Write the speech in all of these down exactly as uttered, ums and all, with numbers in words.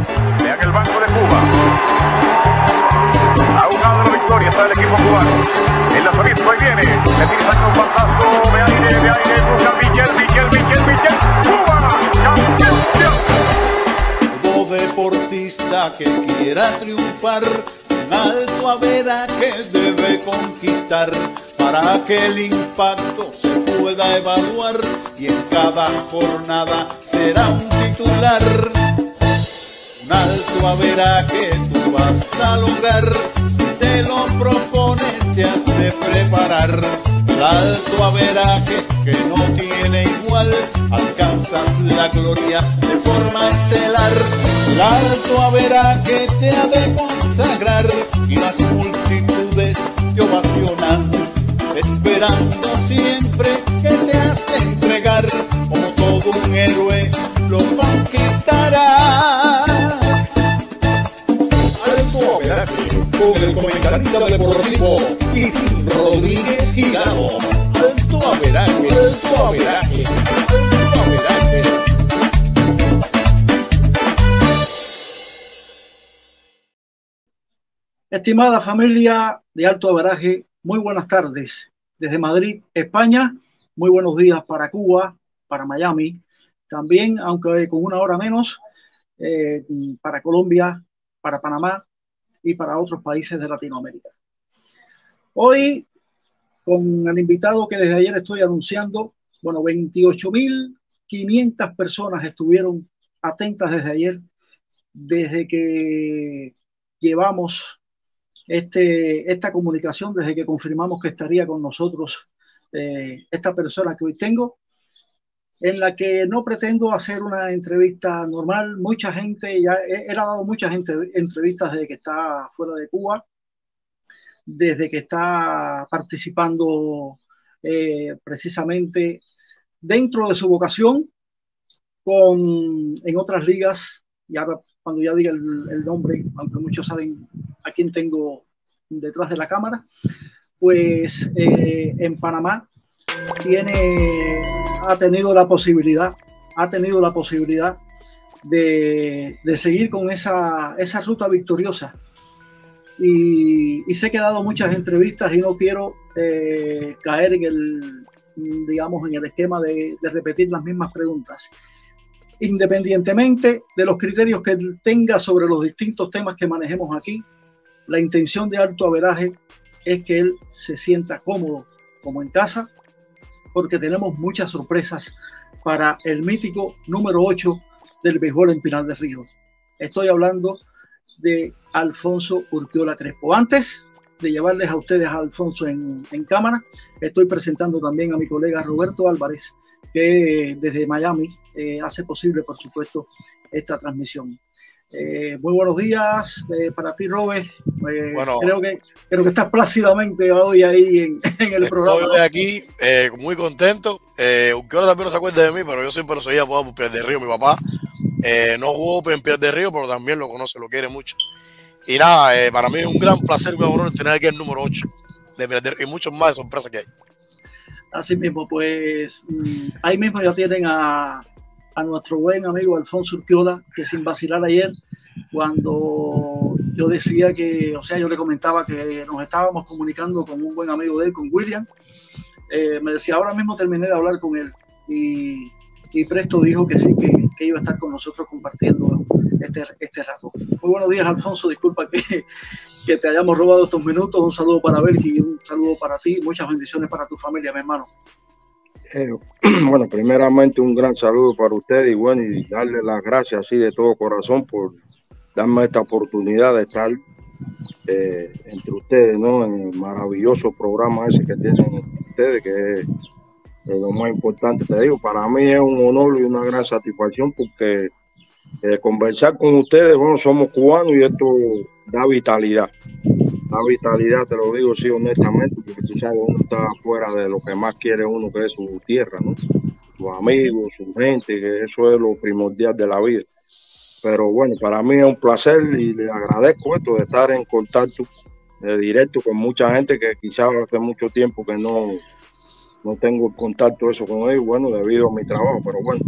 Vean el banco de Cuba. Ha jugado la victoria, está el equipo cubano. El lanzamiento ahí viene. Le tiran un pasazo de aire, de aire. Busca Michel, Michel, Michel, Michel. ¡Cuba! ¡Campeón! Todo deportista que quiera triunfar, un alto averaje debe conquistar para que el impacto se pueda evaluar y en cada jornada será un titular. Un alto averaje tú vas a lograr, si te lo propones te has de preparar. El alto averaje que no tiene igual, alcanzas la gloria de forma estelar. El alto averaje te ha de consagrar y las multitudes te ovacionan, esperando siempre que te has de entregar. Como todo un héroe lo conquistarás. Alto averaje con el comentarista deportivo Itín Rodríguez Girado. Alto averaje, alto averaje, alto averaje. Estimada familia de Alto Averaje, muy buenas tardes. Desde Madrid, España, muy buenos días para Cuba, para Miami, también, aunque con una hora menos, eh, para Colombia, para Panamá y para otros países de Latinoamérica. Hoy, con el invitado que desde ayer estoy anunciando, bueno, veintiocho mil quinientas personas estuvieron atentas desde ayer, desde que llevamos este, esta comunicación, desde que confirmamos que estaría con nosotros eh, esta persona que hoy tengo, en la que no pretendo hacer una entrevista normal. Mucha gente, ya él ha dado muchas entrevistas desde que está fuera de Cuba, desde que está participando eh, precisamente dentro de su vocación con, en otras ligas. Y ahora, cuando ya diga el, el nombre, aunque muchos saben a quién tengo detrás de la cámara, pues eh, en Panamá tiene, ha tenido la posibilidad, ha tenido la posibilidad de, de seguir con esa, esa ruta victoriosa. Y, y sé que he dado muchas entrevistas y no quiero eh, caer en el, digamos, en el esquema de, de repetir las mismas preguntas. Independientemente de los criterios que él tenga sobre los distintos temas que manejemos aquí, la intención de Alto Averaje es que él se sienta cómodo como en casa, porque tenemos muchas sorpresas para el mítico número ocho del béisbol en Pinar del Río. Estoy hablando de Alfonso Urquiola Crespo. Antes de llevarles a ustedes a Alfonso en, en cámara, estoy presentando también a mi colega Roberto Álvarez, que desde Miami eh, hace posible, por supuesto, esta transmisión. Eh, muy buenos días eh, para ti, Robert. Eh, bueno, creo que creo que estás plácidamente hoy ahí en, en el programa. Estoy aquí eh, muy contento. Eh, Urquiola también no se acuerda de mí, pero yo siempre lo soy apodado por Pinar del Río. Mi papá eh, no jugó en Pinar del Río, pero también lo conoce, lo quiere mucho. Y nada, eh, para mí es un gran placer, un honor tener aquí el número ocho de Pinar del Río y muchos más de sorpresas que hay. Así mismo, pues ahí mismo ya tienen a, a nuestro buen amigo Alfonso Urquiola, que sin vacilar ayer, cuando yo decía que, o sea, yo le comentaba que nos estábamos comunicando con un buen amigo de él, con William, eh, me decía, ahora mismo terminé de hablar con él, y, y presto dijo que sí, que, que iba a estar con nosotros compartiendo este, este rato. Muy buenos días, Alfonso, disculpa que, que te hayamos robado estos minutos. Un saludo para Belki, un saludo para ti, muchas bendiciones para tu familia, mi hermano. Eh, bueno, primeramente un gran saludo para usted y bueno, y darle las gracias así de todo corazón por darme esta oportunidad de estar eh, entre ustedes, ¿no? En el maravilloso programa ese que tienen ustedes, que es, es lo más importante. Te digo, para mí es un honor y una gran satisfacción porque eh, conversar con ustedes, bueno, somos cubanos y esto da vitalidad. Da vitalidad, te lo digo sí honestamente, porque tú sabes, uno está fuera de lo que más quiere uno, que es su tierra, ¿no? Sus amigos, su gente, que eso es lo primordial de la vida. Pero bueno, para mí es un placer y le agradezco esto de estar en contacto eh, directo con mucha gente que quizás hace mucho tiempo que no, no tengo el contacto eso con ellos, bueno, debido a mi trabajo, pero bueno,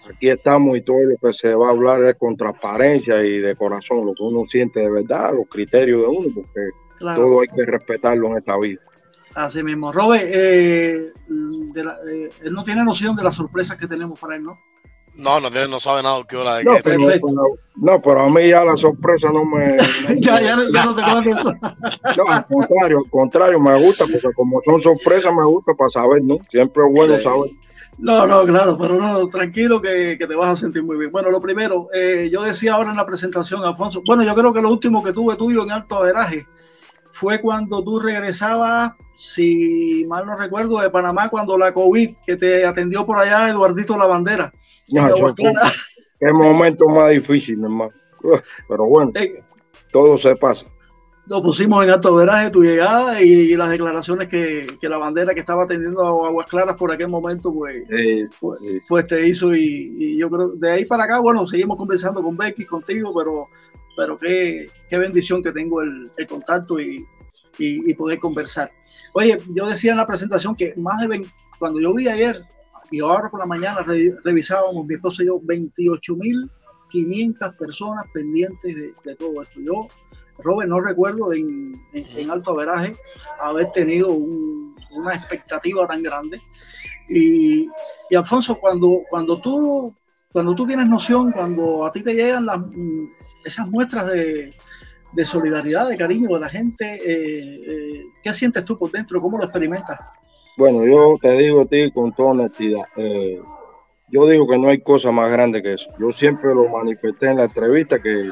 aquí estamos y todo lo que se va a hablar es con transparencia y de corazón, lo que uno siente de verdad, los criterios de uno, porque claro, todo hay que respetarlo en esta vida. Así mismo. Robert, eh, de la, eh, él no tiene noción de las sorpresas que tenemos para él, ¿no? No, no tiene, no sabe nada qué hora de no, qué. Pero, pero, no, pero a mí ya la sorpresa no me... ya, ya, ya no te conoces eso. No, al contrario, al contrario, me gusta, porque como son sorpresas me gusta para saber, ¿no? Siempre es bueno saber. No, no, claro, pero no, tranquilo que, que te vas a sentir muy bien. Bueno, lo primero, eh, yo decía ahora en la presentación, Alfonso, bueno, yo creo que lo último que tuve tuyo en Alto Averaje fue cuando tú regresabas, si mal no recuerdo, de Panamá, cuando la COVID, que te atendió por allá Eduardito La Bandera. No, eso fue, qué momento más difícil, mi hermano. Pero bueno, eh, todo se pasa. Lo pusimos en Alto Averaje, tu llegada y, y las declaraciones que, que La Bandera, que estaba atendiendo a Aguas Claras por aquel momento, pues, sí, pues, sí. pues te hizo. Y, y yo creo, de ahí para acá, bueno, seguimos conversando con Becky, contigo, pero, pero qué, qué bendición que tengo el, el contacto y, y, y poder conversar. Oye, yo decía en la presentación que más de veinte, cuando yo vi ayer, y ahora por la mañana re, revisábamos, mi esposo y yo, veintiocho mil quinientas personas pendientes de, de todo esto. Yo, Robert, no recuerdo en, en, en Alto Averaje haber tenido un, una expectativa tan grande. Y, y Alfonso, cuando, cuando, tú, cuando tú tienes noción, cuando a ti te llegan las, esas muestras de, de solidaridad, de cariño de la gente, eh, eh, ¿qué sientes tú por dentro? ¿Cómo lo experimentas? Bueno, yo te digo a ti con toda honestidad, eh, yo digo que no hay cosa más grande que eso. Yo siempre lo manifesté en la entrevista que,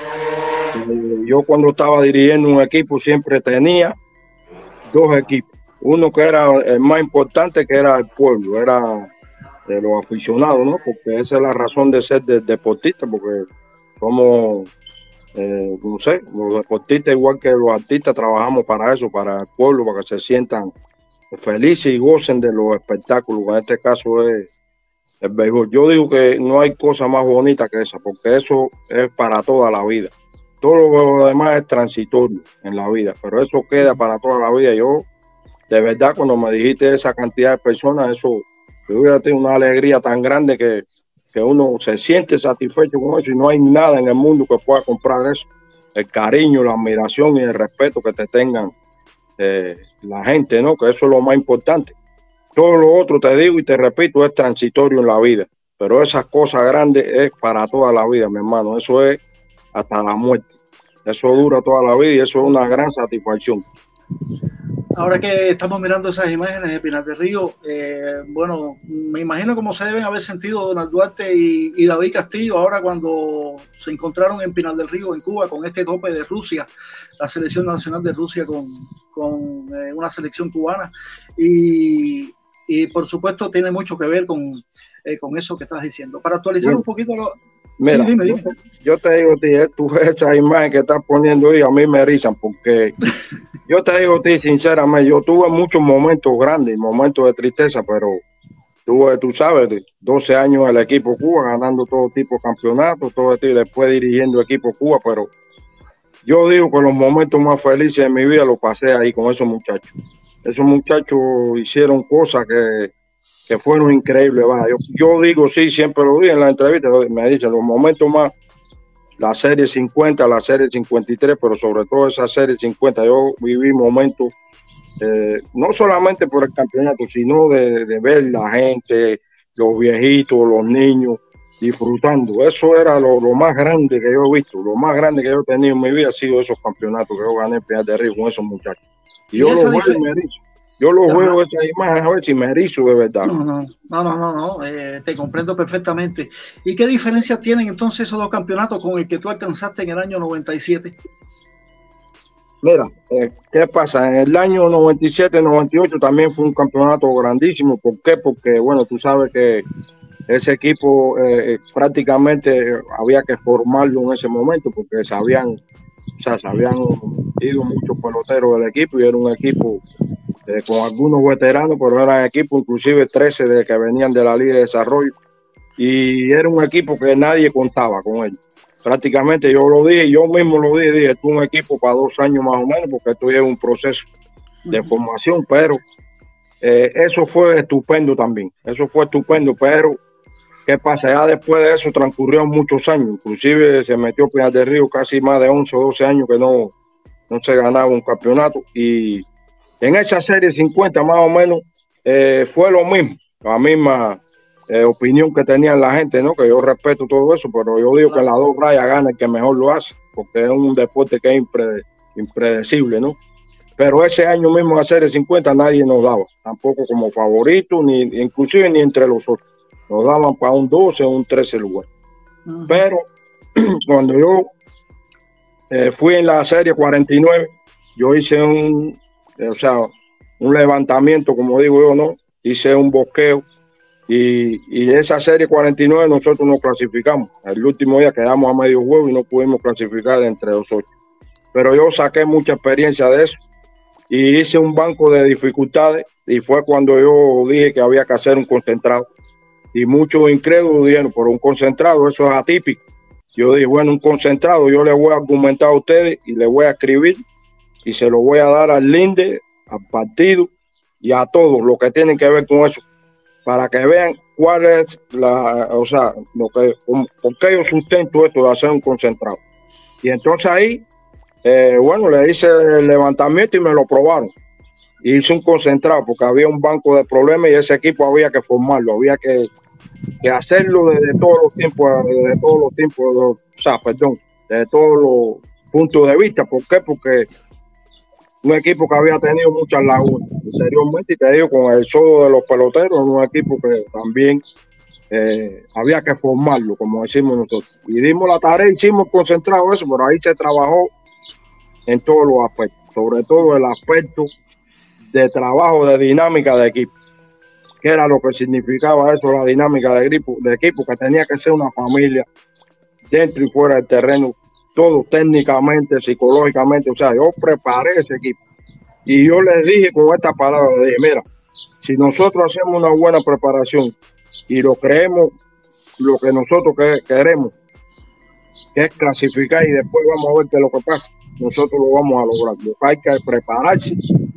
que yo cuando estaba dirigiendo un equipo siempre tenía dos equipos. Uno que era el más importante, que era el pueblo, era de los aficionados, ¿no? Porque esa es la razón de ser de, deportista, porque somos, eh, no sé, los deportistas igual que los artistas trabajamos para eso, para el pueblo, para que se sientan felices y gocen de los espectáculos. En este caso es el béisbol. Yo digo que no hay cosa más bonita que esa, porque eso es para toda la vida. Todo lo demás es transitorio en la vida, pero eso queda para toda la vida. Yo, de verdad, cuando me dijiste esa cantidad de personas, eso, yo hubiera tenido una alegría tan grande que, que uno se siente satisfecho con eso y no hay nada en el mundo que pueda comprar eso. El cariño, la admiración y el respeto que te tengan eh, la gente, ¿no? Que eso es lo más importante. Todo lo otro, te digo y te repito, es transitorio en la vida, pero esas cosas grandes es para toda la vida, mi hermano. Eso es hasta la muerte. Eso dura toda la vida y eso es una gran satisfacción. Ahora que estamos mirando esas imágenes de Pinar del Río, eh, bueno, me imagino cómo se deben haber sentido Donald Duarte y, y David Castillo ahora cuando se encontraron en Pinar del Río, en Cuba, con este tope de Rusia, la selección nacional de Rusia con, con eh, una selección cubana. Y, y por supuesto tiene mucho que ver con, eh, con eso que estás diciendo. Para actualizar sí. un poquito lo... Mira, sí, dime, dime. Yo te digo, tío, tú ves esa imagen que estás poniendo ahí, a mí me erizan, porque yo te digo, tío, sinceramente, yo tuve muchos momentos grandes, momentos de tristeza, pero tuve, tú sabes, doce años en el equipo Cuba, ganando todo tipo de campeonatos, todo esto, y después dirigiendo el equipo Cuba, pero yo digo que los momentos más felices de mi vida los pasé ahí con esos muchachos. Esos muchachos hicieron cosas que... que fueron increíbles. Va. Yo, yo digo, sí, siempre lo digo en la entrevista, me dicen los momentos más, la serie cincuenta, la serie cincuenta y tres, pero sobre todo esa serie cincuenta, yo viví momentos, eh, no solamente por el campeonato, sino de, de ver la gente, los viejitos, los niños, disfrutando. Eso era lo, lo más grande que yo he visto, lo más grande que yo he tenido en mi vida ha sido esos campeonatos que yo gané en Pinar del Río con esos muchachos. Y, y yo los veo y me erizo. Yo lo veo esa imagen a ver si me erizo de verdad. No, no, no, no, no, no. Eh, te comprendo perfectamente. ¿Y qué diferencia tienen entonces esos dos campeonatos con el que tú alcanzaste en el año noventa y siete? Mira, eh, ¿qué pasa? En el año noventa y siete, noventa y ocho también fue un campeonato grandísimo. ¿Por qué? Porque, bueno, tú sabes que ese equipo eh, prácticamente había que formarlo en ese momento porque se habían, o sea, se habían ido muchos peloteros del equipo y era un equipo Eh, con algunos veteranos, pero eran equipos, inclusive trece de que venían de la Liga de Desarrollo, y era un equipo que nadie contaba con él. Prácticamente yo lo dije, yo mismo lo dije, dije, esto es un equipo para dos años más o menos, porque esto es un proceso de formación, pero eh, eso fue estupendo también, eso fue estupendo, pero ¿Qué pasa? Ya después de eso transcurrieron muchos años, inclusive se metió Pinar del Río casi más de once o doce años que no, no se ganaba un campeonato, y en esa serie cincuenta más o menos eh, fue lo mismo, la misma eh, opinión que tenía la gente, ¿no? Que yo respeto todo eso, pero yo digo que en las dos rayas gana el que mejor lo hace, porque es un deporte que es impre, impredecible, ¿no? Pero ese año mismo en la serie cincuenta nadie nos daba, tampoco como favorito, ni inclusive ni entre los otros. Nos daban para un doce o un trece lugar. Uh-huh. Pero cuando yo eh, fui en la serie cuarenta y nueve, yo hice un, eh, o sea, un levantamiento, como digo yo, ¿no? Hice un bosqueo, y, y esa serie cuarenta y nueve nosotros nos clasificamos. El último día quedamos a medio juego y no pudimos clasificar entre los ocho. Pero yo saqué mucha experiencia de eso y hice un banco de dificultades, y fue cuando yo dije que había que hacer un concentrado. Y muchos incrédulos dijeron, por un concentrado, eso es atípico. Yo dije, bueno, un concentrado, yo le voy a argumentar a ustedes y le voy a escribir y se lo voy a dar al Linde, al partido y a todos los que tienen que ver con eso, para que vean cuál es la, o sea, lo que, por qué yo sustento esto de hacer un concentrado. Y entonces ahí, eh, bueno, le hice el levantamiento y me lo probaron. Y hice un concentrado porque había un banco de problemas y ese equipo había que formarlo, había que, que hacerlo desde todos los tiempos, desde todos los tiempos, o sea, perdón, desde todos los puntos de vista. ¿Por qué? Porque un equipo que había tenido muchas lagunas anteriormente, y te digo, con el sodo de los peloteros, un equipo que también eh, había que formarlo, como decimos nosotros. Y dimos la tarea, hicimos concentrado eso, pero ahí se trabajó en todos los aspectos, sobre todo el aspecto de trabajo, de dinámica de equipo. ¿Qué era lo que significaba eso, la dinámica de equipo? De equipo, que tenía que ser una familia dentro y fuera del terreno, todo técnicamente, psicológicamente. O sea, yo preparé ese equipo y yo les dije con estas palabras, les dije, mira, si nosotros hacemos una buena preparación y lo creemos, lo que nosotros que, queremos, que es clasificar, y después vamos a ver qué es lo que pasa, nosotros lo vamos a lograr. Lo que hay que prepararse,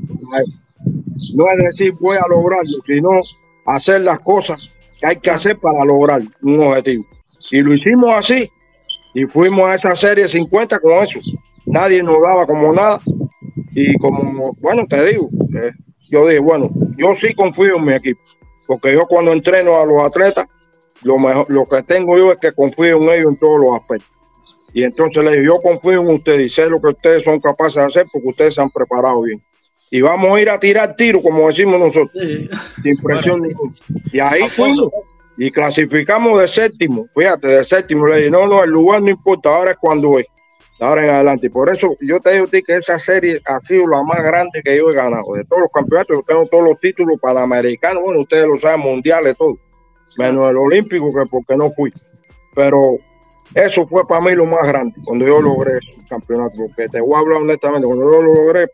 no es decir voy a lograrlo, sino hacer las cosas que hay que hacer para lograr un objetivo. Y lo hicimos así, y fuimos a esa serie cincuenta con eso. Nadie nos daba como nada, y como, bueno, te digo, eh, yo dije, bueno, yo sí confío en mi equipo, porque yo cuando entreno a los atletas, lo mejor, lo que tengo yo es que confío en ellos en todos los aspectos. Y entonces le dije, yo confío en ustedes y sé lo que ustedes son capaces de hacer, porque ustedes se han preparado bien. Y vamos a ir a tirar tiro, como decimos nosotros, sí, sin presión bueno. ninguna. Y ahí fuimos y clasificamos de séptimo. Fíjate, de séptimo. Le dije, no, no, el lugar no importa, ahora es cuando es, ahora en adelante. Y por eso yo te digo a ti que esa serie ha sido la más grande que yo he ganado. De todos los campeonatos, yo tengo todos los títulos panamericanos, bueno, ustedes lo saben, mundiales, todo. Menos el olímpico, que porque no fui. Pero eso fue para mí lo más grande, cuando yo logré el campeonato. Porque te voy a hablar honestamente, cuando yo lo logré,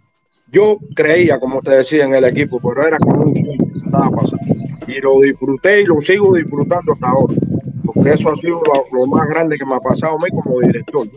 yo creía, como te decía, en el equipo, pero era como un sueño que estaba pasando. Y lo disfruté y lo sigo disfrutando hasta ahora, porque eso ha sido lo, lo más grande que me ha pasado a mí como director,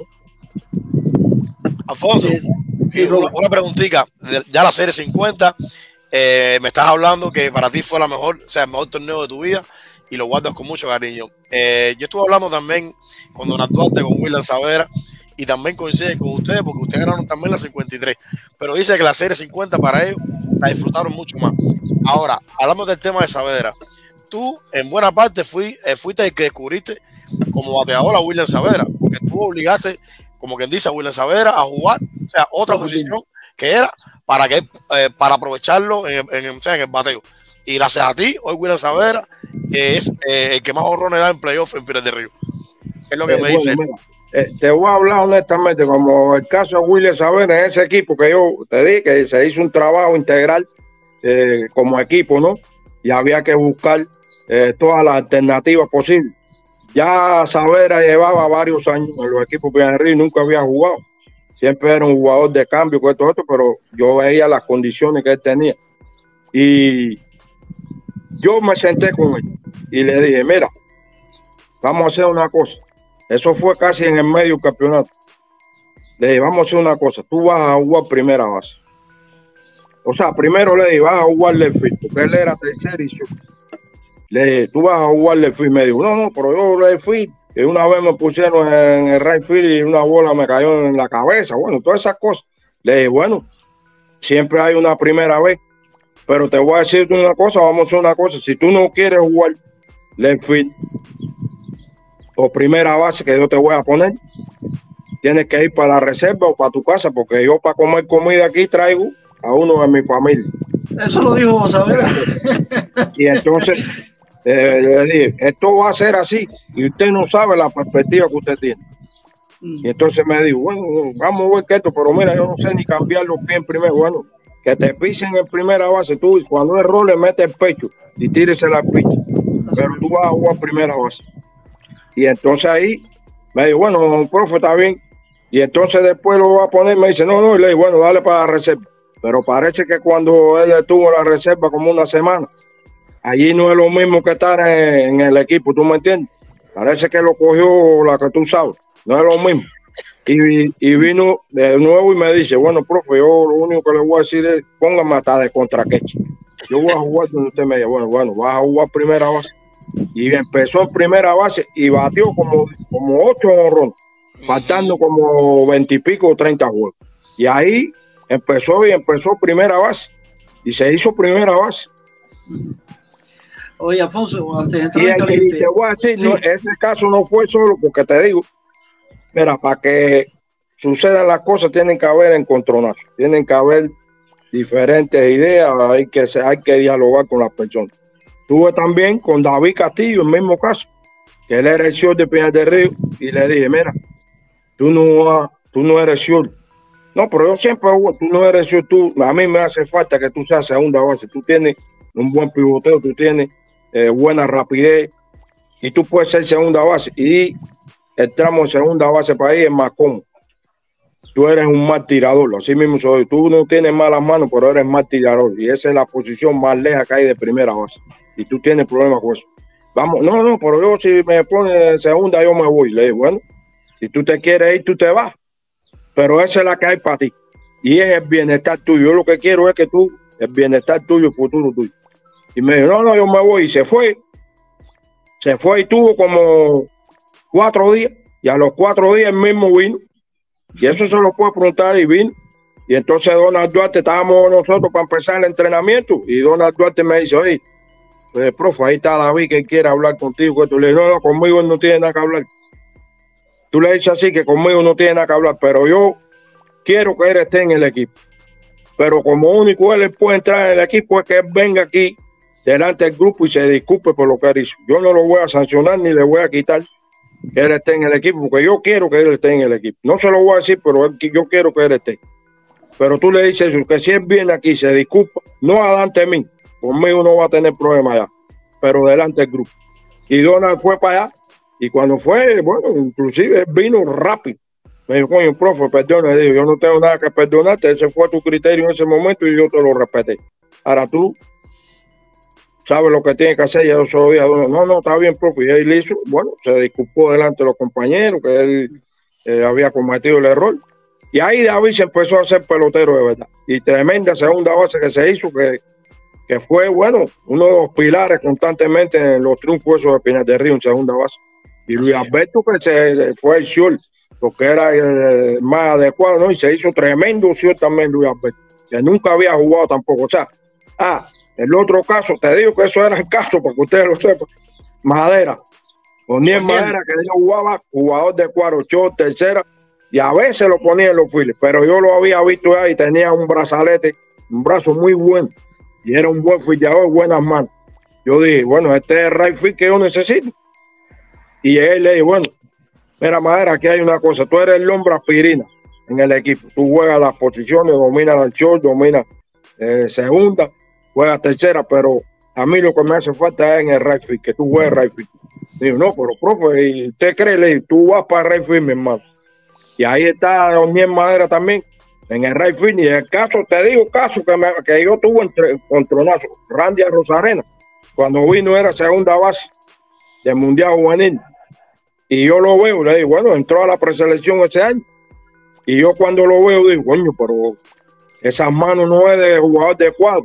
¿no? Alfonso, sí, una, una preguntita. Ya la serie cincuenta, eh, me estás hablando que para ti fue la mejor, o sea, el mejor torneo de tu vida, y lo guardas con mucho cariño. Eh, yo estuve hablando también con Donald Duarte, con William Saavedra, y también coinciden con ustedes, porque ustedes ganaron también la cincuenta y tres, pero dice que la serie cincuenta para ellos la disfrutaron mucho más. Ahora, hablamos del tema de Saavedra. Tú, en buena parte, fui, eh, fuiste el que descubriste como bateador a William Saavedra, porque tú obligaste, como quien dice, a William Saavedra a jugar, o sea, otra no, posición que era para que eh, para aprovecharlo en, en, en, o sea, en el bateo. Y gracias a ti, hoy William Saavedra eh, es eh, el que más honrones da en playoff en Pinar del Río. Es lo que eh, me dice. Bueno, Eh, te voy a hablar honestamente, como el caso de William Saavedra, en ese equipo que yo te dije que se hizo un trabajo integral eh, como equipo, ¿no? Y había que buscar eh, todas las alternativas posibles. Ya Saavedra llevaba varios años en los equipos de Pinar del Río y nunca había jugado. Siempre era un jugador de cambio, con esto, esto, pero yo veía las condiciones que él tenía. Y yo me senté con él y le dije, mira, vamos a hacer una cosa. Eso fue casi en el medio del campeonato. Le dije, vamos a hacer una cosa. Tú vas a jugar primera base. O sea, primero le dije, vas a jugar left field, porque él era tercera y yo. Le dije, tú vas a jugar left field. Me dijo, no, no, pero yo left field. Y una vez me pusieron en el right field y una bola me cayó en la cabeza. Bueno, todas esas cosas. Le dije, bueno, siempre hay una primera vez. Pero te voy a decir una cosa, vamos a hacer una cosa. Si tú no quieres jugar left field o primera base que yo te voy a poner, tienes que ir para la reserva o para tu casa, porque yo para comer comida aquí traigo a uno de mi familia. Eso lo dijo Saavedra. Y entonces eh, le dije, esto va a ser así y usted no sabe la perspectiva que usted tiene. Mm. Y entonces me dijo, bueno, vamos a ver que esto, pero mira, yo no sé ni cambiar los pies en primero. Bueno, que te pisen en primera base tú y cuando es rol le metes el pecho y tírese la picha, pero tú vas a jugar primera base. Y entonces ahí me dijo, bueno, profe, está bien. Y entonces después lo va a poner, me dice, no, no, y le digo, bueno, dale para la reserva. Pero parece que cuando él estuvo en la reserva como una semana, allí no es lo mismo que estar en, en el equipo, ¿tú me entiendes? Parece que lo cogió la que tú sabes, no es lo mismo. Y, y vino de nuevo y me dice, bueno, profe, yo lo único que le voy a decir es, póngame hasta de contraqueche. Yo voy a jugar donde usted me diga, bueno, bueno, vas a jugar primera base. Y empezó en primera base y batió como, como ocho honrones, faltando como veintipico o treinta juegos. Y ahí empezó y empezó primera base. Y se hizo primera base. Oye, Alfonso, antes de entrar y, en caliente. Y te voy a decir, sí. no, ese caso no fue solo porque te digo, mira, para que sucedan las cosas tienen que haber encontronazos, tienen que haber diferentes ideas, hay que, hay que dialogar con las personas. Tuve también con David Castillo, el mismo caso, que él era el señor de Pinar del Río, y le dije, mira, tú no, tú no eres señor. No, pero yo siempre, tú no eres señor, tú, a mí me hace falta que tú seas segunda base, tú tienes un buen pivoteo, tú tienes eh, buena rapidez, y tú puedes ser segunda base, y el tramo de segunda base para ahí es más cómodo. Tú eres un mal tirador, así mismo soy. Tú no tienes malas manos, pero eres mal tirador. Y esa es la posición más lejos que hay de primera base. Y tú tienes problemas con eso. Vamos, no, no, pero yo si me pones segunda, yo me voy. Le digo, bueno, si tú te quieres ir, tú te vas. Pero esa es la que hay para ti. Y es el bienestar tuyo. Yo lo que quiero es que tú, el bienestar tuyo, el futuro tuyo. Y me dijo, no, no, yo me voy. Y se fue. Se fue y tuvo como cuatro días. Y a los cuatro días mismo vino. Y eso se lo puede preguntar y vino. Y entonces Donald Duarte, estábamos nosotros para empezar el entrenamiento. Y Donald Duarte me dice, oye, pues, profe, ahí está David que quiere hablar contigo. Tú le dices, no, no, conmigo no tiene nada que hablar. Tú le dices así que conmigo no tiene nada que hablar, pero yo quiero que él esté en el equipo. Pero como único él puede entrar en el equipo es que él venga aquí delante del grupo y se disculpe por lo que él hizo. Yo no lo voy a sancionar ni le voy a quitar que él esté en el equipo, porque yo quiero que él esté en el equipo. No se lo voy a decir, pero él, yo quiero que él esté. Pero tú le dices eso, que si él viene aquí se disculpa, no adelante de mí, conmigo no va a tener problema allá, pero delante del grupo. Y Donald fue para allá, y cuando fue, bueno, inclusive vino rápido. Me dijo, coño, profe, perdona, le digo, yo no tengo nada que perdonarte, ese fue tu criterio en ese momento y yo te lo respeté. Ahora tú sabes lo que tiene que hacer, ya yo solo dije, no, no, está bien, profe, y él hizo, bueno, se disculpó delante de los compañeros, que él eh, había cometido el error, y ahí David se empezó a hacer pelotero de verdad, y tremenda segunda base que se hizo, que, que fue, bueno, uno de los pilares constantemente en los triunfos esos de Pinar del Río en segunda base, y Luis Alberto que se fue el short, porque era el más adecuado, ¿no? Y se hizo tremendo short también Luis Alberto, que nunca había jugado tampoco, o sea, ah, el otro caso, te digo que eso era el caso, para que ustedes lo sepan. Madera. Ponía en Madera que yo jugaba, jugador de cuadro, short, tercera, y a veces lo ponía en los files, pero yo lo había visto ya y tenía un brazalete, un brazo muy bueno, y era un buen fildeador, buenas manos. Yo dije, bueno, este es el right field que yo necesito. Y él le dije, bueno, mira, Madera, aquí hay una cosa, tú eres el hombre aspirina en el equipo, tú juegas las posiciones, dominas el short, dominas eh, segunda, juegas tercera, pero a mí lo que me hace falta es en el right field, que tú juegues right field. Digo, no, pero profe, ¿y usted cree? Le digo, tú vas para el right field, mi hermano. Y ahí está Oniel Madera también, en el right field. Y el caso, te digo, caso que, me, que yo tuve entre contronazo, Randy Rosarena, cuando vino era segunda base del Mundial Juvenil. Y yo lo veo, le digo, bueno, entró a la preselección ese año. Y yo cuando lo veo digo, coño, pero esas manos no es de jugador de cuadro.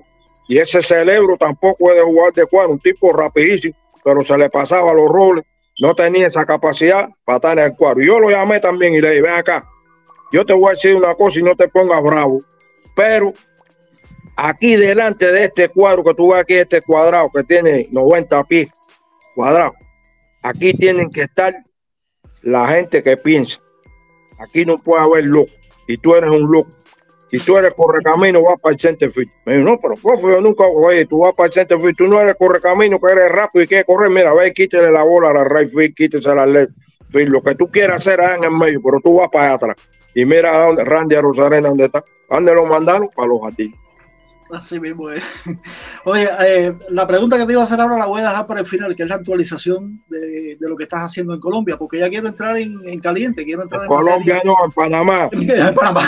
Y ese cerebro tampoco es de jugar de cuadro, un tipo rapidísimo, pero se le pasaba los roles, no tenía esa capacidad para estar en el cuadro. Yo lo llamé también y le dije, ven acá, yo te voy a decir una cosa y no te pongas bravo, pero aquí delante de este cuadro que tú ves aquí, este cuadrado que tiene noventa pies cuadrados, aquí tienen que estar la gente que piensa. Aquí no puede haber loco, y tú eres un loco. Si tú eres correcamino, vas para el center field. Me dijo, no, pero profe, yo nunca, oye, tú vas para el center field, tú no eres correcamino, que eres rápido y quieres correr, mira, ve, quítale la bola a la right field, quítese la left field, lo que tú quieras hacer allá en el medio, pero tú vas para allá atrás. Y mira a dónde, Randy a Rosarena, ¿dónde está? ¿Dónde lo mandaron? Para los jardines. Así mismo es. Oye, eh, la pregunta que te iba a hacer ahora la voy a dejar para el final, que es la actualización de, de lo que estás haciendo en Colombia, porque ya quiero entrar en, en caliente, quiero entrar en, en Colombia, materia. No, en Panamá. En Panamá.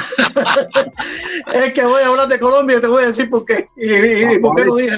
Es que voy a hablar de Colombia y te voy a decir por qué. Y, y, y por qué lo dije.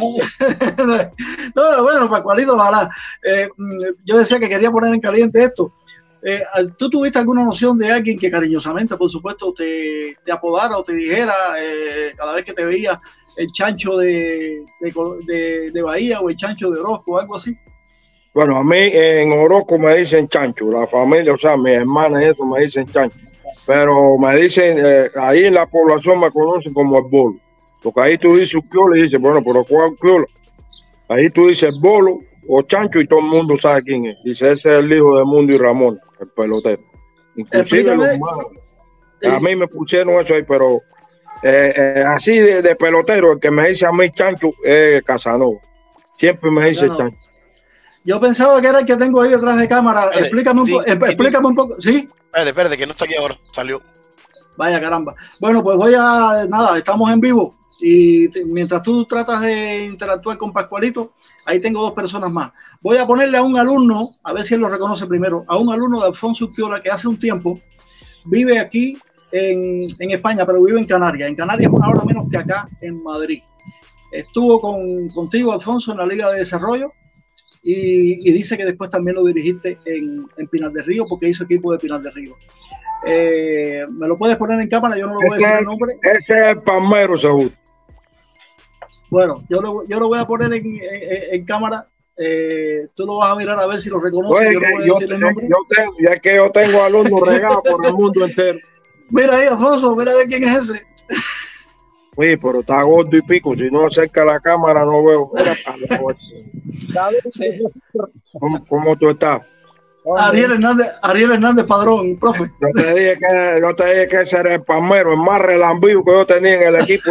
No, bueno, Pascualito, ojalá. Eh, yo decía que quería poner en caliente esto. Eh, ¿Tú tuviste alguna noción de alguien que cariñosamente, por supuesto, te, te apodara o te dijera eh, cada vez que te veía el chancho de, de, de, de Bahía o el chancho de Orozco o algo así? Bueno, a mí en Orozco me dicen chancho, la familia, o sea, mis hermanas y eso me dicen chancho, pero me dicen, eh, ahí en la población me conocen como el bolo, porque ahí tú dices Uquiola y dices, bueno, pero ¿cuál Uquiola? Ahí tú dices bolo o chancho y todo el mundo sabe quién es. Dice, ese es el hijo de Mundo y Ramón, el pelotero. Inclusive los hermanos, sí. A mí me pusieron eso ahí, pero eh, eh, así de, de pelotero, el que me dice a mí chancho es Casanova. Siempre me dice Casanova. chancho. Yo pensaba que era el que tengo ahí detrás de cámara. Espérate, explícame un, sí, po explícame un poco. ¿Sí? Espérate, espérate, que no está aquí ahora. Salió. Vaya caramba. Bueno, pues voy a... Nada, estamos en vivo. Y te, mientras tú tratas de interactuar con Pascualito, ahí tengo dos personas más. Voy a ponerle a un alumno, a ver si él lo reconoce primero, a un alumno de Alfonso Uquiola que hace un tiempo vive aquí en, en España, pero vive en Canarias. En Canarias es una hora menos que acá en Madrid. Estuvo con, contigo, Alfonso, en la Liga de Desarrollo y, y dice que después también lo dirigiste en, en Pinar del Río porque hizo equipo de Pinar del Río. Eh, ¿Me lo puedes poner en cámara? Yo no lo voy a decir el nombre. Ese es el Palmero, seguro. Bueno, yo lo, yo lo voy a poner en, en, en cámara. Eh, tú lo vas a mirar a ver si lo reconoces. Oye, yo no voy a yo, decir el nombre. Yo tengo, ya que yo tengo alumnos regados por el mundo entero. Mira ahí, Alfonso, mira a ver quién es ese. Oye, pero está gordo y pico. Si no acerca la cámara, no veo. Mira, sí. ¿Cómo, ¿Cómo tú estás? Ariel Hernández, Ariel Hernández Padrón, profe. Yo te dije que, yo te dije que ese era el Palmero, el más relambío que yo tenía en el equipo.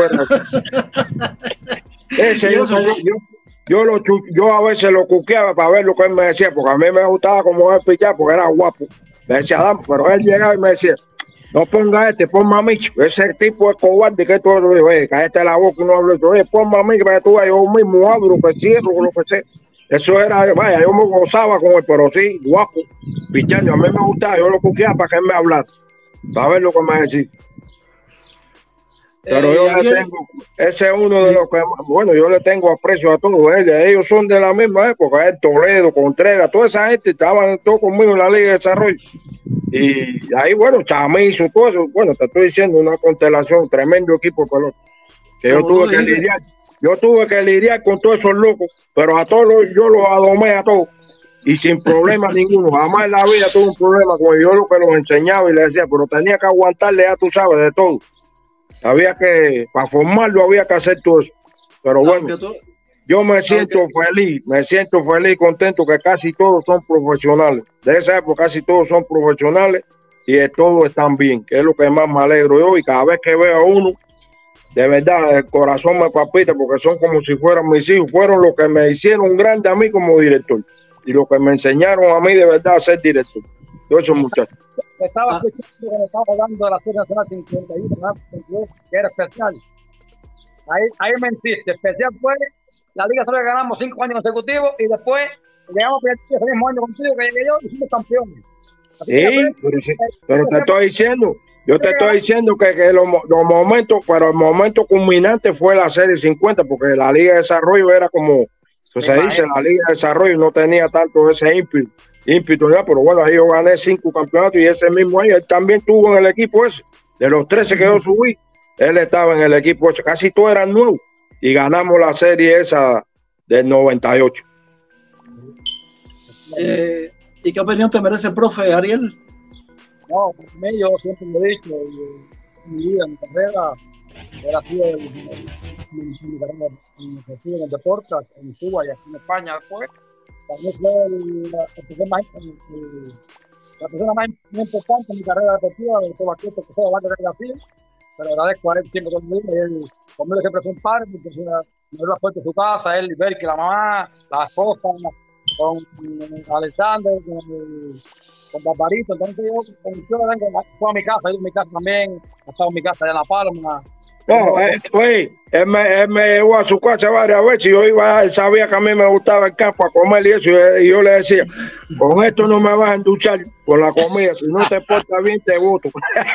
Ese yo, yo, yo, yo, lo, yo a veces lo cuqueaba para ver lo que él me decía, porque a mí me gustaba como él pichar, porque era guapo. Me decía, Adam, pero él llegaba y me decía, no ponga este, ponme a Micho. Ese tipo es cobarde que todo lo dijo, oye, cállate la boca y no hablo. Oye, ponme a mí, que tú yo mismo abro, que cierro, lo que sea. Eso era, vaya, yo me gozaba con él, pero sí, guapo, pichando. A mí me gustaba, yo lo cuqueaba para que él me hablara, para ver lo que me decía. Pero eh, yo le tengo, ese es uno de los que, bueno, yo le tengo aprecio a todos ellos. Ellos son de la misma época, el Toledo, Contreras, toda esa gente estaban todos conmigo en la Liga de Desarrollo. Y ahí, bueno, Chamizo, todo eso, bueno, te estoy diciendo, una constelación, tremendo equipo de pelota. Que yo tuve que lidiar, yo tuve que lidiar con todos esos locos, pero a todos yo los adomé a todos. Y sin problema ninguno, jamás en la vida tuve un problema con ellos, yo lo que los enseñaba y les decía, pero tenía que aguantarle, ya tú sabes, de todo. Había que, para formarlo había que hacer todo eso. Pero bueno, yo me siento feliz, me siento feliz y contento que casi todos son profesionales. De esa época casi todos son profesionales y todos están bien, que es lo que más me alegro yo. Y cada vez que veo a uno, de verdad, el corazón me palpita porque son como si fueran mis hijos. Fueron los que me hicieron grande a mí como director y los que me enseñaron a mí de verdad a ser director. Todos esos muchachos. Estaba escuchando cuando estaba hablando de la Serie Nacional cincuenta y uno, que era especial. Ahí, ahí mentiste. Especial fue la Liga solo ganamos cinco años consecutivos y después llegamos a ese mismo año contigo que llegué yo y fuimos campeones. Sí, pero, sí, pero te estoy diciendo, yo te estoy diciendo que, que los, los momentos, pero el momento culminante fue la Serie cincuenta, porque la Liga de Desarrollo era como, pues se dice, la Liga de Desarrollo no tenía tanto ese ímpetu. ímpetu ¿no? Pero bueno, ahí yo gané cinco campeonatos y ese mismo año él también tuvo en el equipo ese. De los trece que yo subí, él estaba en el equipo ese. Casi todos eran nuevos. y ganamos la serie esa del noventa y ocho. Eh, ¿Y qué opinión te merece el profe Ariel? No, para mí yo siempre lo he dicho, en mi vida, en mi carrera, él ha sido el, el, el, mi carrera en, en el deporte, en Cuba y aquí en España después. Para mí fue el, la, persona más, el, el, la persona más importante en mi carrera deportiva, de todo aquello que fue la banda de Brasil. Pero agradezco a él siempre conmigo, y él conmigo siempre fue un padre, porque me dio la puerta de su casa, él, Berky, la mamá, la esposa, con Alexander, con, con Barbarito. Entonces yo, con yo vengo a mi casa, yo en mi casa también, he estado en mi casa allá en La Palma. No, eh, oye, él me, él me llevó a su casa varias veces y yo iba, él sabía que a mí me gustaba el campo a comer y eso, y, y yo le decía, con esto no me vas a enduchar con la comida, si no te portas bien te voto.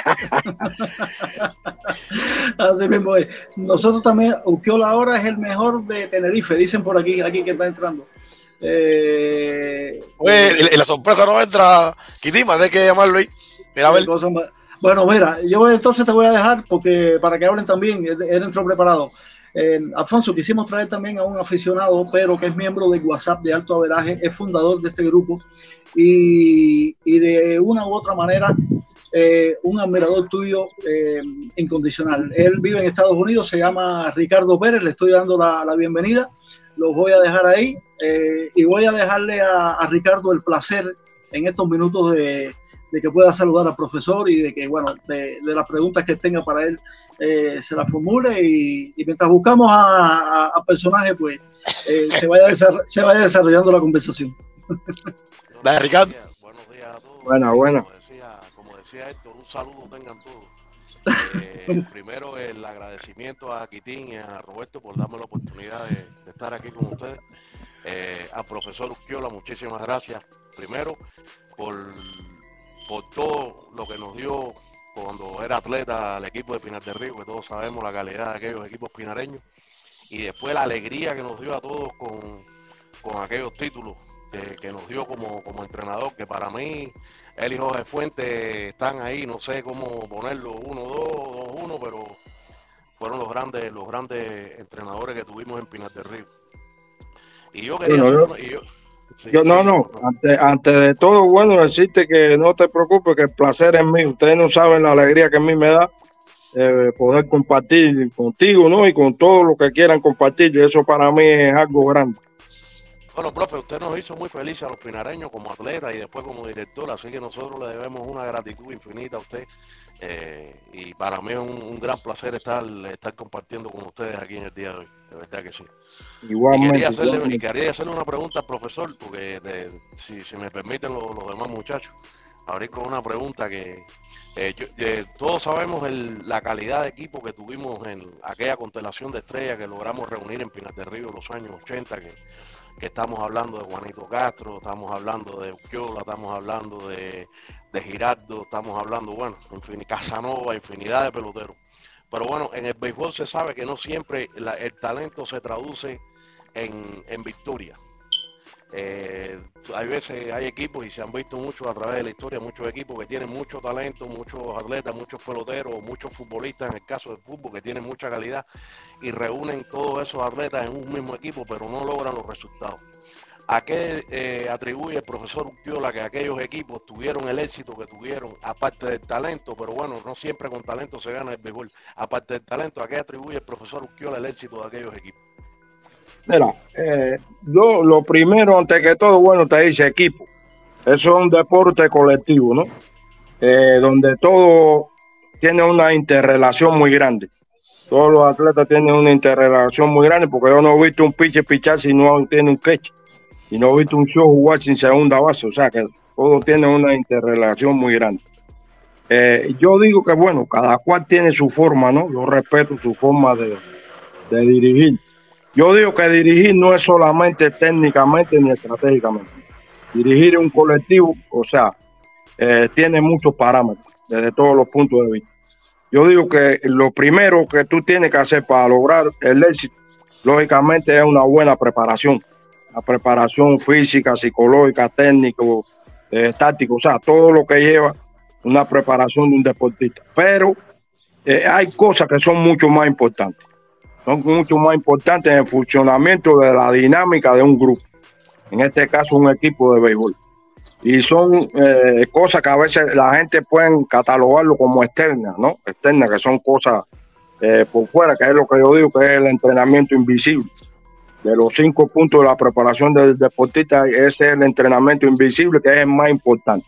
Así mismo es. Nosotros también, Urquiola ahora es el mejor de Tenerife, dicen por aquí, aquí que está entrando. Eh, Oye, en la sorpresa no entra Quitima, hay que llamarlo ahí. Mira, a ver. Bueno, mira, yo entonces te voy a dejar porque para que hablen también, él entró preparado. Eh, Alfonso, quisimos traer también a un aficionado, pero que es miembro del WhatsApp de Alto Averaje, es fundador de este grupo y, y de una u otra manera eh, un admirador tuyo eh, incondicional. Él vive en Estados Unidos, se llama Ricardo Pérez, le estoy dando la, la bienvenida, los voy a dejar ahí eh, y voy a dejarle a, a Ricardo el placer en estos minutos de de que pueda saludar al profesor y de que, bueno, de, de las preguntas que tenga para él eh, se las formule y, y mientras buscamos a, a, a personajes, pues eh, se, vaya se vaya desarrollando la conversación. Dale, Ricardo. Buenos días a todos. Buena, buena. Como decía, como decía Héctor, un saludo tengan todos. Eh, primero, el agradecimiento a Quitín y a Roberto por darme la oportunidad de, de estar aquí con ustedes. Eh, al profesor Urquiola, muchísimas gracias. Primero, por... por todo lo que nos dio cuando era atleta al equipo de Pinar del Río, que todos sabemos la calidad de aquellos equipos pinareños, y después la alegría que nos dio a todos con, con aquellos títulos que, que nos dio como, como entrenador, que para mí él y Jorge Fuentes están ahí, no sé cómo ponerlo, uno, dos, dos, uno, pero fueron los grandes, los grandes entrenadores que tuvimos en Pinar del Río. Y yo quería bueno, hacer yo... una, y yo, Sí, Yo, no, sí, no, antes, antes de todo, bueno, decirte que no te preocupes, que el placer es mío. Ustedes no saben la alegría que a mí me da eh, poder compartir contigo, ¿no? Y con todos los que quieran compartir, y eso para mí es algo grande. Bueno, profe, usted nos hizo muy felices a los pinareños como atleta y después como director, así que nosotros le debemos una gratitud infinita a usted. Eh, y para mí es un, un gran placer estar, estar compartiendo con ustedes aquí en el día de hoy, de verdad que sí. Igualmente. Y quería hacerle, igualmente. y quería hacerle una pregunta al profesor, porque de, si, si me permiten los, los demás muchachos, abrir con una pregunta que eh, yo, eh, todos sabemos el, la calidad de equipo que tuvimos en aquella constelación de estrellas que logramos reunir en Pinar del Río en los años ochenta, que, que estamos hablando de Juanito Castro, estamos hablando de Urquiola, estamos hablando de, de Girardo, estamos hablando, bueno, infin, Casanova, infinidad de peloteros. Pero bueno, en el béisbol se sabe que no siempre la, el talento se traduce en, en victoria. Eh, hay veces, hay equipos, y se han visto mucho a través de la historia, muchos equipos que tienen mucho talento, muchos atletas, muchos peloteros, muchos futbolistas, en el caso del fútbol, que tienen mucha calidad, y reúnen todos esos atletas en un mismo equipo, pero no logran los resultados. ¿A qué eh, atribuye el profesor Urquiola que aquellos equipos tuvieron el éxito que tuvieron, aparte del talento? Pero bueno, no siempre con talento se gana el béisbol. Aparte del talento, ¿a qué atribuye el profesor Urquiola el éxito de aquellos equipos? Mira, eh, yo lo primero, antes que todo, bueno, te dice equipo. Eso es un deporte colectivo, ¿no? Eh, donde todo tiene una interrelación muy grande. Todos los atletas tienen una interrelación muy grande, porque yo no he visto un pitcher pichar si no tiene un catch. Y no he visto un show jugar sin segunda base. O sea, que todo tiene una interrelación muy grande. Eh, yo digo que, bueno, cada cual tiene su forma, ¿no? Yo respeto su forma de, de dirigir. Yo digo que dirigir no es solamente técnicamente ni estratégicamente. Dirigir un colectivo, o sea, eh, tiene muchos parámetros desde todos los puntos de vista. Yo digo que lo primero que tú tienes que hacer para lograr el éxito, lógicamente, es una buena preparación. La preparación física, psicológica, técnico, eh, táctico, o sea, todo lo que lleva una preparación de un deportista. Pero eh, hay cosas que son mucho más importantes. son mucho más importantes en el funcionamiento de la dinámica de un grupo, en este caso un equipo de béisbol. Y son eh, cosas que a veces la gente puede catalogarlo como externas, ¿no? Externas, que son cosas eh, por fuera, que es lo que yo digo, que es el entrenamiento invisible. De los cinco puntos de la preparación del deportista, ese es el entrenamiento invisible, que es el más importante.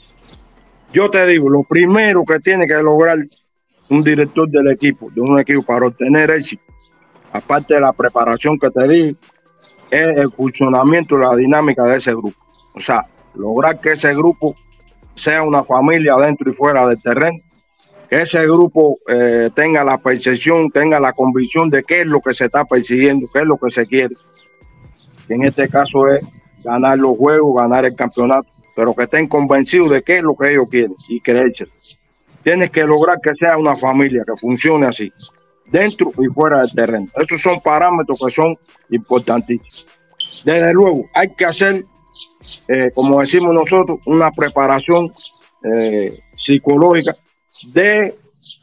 Yo te digo, lo primero que tiene que lograr un director del equipo, de un equipo, para obtener éxito, aparte de la preparación que te di, es el funcionamiento, la dinámica de ese grupo. O sea, lograr que ese grupo sea una familia dentro y fuera del terreno, que ese grupo eh, tenga la percepción, tenga la convicción de qué es lo que se está persiguiendo, qué es lo que se quiere. Y en este caso es ganar los juegos, ganar el campeonato, pero que estén convencidos de qué es lo que ellos quieren y creerse. Tienes que lograr que sea una familia, que funcione así, dentro y fuera del terreno. Esos son parámetros que son importantísimos. Desde luego, hay que hacer, eh, como decimos nosotros, una preparación eh, psicológica de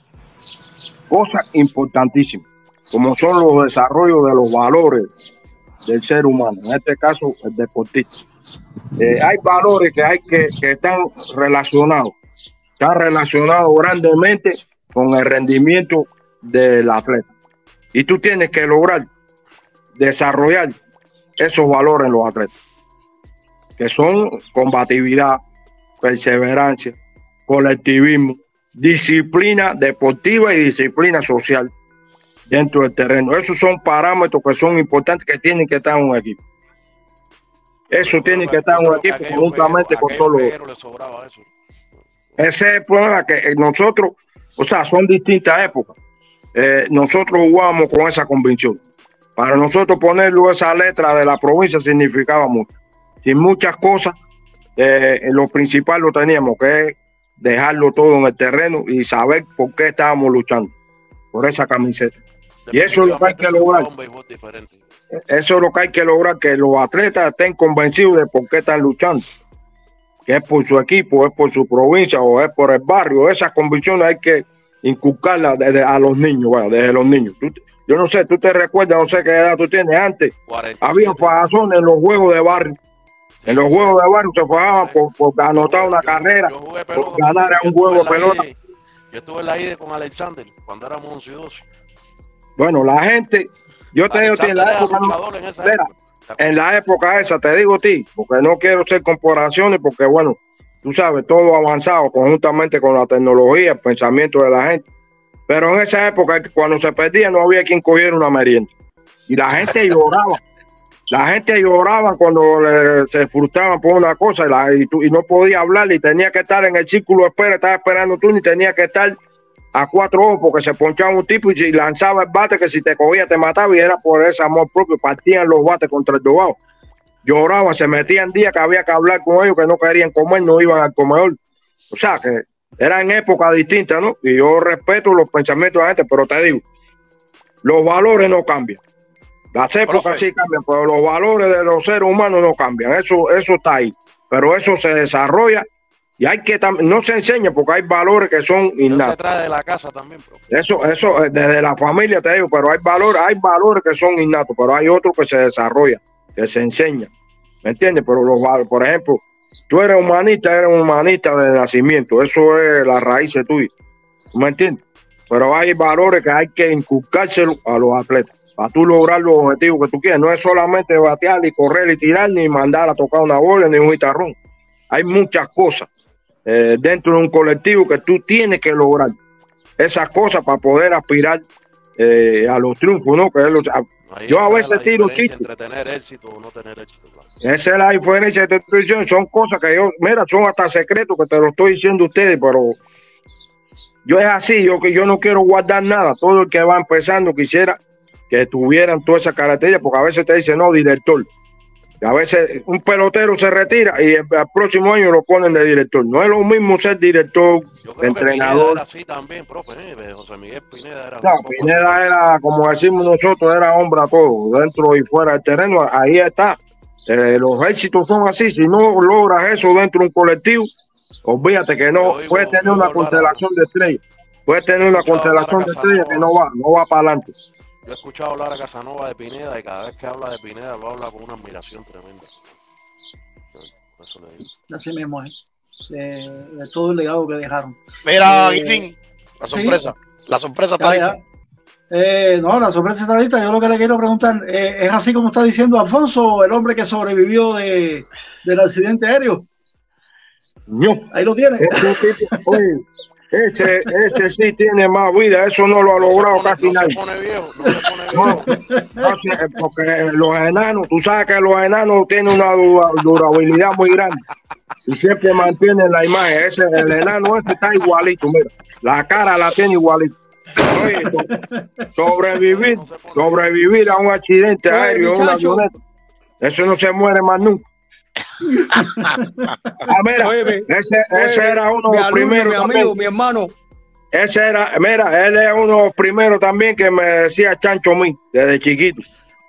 cosas importantísimas, como son los desarrollos de los valores del ser humano, en este caso el deportista. Eh, hay valores que hay que, que están relacionados, están relacionados grandemente con el rendimiento del atleta. Y tú tienes que lograr desarrollar esos valores en los atletas, que son combatividad, perseverancia, colectivismo, disciplina deportiva y disciplina social dentro del terreno. Esos son parámetros que son importantes, que tienen que estar en un equipo. Eso tiene que estar en un equipo conjuntamente con todos los... Ese es el problema, que nosotros, o sea, son distintas épocas. Eh, nosotros jugamos con esa convicción. Para nosotros ponerlo esa letra de la provincia significaba mucho. Sin muchas cosas, eh, lo principal lo teníamos, que es dejarlo todo en el terreno y saber por qué estábamos luchando por esa camiseta. Y eso es lo que hay que lograr. Eso es lo que hay que lograr, que los atletas estén convencidos de por qué están luchando. Que es por su equipo, es por su provincia o es por el barrio. Esas convicciones hay que inculcarlas desde a los niños, bueno, desde los niños. Tú, yo no sé, tú te recuerdas, no sé qué edad tú tienes. Antes había fajazones en los juegos de barrio. En los juegos de barrio se fajaban por, por anotar una carrera, por ganar un juego de pelota. Yo estuve en la I D E con Alexander cuando éramos once y doce. Bueno, la gente, yo te digo, en la época, en, esa época. en la época esa, te digo a ti, porque no quiero hacer comparaciones, porque bueno, tú sabes, todo avanzado conjuntamente con la tecnología, el pensamiento de la gente. Pero en esa época, cuando se perdía, no había quien cogiera una merienda. Y la gente lloraba. La gente lloraba cuando le, se frustraban por una cosa y, la, y, tú, y no podía hablar y tenía que estar en el círculo de espera, estaba esperando tú, ni tenía que estar a cuatro ojos porque se ponchaba un tipo y si lanzaba el bate que si te cogía te mataba y era por ese amor propio, partían los bates contra el dobado. Lloraban, se metían días que había que hablar con ellos, que no querían comer, no iban al comedor. O sea, que eran épocas distintas, ¿no? Y yo respeto los pensamientos de la gente, pero te digo, los valores no cambian. Las épocas Profe. sí cambian, pero los valores de los seres humanos no cambian. Eso, eso está ahí. Pero eso se desarrolla y hay que también, no se enseña porque hay valores que son innatos. Eso se trae de la casa también, profe. Eso, eso desde la familia te digo, pero hay valores, hay valores que son innatos, pero hay otros que se desarrollan, que se enseñan. ¿Me entiendes? Pero los valores, por ejemplo, tú eres humanista, eres humanista de nacimiento, eso es la raíz tuya. ¿Me entiendes? Pero hay valores que hay que inculcárselos a los atletas para tú lograr los objetivos que tú quieres. No es solamente batear y correr y tirar, ni mandar a tocar una bola, ni un guitarrón. Hay muchas cosas eh, dentro de un colectivo que tú tienes que lograr. Esas cosas para poder aspirar eh, a los triunfos, ¿no? Que es lo, yo a veces tiro chistes. Entre tener éxito o no tener éxito. Claro. Esa es la diferencia de televisión. Son cosas que yo, mira, son hasta secretos que te lo estoy diciendo a ustedes, pero yo es así, yo que yo no quiero guardar nada. Todo el que va empezando quisiera que tuvieran todas esas características, porque a veces te dicen, no, director. Y a veces un pelotero se retira y el, el próximo año lo ponen de director. No es lo mismo ser director, yo creo entrenador. Que era así también, profe, ¿eh? José Miguel Pineda era. No, Pineda era, como decimos nosotros, era hombre a todo, dentro y fuera del terreno. Ahí está. Eh, los éxitos son así. Si no logras eso dentro de un colectivo, olvídate que no. Digo, puedes tener una constelación de estrellas. Puedes tener una constelación de estrellas que no va, no va para adelante. yo he escuchado hablar a Casanova de Pineda y cada vez que habla de Pineda lo habla con una admiración tremenda. Por eso le digo. Así mismo es. De, de todo el legado que dejaron. Mira, Eh, Guitín, la sorpresa. ¿Sí? La sorpresa está Ya, lista. ya. Eh, no, la sorpresa está lista. Yo lo que le quiero preguntar, eh, ¿es así como está diciendo Alfonso, el hombre que sobrevivió de, del accidente aéreo? No. Ahí lo tiene. Ese, tipo, oye, ese, ese sí tiene más vida, eso no lo ha logrado No se casi pone, no nadie. se pone viejo, no se pone viejo. No, no sé, porque los enanos, tú sabes que los enanos tienen una dura- durabilidad muy grande y siempre mantienen la imagen. Ese, el enano ese está igualito, mira, la cara la tiene igualito. Oye, so- sobrevivir, sobrevivir a un accidente Oye, aéreo, una muchacho. avioneta, eso no se muere más nunca. Ah, mira, Oye, mi- ese, oye, ese era uno mi de los alumno, primeros mi también. amigo, mi hermano. Ese era, mira, él es uno de los primeros también que me decía Chancho mí, desde chiquito.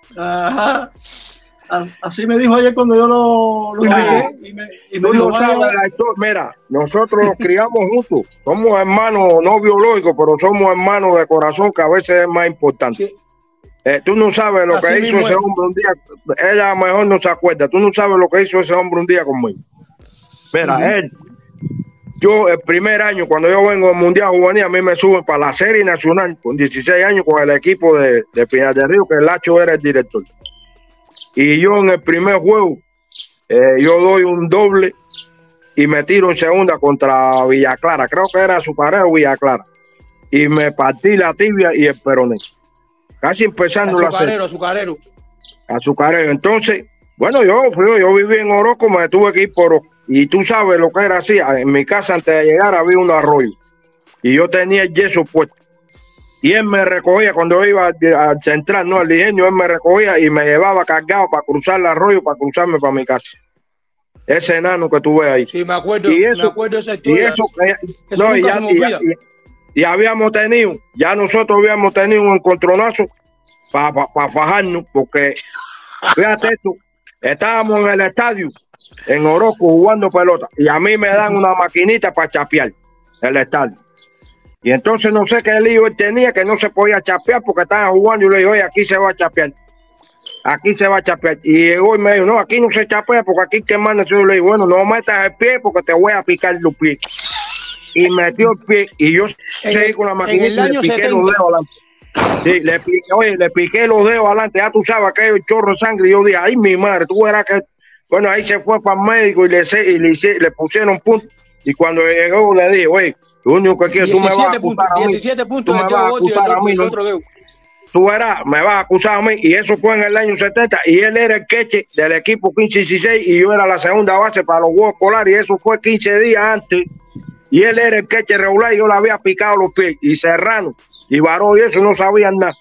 Ajá. A- Así me dijo ayer cuando yo lo, lo invité y me, y me Tú dijo, no sabes vaya, la historia. Mira, nosotros nos criamos juntos. Somos hermanos no biológicos, pero somos hermanos de corazón, que a veces es más importante. sí, Eh, tú no sabes lo Así que hizo mismo ese es. hombre un día. Ella a lo mejor no se acuerda. Tú no sabes lo que hizo ese hombre un día conmigo. Mira, Ujú. él, yo el primer año, cuando yo vengo al Mundial Juvenil, a mí me suben para la Serie Nacional con dieciséis años con el equipo de, de Pinar del Río, que el Lacho era el director. Y yo en el primer juego, eh, yo doy un doble y me tiro en segunda contra Villa Clara. Creo que era su pareja Villa Clara. Y me partí la tibia y el peroné. Casi empezando la serie. Azucarero, azucarero. Azucarero. Entonces, bueno, yo fui, yo viví en Orozco, me tuve que ir por Orozco. Y tú sabes lo que era así. En mi casa antes de llegar había un arroyo. Y yo tenía el yeso puesto. Y él me recogía cuando yo iba al, al central, no al ingenio, él me recogía y me llevaba cargado para cruzar el arroyo, para cruzarme para mi casa. Ese enano que tú ves ahí. Sí, me acuerdo, Y eso- me acuerdo de esa Y historia. eso, eh, Eso no, y, nunca ya, se me y, olvida. y- y habíamos tenido, ya nosotros habíamos tenido un encontronazo para pa, pa fajarnos, porque fíjate esto, estábamos en el estadio, en Orozco, jugando pelota, y a mí me dan una maquinita para chapear el estadio. Y entonces no sé qué lío él tenía, que no se podía chapear porque estaban jugando, y le digo, oye, aquí se va a chapear. Aquí se va a chapear. Y llegó y me dijo, no, aquí no se chapea porque aquí que manda. Yo le digo, bueno, no metas el pie porque te voy a picar los pies. Y metió el pie y yo seguí con la maquinita el y le año piqué setenta. los dedos adelante. Sí, le piqué, oye, le piqué los dedos adelante. Ya tú sabes aquello chorro de sangre. Y yo dije, ay, mi madre, tú verás que. Bueno, ahí se fue para el médico y le, y le, le pusieron punto. Y cuando llegó le dije, oye, lo único que quiero, tú me vas a acusar a mí. diecisiete puntos Tú me metió vas a Gotti y el acusar a otro- mí, el ¿no? otro dedo. Tú verás, me vas a acusar a mí, y eso fue en el año setenta, y él era el queche del equipo quince dieciséis, y yo era la segunda base para los Juegos Escolares, y eso fue quince días antes, y él era el queche regular, y yo le había picado los pies, y Serrano, y Baró, y eso no sabían nada.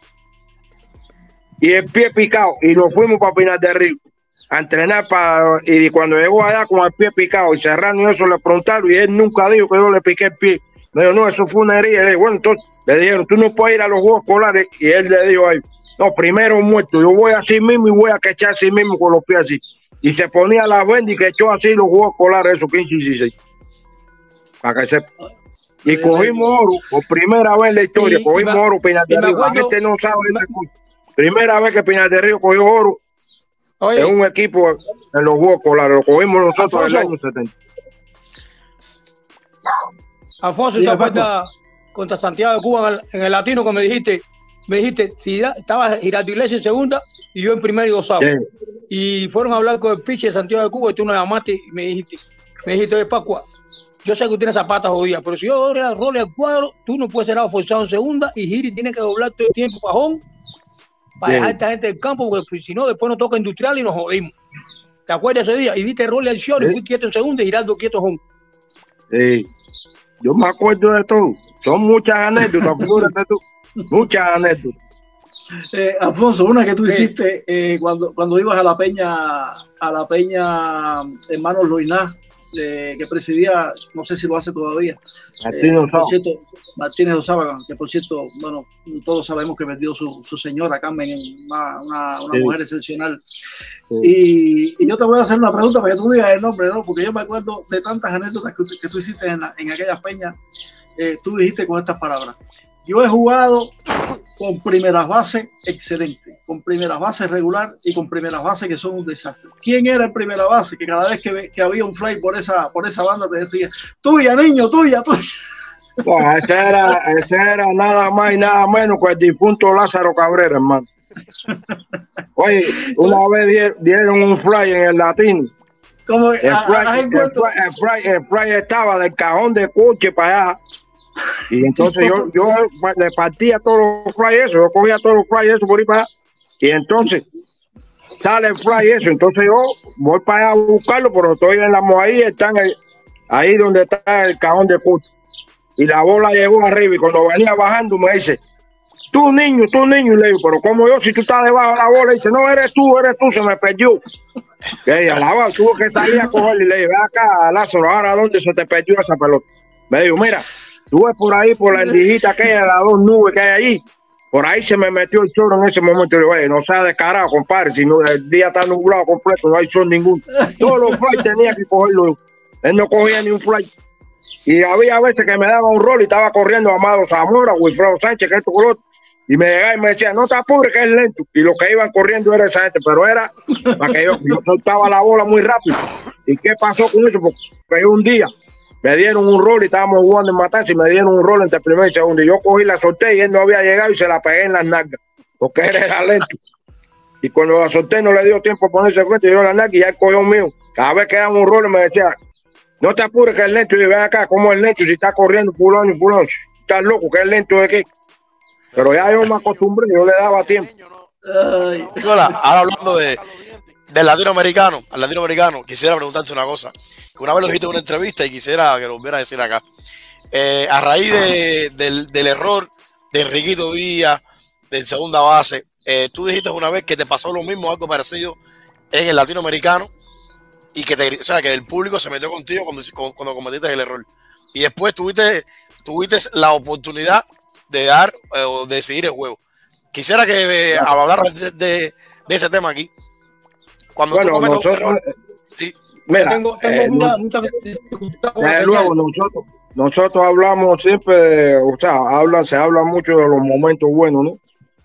Y el pie picado, y nos fuimos para Pinar del Río, a entrenar, para, y cuando llegó allá con el pie picado, y Serrano y eso le preguntaron, y él nunca dijo que yo le piqué el pie. Me dijo, no, eso fue una herida. Y le dije, bueno, entonces le dijeron, tú no puedes ir a los Juegos Escolares. Y él le dijo ahí, no, primero muerto, yo voy así mismo y voy a quechar así mismo con los pies así. Y se ponía la venda y quechó así los Juegos Escolares, esos quince y dieciséis. Para que sepa. Y cogimos oro, por primera vez en la historia, Y- y cogimos me- oro Pinar y del me Río. La acuerdo- gente no sabe esa cosa. Primera vez que Pinar del Río cogió oro Oye, en un equipo en los Juegos Escolares. Lo cogimos nosotros en el Alfonso. año setenta. Alfonso, Diga, ¿te acuerdas contra Santiago de Cuba en el, en el latino que me dijiste? Me dijiste, si da- estaba Giraldo Iglesias en segunda y yo en primera y gozaba. Sí. Y fueron a hablar con el pitcher de Santiago de Cuba y tú me llamaste y me dijiste, me dijiste, oye, Pascua, yo sé que tú tienes zapatas jodidas, pero si yo doy el rol al cuadro, tú no puedes ser forzado en segunda y Giri tiene que doblar todo el tiempo pajón para Sí. dejar a esta gente del campo, porque pues, si no, después nos toca industrial y nos jodimos. ¿Te acuerdas ese día? Y diste rol al short y Sí. fui quieto en segunda y Giraldo quieto home. Sí, yo me acuerdo de todo. Son muchas anécdotas, figúrate tú. Muchas anécdotas. Eh, Alfonso, una que tú Sí. hiciste eh, cuando, cuando ibas a la peña, a la peña Hermanos Loiná, eh, que presidía, no sé si lo hace todavía. Martín Eh, Osaba. por cierto, Martínez Osaba, que por cierto, bueno, todos sabemos que perdió su, su señora Carmen, una, una, una Sí. mujer excepcional. Sí. Y, y yo te voy a hacer una pregunta para que tú digas el nombre, ¿no? Porque yo me acuerdo de tantas anécdotas que, que tú hiciste en, la- en aquellas peñas. Eh, tú dijiste con estas palabras: yo he jugado con primeras bases excelentes, con primeras bases regular y con primeras bases que son un desastre. ¿Quién era el primera base que cada vez que, que había un fly por esa, por esa banda te decía, tuya, niño, tuya, tuya? Bueno, ese era, ese era nada más y nada menos que el difunto Lázaro Cabrera, hermano. Oye, una vez dieron un fly en el Latino. Como, el, fly, a, a el, fly, el, fly, el fly estaba del cajón de coche para allá. Y entonces yo, yo le partía todos los fly eso, yo cogía todos los fly eso por ahí para allá. Y entonces sale el fly eso. Entonces yo voy para allá a buscarlo, pero estoy en la mojadilla, están ahí, ahí donde está el cajón de coche. Y la bola llegó arriba y cuando venía bajando me dice, tú niño, tú niño, y le digo, pero como yo, si tú estás debajo de la bola, y dice, no, eres tú, eres tú, se me perdió. Que ella la tuvo que salir a coger y le dije, ve acá, Lázaro, ahora dónde se te perdió esa pelota. Me dijo, mira, tú ves por ahí, por la endijita que hay, las dos nubes que hay allí, por ahí se me metió el chorro en ese momento. Y le digo, no sea descarado, compadre, si no, el día está nublado completo, no hay sol ninguno. Todos los fly tenía que cogerlo. Él no cogía ni un fly. Y había veces que me daba un rol y estaba corriendo Amado Zamora, Wilfredo Sánchez, que esto con otro, y me llegaba y me decía, no te apures, que es lento. Y los que iban corriendo era esa gente, pero era para que yo, yo soltaba la bola muy rápido. ¿Y qué pasó con eso? Porque un día me dieron un rol y estábamos jugando en Matanza y me dieron un rol entre el primer y segundo. Y yo cogí, la solté y él no había llegado y se la pegué en las nalgas, porque él era lento. Y cuando la solté no le dio tiempo a ponerse frente, yo la nalga y ya él cogió un mío. Cada vez que daba un rol me decía, no te apures que es lento. Y ven acá, ¿cómo es lento? Si está corriendo fulano y fulano, estás loco, que es lento de qué. Pero ya yo me acostumbré, yo le daba tiempo. Ay. Nicolás, ahora hablando de, del latinoamericano, al latinoamericano, quisiera preguntarte una cosa, que una vez lo dijiste en una entrevista y quisiera que lo volviera a decir acá. Eh, a raíz de, del, del error de Enriquito Díaz, de segunda base, eh, tú dijiste una vez que te pasó lo mismo, algo parecido en el latinoamericano, y que, te, o sea, que el público se metió contigo cuando, cuando cometiste el error. Y después tuviste, tuviste la oportunidad de dar eh, o de decidir el juego. Quisiera que eh, hablaras de, de, de ese tema aquí. Cuando bueno, tú cometes nosotros, un error, sí. Mira, tengo, tengo eh, mucha, no, mucha desde luego nosotros, nosotros hablamos siempre, o sea, hablan, se habla mucho de los momentos buenos, ¿no?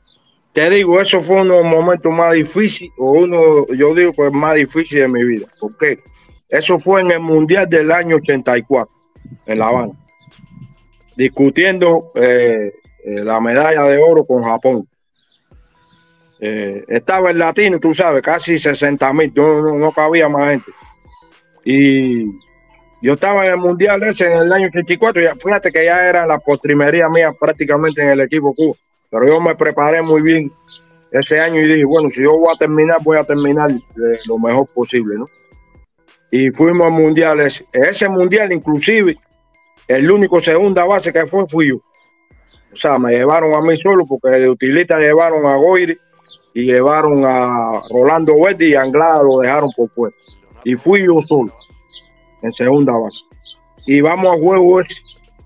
Te digo, eso fue uno de los momentos más difíciles, o uno, yo digo que es más difícil de mi vida. ¿Por qué? Eso fue en el Mundial del año ochenta y cuatro, en La Habana, discutiendo eh, eh, la medalla de oro con Japón. Eh, estaba el latino, tú sabes, casi sesenta mil, no, no, no cabía más gente. Y yo estaba en el Mundial ese en el año ochenta y cuatro, y fíjate que ya era la postrimería mía prácticamente en el equipo Cuba. Pero yo me preparé muy bien ese año y dije, bueno, si yo voy a terminar, voy a terminar eh, lo mejor posible, ¿no? Y fuimos al Mundial ese. Ese Mundial, inclusive, el único segunda base que fue, fui yo. O sea, me llevaron a mí solo porque de utilita llevaron a Goyri y llevaron a Rolando Verde y Anglada lo dejaron por fuera. Y fui yo solo en segunda base. Y vamos a juego ese.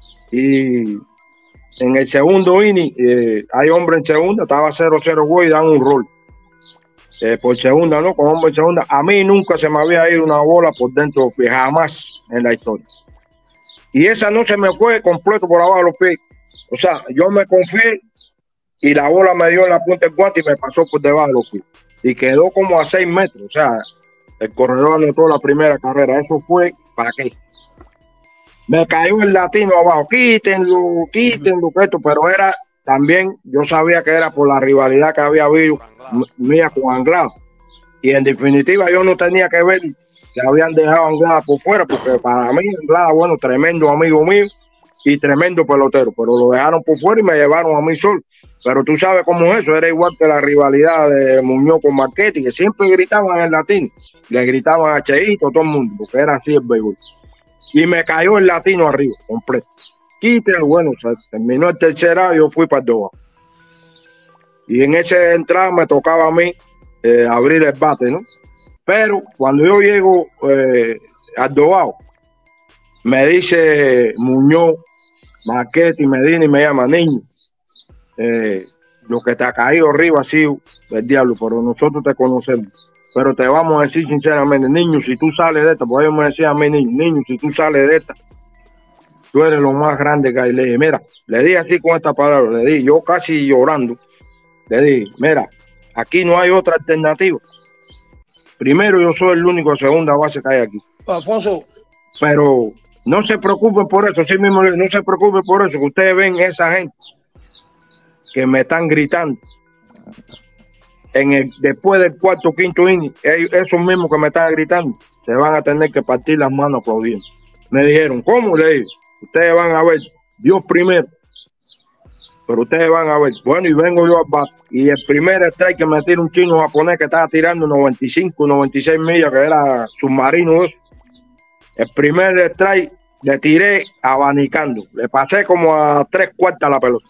Y en el segundo inning, eh, hay hombre en segunda, estaba cero cero y dan un rol. Eh, por segunda, ¿no? Con hombre en segunda. A mí nunca se me había ido una bola por dentro, jamás en la historia. Y esa no se me fue completo por abajo de los pies. O sea, yo me confié y la bola me dio en la punta del guante y me pasó por debajo de los pies. Y quedó como a seis metros. O sea, el corredor anotó la primera carrera. Eso fue, ¿para qué? Me cayó el latino abajo, quítenlo, quítenlo, esto, pero era también, yo sabía que era por la rivalidad que había habido mía con Anglada. Y en definitiva yo no tenía que ver que habían dejado a Anglada por fuera, porque para mí Anglada, bueno, tremendo amigo mío y tremendo pelotero, pero lo dejaron por fuera y me llevaron a mí solo. Pero tú sabes cómo es eso, era igual que la rivalidad de Muñoz con Marchetti, que siempre gritaban en el latino, le gritaban a Cheito, todo el mundo, porque era así el béisbol. Y me cayó el latino arriba, completo. Quítenlo, bueno, o sea, terminó el tercer out y yo fui para el dos. Y en ese entrada me tocaba a mí eh, abrir el bate, ¿no? Pero cuando yo llego eh, al dos, me dice Muñoz, Marchetti, Medina y me llama, niño, eh, lo que te ha caído arriba ha sido del diablo, pero nosotros te conocemos. Pero te vamos a decir sinceramente, niño, si tú sales de esta, porque ellos me decían a mí, niño, niño, si tú sales de esta, tú eres lo más grande que hay. Le dije, mira, le dije así con esta palabra, le dije, yo casi llorando, le dije, mira, aquí no hay otra alternativa. Primero, yo soy el único segunda base que hay aquí. Alfonso. Pero no se preocupen por eso, sí mismo, no se preocupen por eso, que ustedes ven esa gente que me están gritando en el, después del cuarto quinto inning, esos mismos que me están gritando, se van a tener que partir las manos aplaudiendo. Me dijeron, ¿cómo? Le dije, ustedes van a ver, Dios primero, pero ustedes van a ver. Bueno, y vengo yo al bate, y el primer strike que me tira un chino japonés que estaba tirando noventa y cinco, noventa y seis millas, que era submarino eso. El primer strike le tiré abanicando, le pasé como a tres cuartas la pelota.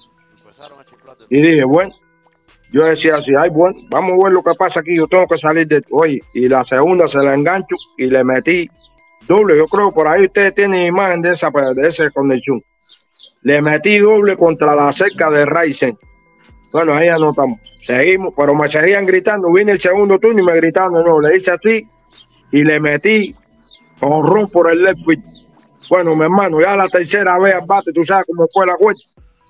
Y dije, bueno, yo decía así, ay, bueno, vamos a ver lo que pasa aquí, yo tengo que salir de... Oye, y la segunda se la engancho y le metí doble, yo creo por ahí ustedes tienen imagen de esa, de esa conexión. Le metí doble contra la cerca de Ryzen. Bueno, ahí anotamos. Seguimos, pero me seguían gritando. Vine el segundo turno y me gritaban, no, le hice así y le metí honrón por el left field. Bueno, mi hermano, ya la tercera vez al bate, tú sabes cómo fue la cuenta.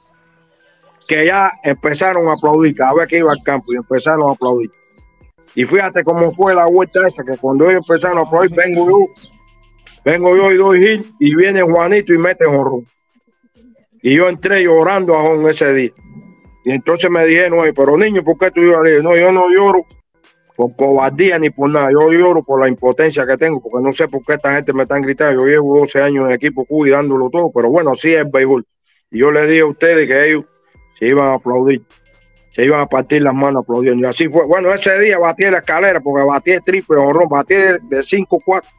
Que ya empezaron a aplaudir cada vez que iba al campo y empezaron a aplaudir. Y fíjate cómo fue la vuelta esa, que cuando ellos empezaron a aplaudir, vengo yo, vengo yo y doy hit, y viene Juanito y mete honrón. Y yo entré llorando a Juan ese día. Y entonces me dijeron, oye, pero niño, ¿por qué tú lloras? No, yo no lloro por cobardía ni por nada. Yo lloro por la impotencia que tengo, porque no sé por qué esta gente me está gritando. Yo llevo doce años en el equipo Cuba y dándolo todo, pero bueno, sí es el béisbol. Y yo les dije a ustedes que ellos se iban a aplaudir, se iban a partir las manos aplaudiendo. Y así fue. Bueno, ese día batí la escalera, porque batí el triple honrón, batí de cinco cuatro.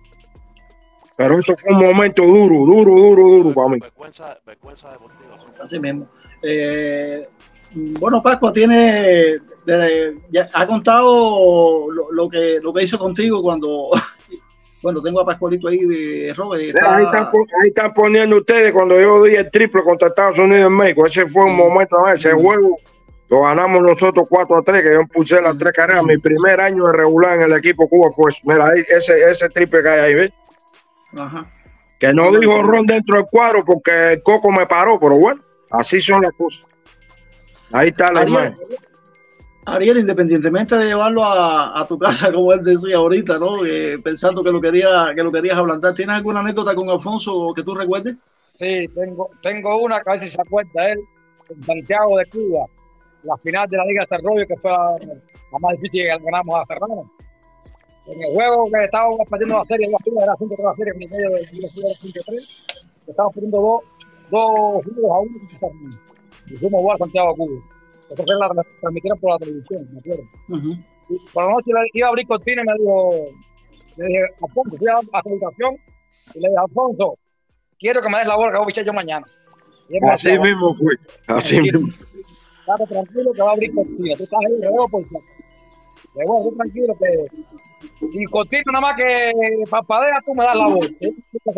Pero eso fue un momento duro, duro, duro, duro para mí. Vergüenza, vergüenza deportiva. Así mismo. Eh, bueno, Pascua tiene, de, ya ha contado lo, lo que lo que hizo contigo cuando, bueno, tengo a Pascualito ahí de Robert. Está... Ahí, están, ahí están poniendo ustedes cuando yo di el triple contra Estados Unidos en México. Ese fue un momento, ese juego lo ganamos nosotros cuatro a tres, que yo puse las tres carreras. Mi primer año de regular en el equipo Cuba fue eso. Mira, ahí, ese, ese triple que hay ahí, ¿ves? Ajá. Que no dijo ron dentro del cuadro porque el coco me paró, pero bueno, así son las cosas. Ahí está la Ariel, imagen. Ariel, independientemente de llevarlo a, a tu casa, como él decía ahorita, ¿no? Eh, pensando que lo quería, que lo querías ablandar, ¿tienes alguna anécdota con Alfonso que tú recuerdes? Sí, tengo, tengo una que a ver si se acuerda él, en Santiago de Cuba, la final de la Liga de Desarrollo, que fue la, la más difícil que ganamos a Ferrano. En el juego que estábamos perdiendo la serie, era cinco tres la serie, en el medio de cinco tres, estábamos perdiendo dos, dos juegos a uno, y fuimos a jugar a Santiago de Cuba. Esa fue la transmitieron por la televisión, me acuerdo. Uh-huh. Y por la noche iba a abrir cortina y me dijo, le dije, Alfonso, fui a la habitación y le dije, Alfonso, quiero que me des la bola que voy a pichar yo mañana. Así decía, mismo fue, así mismo. Estate tranquilo que va a abrir cortina, tú estás ahí, le debo por favor. Le voy a decir tranquilo que y cortito nada más que papadea, tú me das la voz. ¿Sí?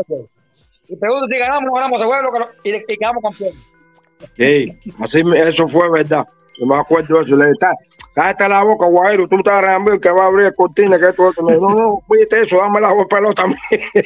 Y pregunto si ganamos o no ganamos ese juego y, y quedamos campeones. Sí, así eso fue verdad. Yo me acuerdo de eso. Le dije, cállate la boca, Guajiro, tú estás reambio que va a abrir cortina, que esto, esto. No, no, viste eso, dame la pelota también.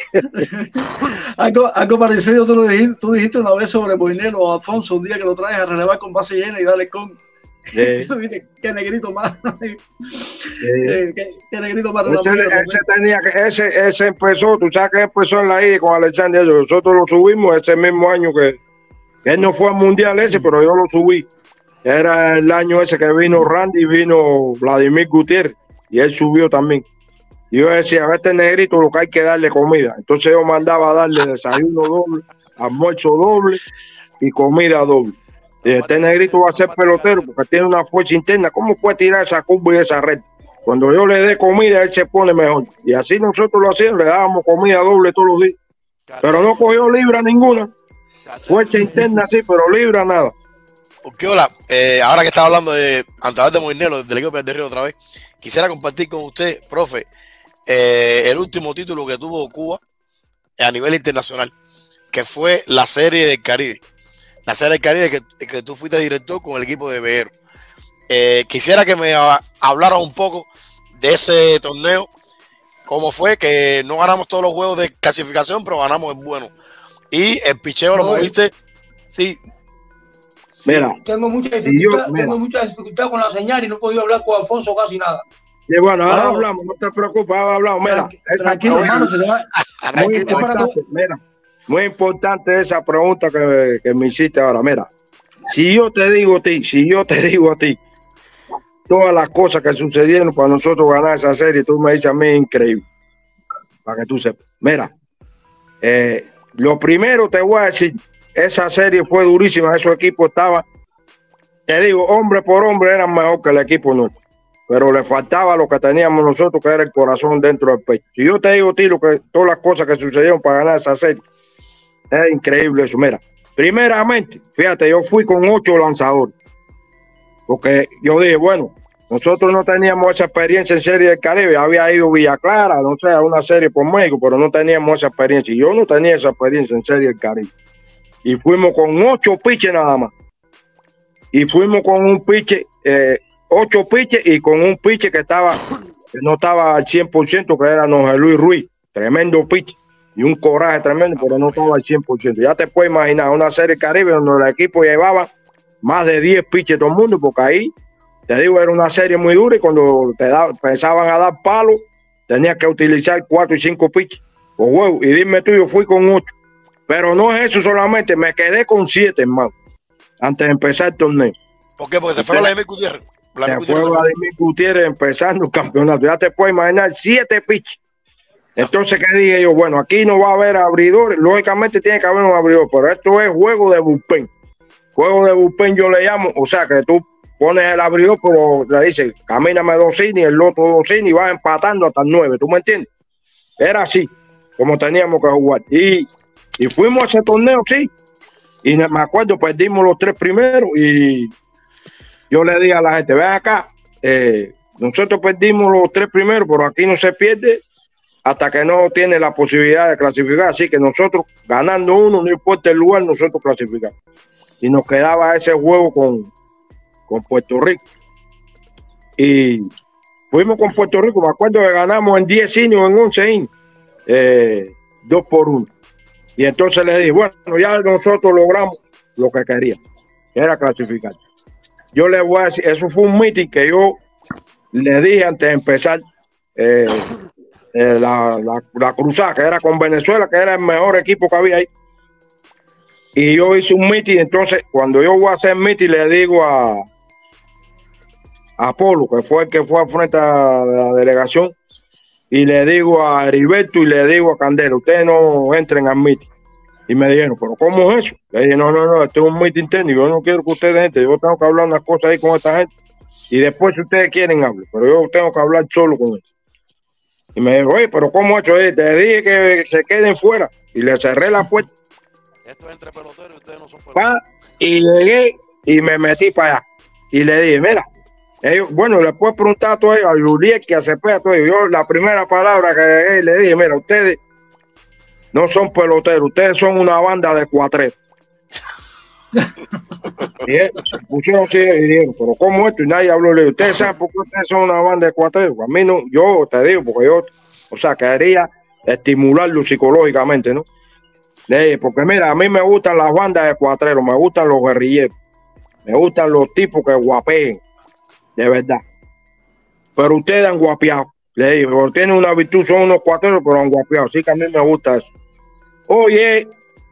algo, algo parecido tú, lo dijiste, tú dijiste una vez sobre Moinelo o Alfonso, un día que lo traes a relevar con base llena y dale con. Sí. Qué negrito más. Sí. Eh, qué, qué negrito más. Ese, ese, tenía que, ese, ese empezó, tú sabes que empezó en la I D con Alexander. Nosotros lo subimos ese mismo año que él no fue al mundial ese, pero yo lo subí. Era el año ese que vino Randy y vino Vladimir Gutiérrez y él subió también. Y yo decía, a este negrito lo que hay que darle comida. Entonces yo mandaba a darle desayuno doble, almuerzo doble y comida doble. Y este negrito va a ser pelotero porque tiene una fuerza interna. ¿Cómo puede tirar esa curva y esa red? Cuando yo le dé comida, él se pone mejor. Y así nosotros lo hacíamos, le dábamos comida doble todos los días. Pero no cogió libra ninguna. Fuerza interna sí, pero libra nada. Porque hola, eh, ahora que estaba hablando de Antabar de Moinelo, del equipo de Río otra vez, quisiera compartir con usted, profe, eh, el último título que tuvo Cuba a nivel internacional, que fue la Serie del Caribe. La Serie del Caribe que, que tú fuiste director con el equipo de Veero. Eh, quisiera que me hablaras un poco de ese torneo, cómo fue, que no ganamos todos los juegos de clasificación, pero ganamos el bueno. Y el picheo lo No, moviste. Sí. Sí. Mira, Tengo mucha y yo, dificultad, mira, tengo mucha dificultad con la señal y no he podido hablar con Alfonso casi nada. y bueno, ahora Claro. hablamos, no te preocupes, ahora hablamos. Mira, Tranqui- esa Tranquilo, pregunta hermano, se te va. muy Tranquilo. Es para tu- importante, mira, muy importante esa pregunta que, que me hiciste ahora. Mira, si yo te digo a ti, si yo te digo a ti, todas las cosas que sucedieron para nosotros ganar esa serie, tú me dices a mí, increíble, para que tú sepas. Mira, eh, lo primero te voy a decir, esa serie fue durísima, esos equipos estaban, te digo, hombre por hombre eran mejor que el equipo nuestro, pero le faltaba lo que teníamos nosotros, que era el corazón dentro del pecho. Si yo te digo a ti lo que, todas las cosas que sucedieron para ganar esa serie, es increíble eso. Mira, primeramente, fíjate, yo fui con ocho lanzadores, porque yo dije, bueno, nosotros no teníamos esa experiencia en Serie del Caribe, había ido Villa Clara, no sé, a una serie por México, pero no teníamos esa experiencia, y yo no tenía esa experiencia en Serie del Caribe. Y fuimos con ocho pitches nada más. Y fuimos con un pitcher, eh, ocho pitches y con un pitcher que estaba, que no estaba al cien por ciento, que era José Luis Ruiz, tremendo pitcher, y un coraje tremendo, pero no estaba al cien por ciento. Ya te puedes imaginar, una Serie del Caribe donde el equipo llevaba más de diez pitches todo el mundo, porque ahí, te digo, era una serie muy dura y cuando te da, pensaban a dar palos, tenías que utilizar cuatro y cinco pitches por juego. Y dime tú, yo fui con ocho. Pero no es eso solamente, me quedé con siete, hermano, antes de empezar el torneo. ¿Por qué? Porque se fue Vladimir Gutiérrez. Vladimir Se fue Gutiérrez se fue. Vladimir Gutiérrez empezando el campeonato. Ya te puedes imaginar, siete pitches. Entonces, ¿qué dije yo? Bueno, aquí no va a haber abridores. Lógicamente tiene que haber un abridor, pero esto es juego de bullpen. Juego de bullpen yo le llamo, o sea, que tú pones el abridor, pero le dices, camíname dos innings, el otro dos innings y vas empatando hasta el nueve. ¿Tú me entiendes? Era así, como teníamos que jugar. Y, y fuimos a ese torneo, sí. Y me acuerdo, perdimos los tres primeros y yo le dije a la gente, ven acá, eh, nosotros perdimos los tres primeros, pero aquí no se pierde hasta que no tiene la posibilidad de clasificar. Así que nosotros, ganando uno, no importa el lugar, nosotros clasificamos. Y nos quedaba ese juego con, con Puerto Rico. Y fuimos con Puerto Rico, me acuerdo que ganamos en diez innings o en once innings, eh, dos por uno. Y entonces le dije, bueno, ya nosotros logramos lo que queríamos, que era clasificar. Yo le voy a decir, eso fue un meeting que yo le dije antes de empezar eh, eh, la, la, la cruzada, que era con Venezuela, que era el mejor equipo que había ahí. Y yo hice un meeting, entonces cuando yo voy a hacer meeting le digo a, a Polo, que fue el que fue al frente a la delegación, y le digo a Heriberto y le digo a Candela, ustedes no entren al meeting. Y me dijeron, ¿pero cómo es eso? Le dije, no, no, no, esto es un meeting técnico, yo no quiero que ustedes entren, yo tengo que hablar unas cosas ahí con esta gente, y después si ustedes quieren hablen, pero yo tengo que hablar solo con ellos. Y me dijo, oye, ¿pero cómo es eso? Te dije que se queden fuera, y le cerré la puerta. Esto es entre peloteros y ustedes no son Pa, peloteros. y llegué y me metí para allá. Y le dije, mira, ellos, bueno, le puedo preguntar a todos ellos, a Juliet, que a Cepeda, a todos ellos. Yo, la primera palabra que llegué, le dije, mira, ustedes no son peloteros, ustedes son una banda de cuatreros. Y él, se pusieron así y dijeron, pero ¿cómo esto? Y nadie habló. Le dije, ustedes saben por qué ustedes son una banda de cuatreros. A mí no, yo te digo, porque yo, o sea, quería estimularlo psicológicamente, ¿no? Le dije, porque mira, a mí me gustan las bandas de cuatreros, me gustan los guerrilleros, me gustan los tipos que guapeen, de verdad. Pero ustedes han guapeado. Le dije, pero tienen una virtud, son unos cuatreros, pero han guapeado. Así que a mí me gusta eso. Oye,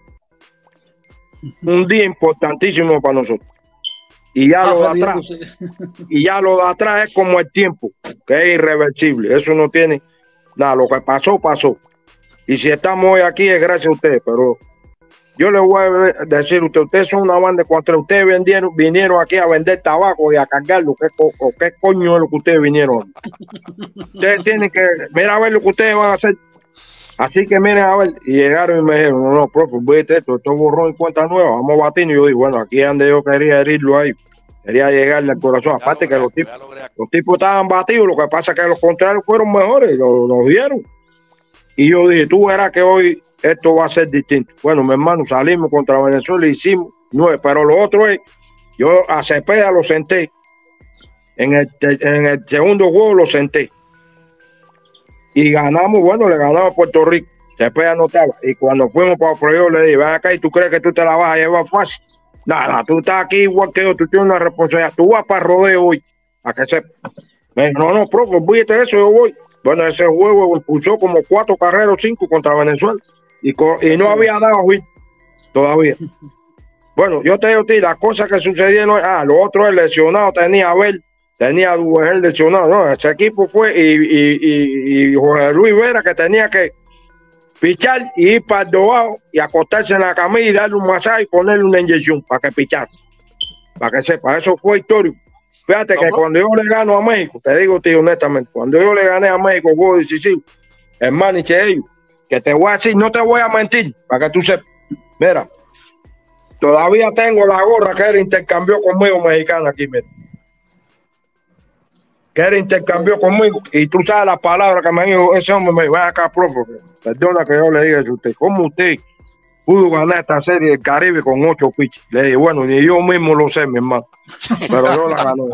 un día importantísimo para nosotros. Y ya lo de atrás, y ya lo de atrás es como el tiempo, que es irreversible. Eso no tiene nada. Lo que pasó, pasó. Y si estamos hoy aquí es gracias a ustedes. Pero yo les voy a decir a ustedes, ustedes son una banda de cuatro. Ustedes vinieron, vinieron aquí a vender tabaco y a cargarlo. ¿Qué, co ¿Qué coño es lo que ustedes vinieron? Ustedes tienen que, mira a ver lo que ustedes van a hacer. Así que miren a ver. Y llegaron y me dijeron, no, no, profe, vete esto, esto es borrón y cuenta nueva, vamos a batir. Y yo digo, bueno, aquí es donde yo quería herirlo ahí. Quería llegarle al corazón. Aparte que los tipos, los tipos estaban batidos, lo que pasa es que los contrarios fueron mejores, los, los dieron. Y yo dije, tú verás que hoy esto va a ser distinto. Bueno, mi hermano, salimos contra Venezuela y hicimos nueve. Pero lo otro es, yo a Cepeda lo senté. En el, en el segundo juego lo senté. Y ganamos, bueno, le ganamos a Puerto Rico. Cepeda no estaba. Y cuando fuimos para Proyo le dije, ven acá y tú crees que tú te la vas a llevar fácil. Nada, tú estás aquí igual que yo, tú tienes una responsabilidad. Tú vas para rodeo hoy, a que sepa. Me dijo, no, no, profe, olvídate de eso, yo voy. Bueno, ese juego impulsó como cuatro carreras o cinco contra Venezuela. Y, y no había dado hit todavía. Bueno, yo te digo a ti, las cosas que sucedieron, ah, lo otro es lesionado, tenía a Abel, tenía a Duvergel lesionado, no, ese equipo fue, y, y, y, y José Luis Vera que tenía que pichar y ir para el dobado y acostarse en la camilla y darle un masaje y ponerle una inyección para que pichara, para que sepa, eso fue histórico. Fíjate que cuando yo le gano a México, te digo tío honestamente, cuando yo le gané a México el juego decisivo, hermano y ellos, que te voy a decir, no te voy a mentir, para que tú sepas, mira, todavía tengo la gorra que él intercambió conmigo mexicana aquí, mira. Que él intercambió conmigo y tú sabes las palabras que me dijo ese hombre, me dijo, ven acá, profe, perdona que yo le diga eso a usted, ¿cómo usted pudo ganar esta serie del Caribe con ocho pitches? Le dije, bueno, ni yo mismo lo sé, mi hermano, pero yo la gané.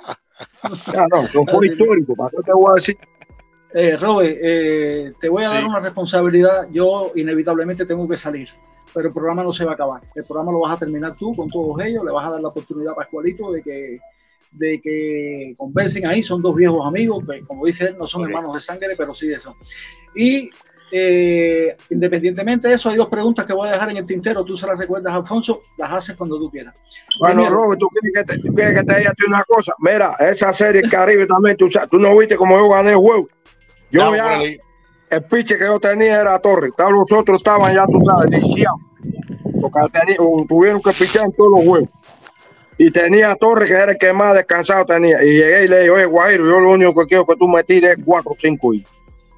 Ya no, eso fue histórico, ¿para qué te voy a decir? Eh, Robert, eh, te voy a Sí. dar una responsabilidad, yo inevitablemente tengo que salir, pero el programa no se va a acabar, el programa lo vas a terminar tú con todos ellos, le vas a dar la oportunidad a Pascualito de que de que conversen ahí, son dos viejos amigos, que como dice él, no son Okay. hermanos de sangre, pero sí de eso. Y eh, independientemente de eso, hay dos preguntas que voy a dejar en el tintero, tú se las recuerdas, Alfonso, las haces cuando tú quieras. Bueno, Primero, Robert, ¿tú quieres que te, tú quieres que te diga una cosa? Mira, esa serie del Caribe también, tú, sabes, tú no viste cómo yo gané el juego. Yo Dame ya, por ahí. el piche que yo tenía era Torres, los otros estaban ya, tú sabes, lisiados, porque tenía, tuvieron que pichar en todos los juegos. Y tenía a Torres, que era el que más descansado tenía. Y llegué y le dije, oye, Guajiro, yo lo único que quiero que tú me tires cuatro o cinco y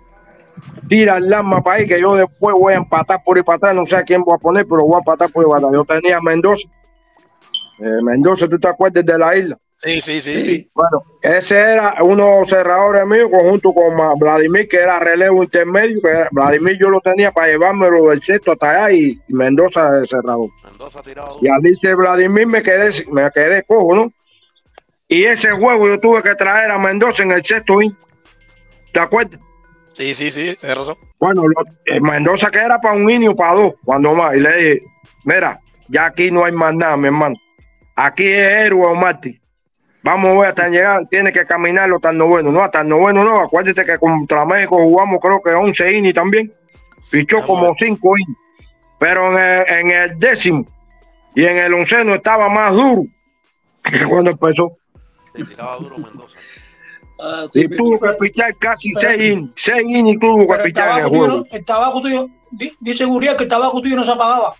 tira el arma para ahí, que yo después voy a empatar por ahí para atrás. No sé a quién voy a poner, pero voy a empatar por ahí para atrás. Yo tenía a Mendoza. Eh, Mendoza, ¿tú te acuerdas de la isla? Sí, sí, sí. Bueno, ese era uno de los cerradores míos, conjunto con Vladimir, que era relevo intermedio. Que era, Vladimir yo lo tenía para llevármelo del sexto hasta allá y Mendoza el cerrador. Mendoza tirado Y al irse Vladimir me quedé, me quedé cojo, ¿no? Y ese juego yo tuve que traer a Mendoza en el sexto inning. ¿Te acuerdas? Sí, sí, sí, tienes razón. Bueno, lo, eh, Mendoza que era para un inning o para dos, cuando más. Y le dije, mira, ya aquí no hay más nada, mi hermano. Aquí es héroe o mártir. Vamos a ver hasta llegar, tiene que caminarlo hasta el noveno. No, hasta el noveno no. Acuérdate que contra México jugamos creo que once innings también. Pichó Vamos a como ver. cinco innings. Pero en el, en el décimo y en el onceno estaba más duro que cuando empezó. te tiraba duro Mendoza. ah, sí, Y tuvo que pichar casi Pero- seis innings. Seis innings tuvo que Pero el pichar en el tabaco tuyo, juego. no- el tabaco tuyo, di- dice Gurriel que el tabaco tuyo no se apagaba.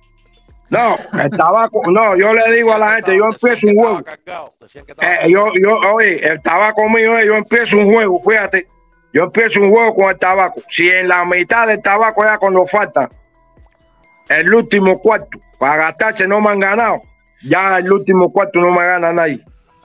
No, el tabaco, no, yo le digo a la gente, yo empiezo un juego. Eh, yo, yo, oye, el tabaco mío es, yo empiezo un juego, fíjate, yo empiezo un juego con el tabaco. Si en la mitad del tabaco ya cuando falta el último cuarto para gastarse no me han ganado, ya el último cuarto no me gana nadie.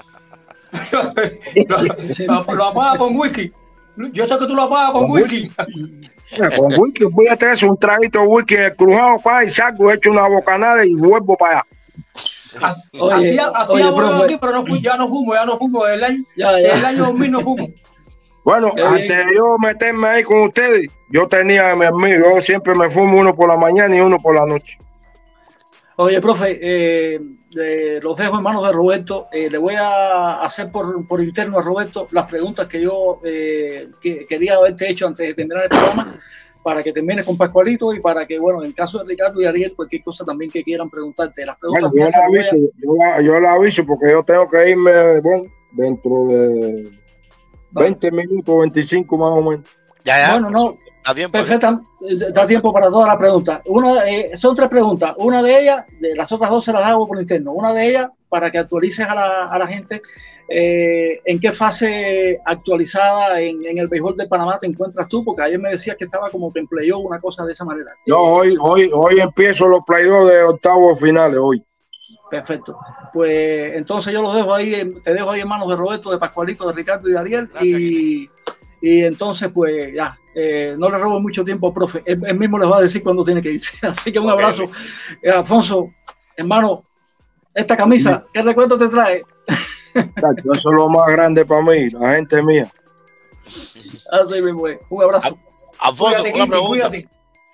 lo, lo apaga con whisky. Yo sé que tú lo apagas con Con whisky. Eh, Con whisky, fíjate eso, un traguito de whisky en el crujado, pa, y salgo, echo una bocanada y vuelvo para allá. Oye, Hacía, hacía oye, bueno profe. aquí, pero no fui, ya no fumo, ya no fumo. El año, Ya, ya. el año dos mil no fumo. Bueno, Qué antes bien. de yo meterme ahí con ustedes, yo tenía a mi amigo, yo siempre me fumo uno por la mañana y uno por la noche. Oye, profe, eh, eh, los dejo en manos de Roberto. Eh, le voy a hacer por, por interno a Roberto las preguntas que yo eh, que, quería haberte hecho antes de terminar el programa, para que termines con Pascualito y para que, bueno, en caso de Ricardo y Ariel, cualquier cosa también que quieran preguntarte. Las preguntas Bueno, yo mías la se las voy a- aviso, yo la, yo la aviso porque yo tengo que irme, bueno, dentro de veinte minutos, veinticinco más o menos. Ya, ya. Bueno, no, A tiempo. perfecta, eh, da tiempo para todas las preguntas. Una, eh, son tres preguntas. Una de ellas, de las otras dos se las hago por interno. Una de ellas, para que actualices a la, a la gente, eh, en qué fase actualizada en, en el béisbol de Panamá te encuentras tú, porque ayer me decías que estaba como que en playoff, una cosa de esa manera. Yo hoy, hoy, hoy empiezo los playoffs de octavos finales, hoy. Perfecto. Pues entonces yo los dejo ahí, en- te dejo ahí en manos de Roberto, de Pascualito, de Ricardo y de Ariel. Y, y entonces, pues ya, eh, no le robo mucho tiempo, profe. Él, él mismo les va a decir cuándo tiene que irse. Así que un Ok, abrazo. Eh, Alfonso, hermano, esta camisa, ¿qué recuerdo te trae? Chacho, eso es lo más grande para mí, la gente mía. Así mismo es. Un abrazo. Alfonso, Cuídate, una Quinti, pregunta. cuídate.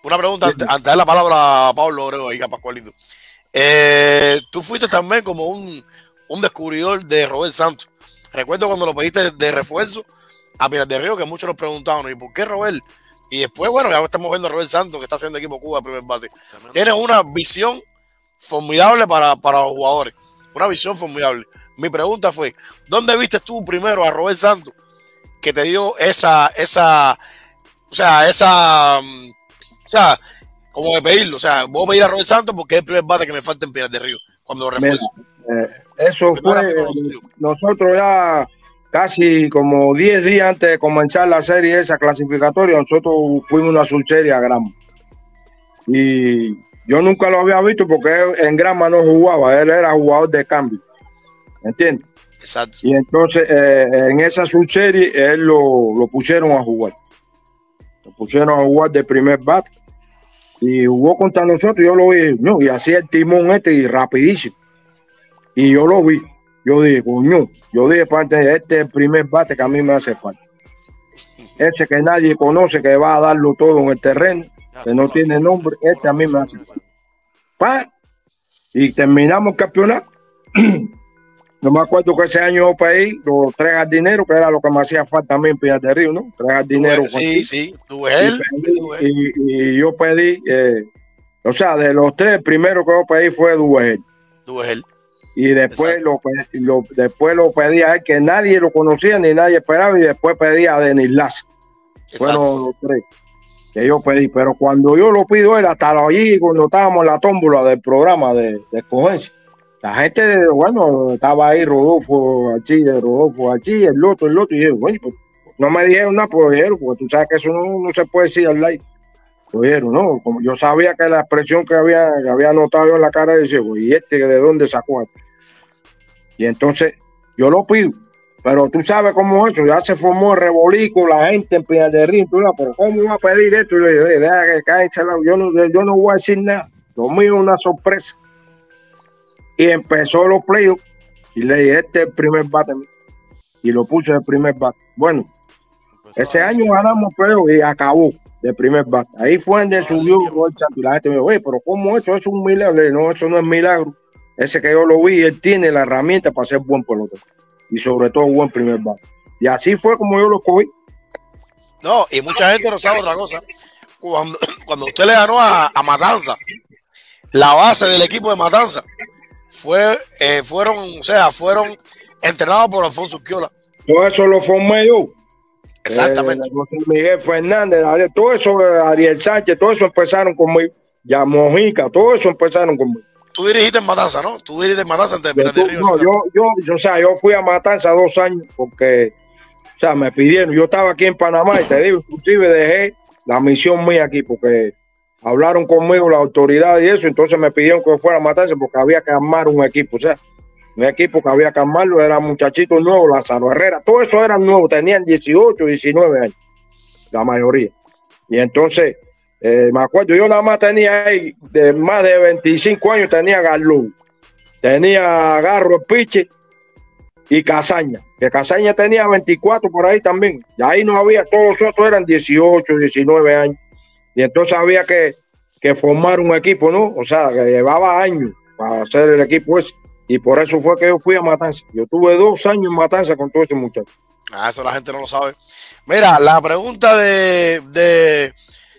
Una pregunta antes, antes de dar la palabra a Pablo Obrego y a Pascualito. Eh, tú fuiste también como un, un descubridor de Robert Santos. Recuerdo cuando lo pediste de refuerzo a Pinar del Río, que muchos nos preguntaban, ¿y por qué Robert? Y después, bueno, ya estamos viendo a Robert Santos, que está haciendo equipo Cuba primer bate. Tienes una visión formidable para, para los jugadores. Una visión formidable. Mi pregunta fue, ¿dónde viste tú primero a Robert Santos que te dio esa, esa, o sea, esa, o sea, como de pedirlo? O sea, voy a pedir a Robert Santos porque es el primer bate que me falta en Pinar del Río, cuando lo refuerzo. Mira, eh, eso porque fue, no nosotros ya casi como diez días antes de comenzar la serie esa clasificatoria, nosotros fuimos a una subserie a Granma. Y yo nunca lo había visto porque él en Granma no jugaba, él era jugador de cambio. ¿Entiendes? Exacto. Y entonces eh, en esa subserie él lo, lo pusieron a jugar. Lo pusieron a jugar de primer bate. Y jugó contra nosotros, yo lo vi, no, y hacía el timón este y rapidísimo. Y yo lo vi. Yo dije, coño, yo dije, este es el primer bate que a mí me hace falta. Ese que nadie conoce, que va a darlo todo en el terreno, que no tiene nombre, este a mí me hace falta. ¡Pah! Y terminamos el campeonato. No me acuerdo que ese año yo pedí los tres jardineros, que era lo que me hacía falta también en Pinar del Río, ¿no? Tres jardineros. Sí, sí, tuve él. Y, y, y yo pedí, eh, o sea, de los tres, el primero que yo pedí fue Duegel. Duegel. Y después lo, lo, después lo pedí a él, que nadie lo conocía ni nadie esperaba, y después pedí a Denis Laza. Fueron los tres que yo pedí. Pero cuando yo lo pido él, hasta allí, cuando estábamos en la tómbola del programa de, de escogencia, la gente, bueno, estaba ahí Rodolfo allí, Rodolfo allí, el otro, el otro, y yo, bueno, pues, no me dijeron nada, pues dijeron, porque tú sabes que eso no, no se puede decir al aire. Pues dijeron, no, como yo sabía que la expresión que había, que había notado yo en la cara, decía, pues, ¿y este de dónde sacó esto? Y entonces yo lo pido, pero tú sabes cómo es eso, ya se formó el rebolico, la gente en Pinar del Río, pero ¿cómo va a pedir esto? Y le dije, deja que caiga, yo no, yo no voy a decir nada, lo mío es una sorpresa. Y empezó los playoffs y le dije, este es el primer bate mío. Y lo puse el primer bate. Bueno, este año ganamos playoffs y acabó de primer bate. Ahí fue donde subió el Santos. Y la gente me dijo, oye, pero ¿cómo eso? Eso es un milagro. Le dije, no, eso no es milagro. Ese que yo lo vi, él tiene la herramienta para ser buen pelotero. Y sobre todo buen primer bate. Y así fue como yo lo cogí. No, y mucha gente no sabe otra cosa. Cuando, cuando usted le ganó a, a Matanza, la base del equipo de Matanza fue, eh, fueron, o sea, fueron entrenados por Alfonso Urquiola. Todo eso lo formé yo. Exactamente. Eh, Miguel Fernández, Ariel, todo eso, Ariel Sánchez, todo eso empezaron conmigo. Ya Mojica, todo eso empezaron conmigo. Tú dirigiste en Matanza, ¿no? Tú dirigiste en Matanza antes de Pinar del Río. No, yo, yo, yo, o sea, yo fui a Matanza dos años porque, o sea, me pidieron. Yo estaba aquí en Panamá y te digo, inclusive dejé la misión mía aquí porque hablaron conmigo la autoridad y eso, entonces me pidieron que fuera a Matanza porque había que armar un equipo, o sea, un equipo que había que armarlo, eran muchachitos nuevos, Lázaro Herrera, todo eso eran nuevos, tenían dieciocho, diecinueve años, la mayoría. Y entonces, eh, me acuerdo, yo nada más tenía ahí, de más de veinticinco años, tenía Garlú, tenía Garro el Piche y Casaña, que Casaña tenía veinticuatro por ahí también, y ahí no había, todos los otros eran dieciocho, diecinueve años. Y entonces había que, que formar un equipo, ¿no? O sea, que llevaba años para hacer el equipo ese. Y por eso fue que yo fui a Matanza. Yo tuve dos años en Matanza con todos esos muchachos. Ah, eso la gente no lo sabe. Mira, la pregunta de, de,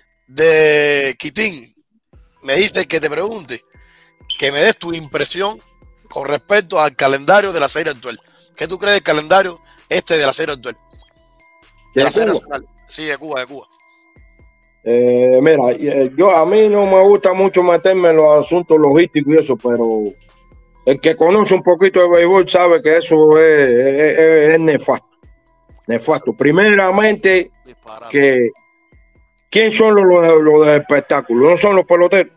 de Quitín me dice que te pregunte, que me des tu impresión con respecto al calendario de la serie actual. ¿Qué tú crees del calendario este de la serie actual? De, de la serie nacional. Sí, de Cuba, de Cuba. Eh, mira, yo a mí no me gusta mucho meterme en los asuntos logísticos y eso, pero el que conoce un poquito de béisbol sabe que eso es, es, es, es nefasto. Nefasto. Primeramente, que ¿quién son los, los, los de espectáculo? No son los peloteros.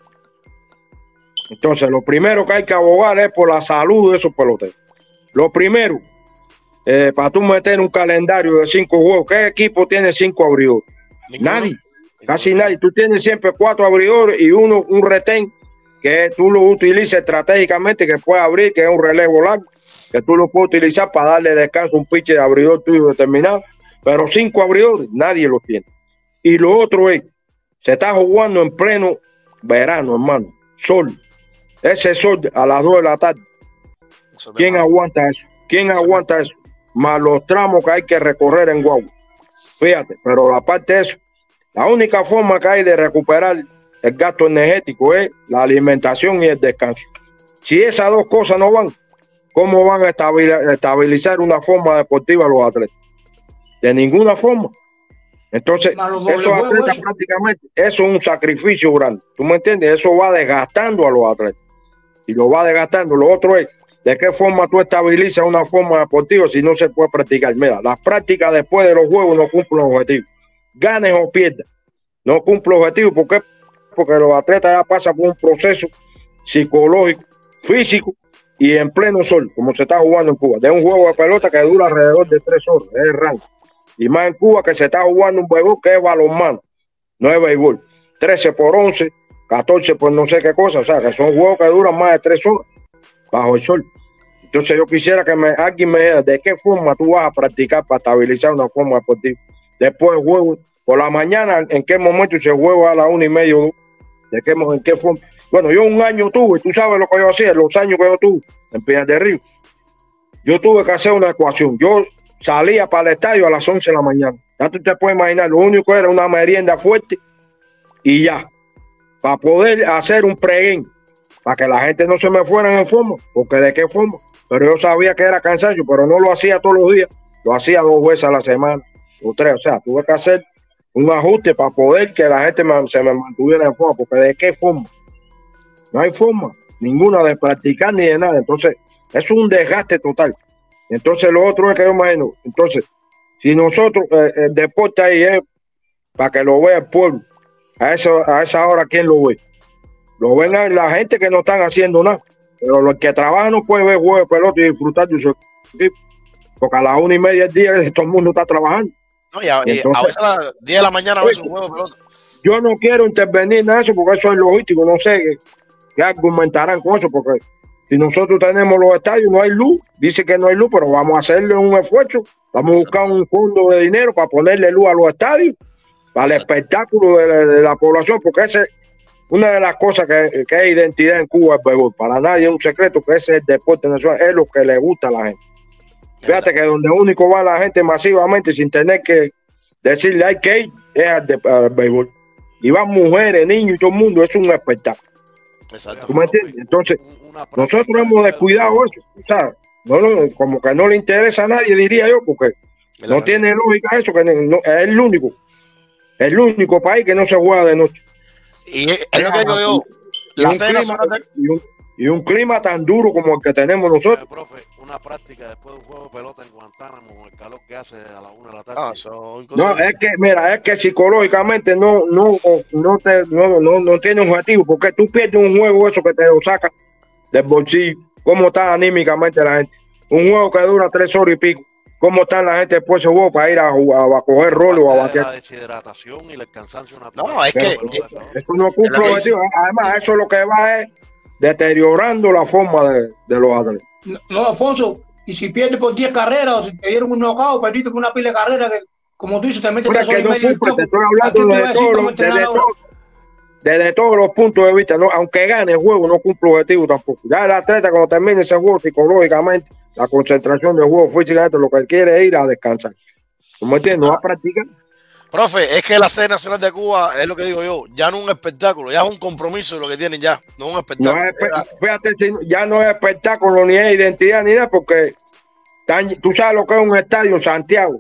Entonces, lo primero que hay que abogar es por la salud de esos peloteros. Lo primero, eh, para tú meter un calendario de cinco juegos, ¿qué equipo tiene cinco abridores? Nadie. Casi nadie. Tú tienes siempre cuatro abridores y uno, un retén que tú lo utilizas estratégicamente, que puede abrir, que es un relevo largo, que tú lo puedes utilizar para darle descanso a un pitcher de abridor tuyo determinado. Pero cinco abridores, nadie los tiene. Y lo otro es, Se está jugando en pleno verano, hermano. Sol. Ese sol a las dos de la tarde. ¿Quién aguanta eso? ¿Quién aguanta eso? Más los tramos que hay que recorrer en guagua. Fíjate, pero aparte de eso, la única forma que hay de recuperar el gasto energético es la alimentación y el descanso. Si esas dos cosas no van, ¿cómo van a estabilizar una forma deportiva a los atletas? De ninguna forma. Entonces, esos atletas prácticamente, eso es un sacrificio grande. ¿Tú me entiendes? Eso va desgastando a los atletas. Y lo va desgastando. Lo otro es, ¿de qué forma tú estabilizas una forma deportiva si no se puede practicar? Mira, las prácticas después de los juegos no cumplen objetivos. Ganes o pierdas, no cumplen objetivos. ¿Por qué? Porque los atletas ya pasan por un proceso psicológico, físico y en pleno sol, como se está jugando en Cuba. De un juego de pelota que dura alrededor de tres horas, es el rango. Y más en Cuba que se está jugando un béisbol que es balonmano, no es béisbol. trece por once, catorce por no sé qué cosa, o sea, que son juegos que duran más de tres horas bajo el sol. Entonces yo quisiera que me, alguien me diga de qué forma tú vas a practicar para estabilizar una forma deportiva. Después del juego, por la mañana, ¿en qué momento se juega a la una y media o dos? ¿De qué, en qué forma? Bueno, yo un año tuve, tú sabes lo que yo hacía, los años que yo tuve en Pinar del Río. Yo tuve que hacer una ecuación. Yo salía para el estadio a las once de la mañana. Ya tú te puedes imaginar, lo único era una merienda fuerte y ya. Para poder hacer un pregame, para que la gente no se me fuera en forma, porque de qué forma. Pero yo sabía que era cansancio, pero no lo hacía todos los días, lo hacía dos veces a la semana, o tres. O sea, tuve que hacer un ajuste para poder que la gente me, se me mantuviera en forma, porque de qué forma. No hay forma, ninguna de practicar ni de nada. Entonces, es un desgaste total. Entonces, lo otro es que yo imagino, entonces, si nosotros, eh, el deporte ahí es para que lo vea el pueblo, a, eso, a esa hora, ¿quién lo ve? Lo ven la gente que no están haciendo nada. Pero los que trabajan no pueden ver juego de pelota y disfrutar de su equipo. Porque a las una y media del día todo el mundo está trabajando. No, y a, y entonces, a veces a las diez de la mañana a veces un juego de pelota. Yo no quiero intervenir en eso porque eso es logístico. No sé qué, qué argumentarán con eso. Porque si nosotros tenemos los estadios, no hay luz. Dice que no hay luz, pero vamos a hacerle un esfuerzo. Vamos a buscar un fondo de dinero para ponerle luz a los estadios, para el espectáculo de la, de la población. Porque ese una de las cosas que, que es identidad en Cuba es béisbol. Para nadie es un secreto que ese es el deporte nacional, es lo que le gusta a la gente. Fíjate que donde único va la gente masivamente sin tener que decirle hay que ir es al, de, al béisbol. Y van mujeres, niños y todo el mundo, es un espectáculo. Exacto. ¿Tú me entiendes? Entonces, nosotros hemos descuidado eso. ¿Sabes? No, no, como que no le interesa a nadie, diría yo, porque no tiene lógica eso, que no, es el único, el único país que no se juega de noche. Y es, es lo que digo yo, y, la un clima, de... y, un, y un clima tan duro como el que tenemos nosotros. Eh, profe, una práctica después de un juego de pelota en Guantánamo, con el calor que hace a la una de la tarde. Ah, so, no, es que, mira, es que psicológicamente no, no, no, te, no, no, no tiene objetivo, porque tú pierdes un juego eso que te lo saca del bolsillo. ¿Cómo está anímicamente la gente? Un juego que dura tres horas y pico. ¿Cómo está la gente después de ese juego para ir a, a, a coger rol o a batear? La deshidratación y el cansancio natural. No, es que eso no cumple el objetivo. Además, eso lo que va es deteriorando la forma de, de los atletas. No, no, Alfonso, y si pierdes por diez carreras o si te dieron un knockout, perdiste por una pila de carreras que, como tú dices, te metes tres horas y media. Te estoy hablando de todos los, desde, todo, desde todos los puntos de vista. ¿No? Aunque gane el juego, no cumple objetivo tampoco. Ya el atleta, cuando termine ese juego psicológicamente, la concentración del juego físicamente, lo que quiere es ir a descansar. ¿Tú me entiendes? No va a practicar. Profe, es que la sede nacional de Cuba, es lo que digo yo, ya no es un espectáculo, ya es un compromiso lo que tienen ya, no es un espectáculo. No es, fíjate, ya no es espectáculo, ni es identidad, ni nada, porque tan, tú sabes lo que es un estadio en Santiago.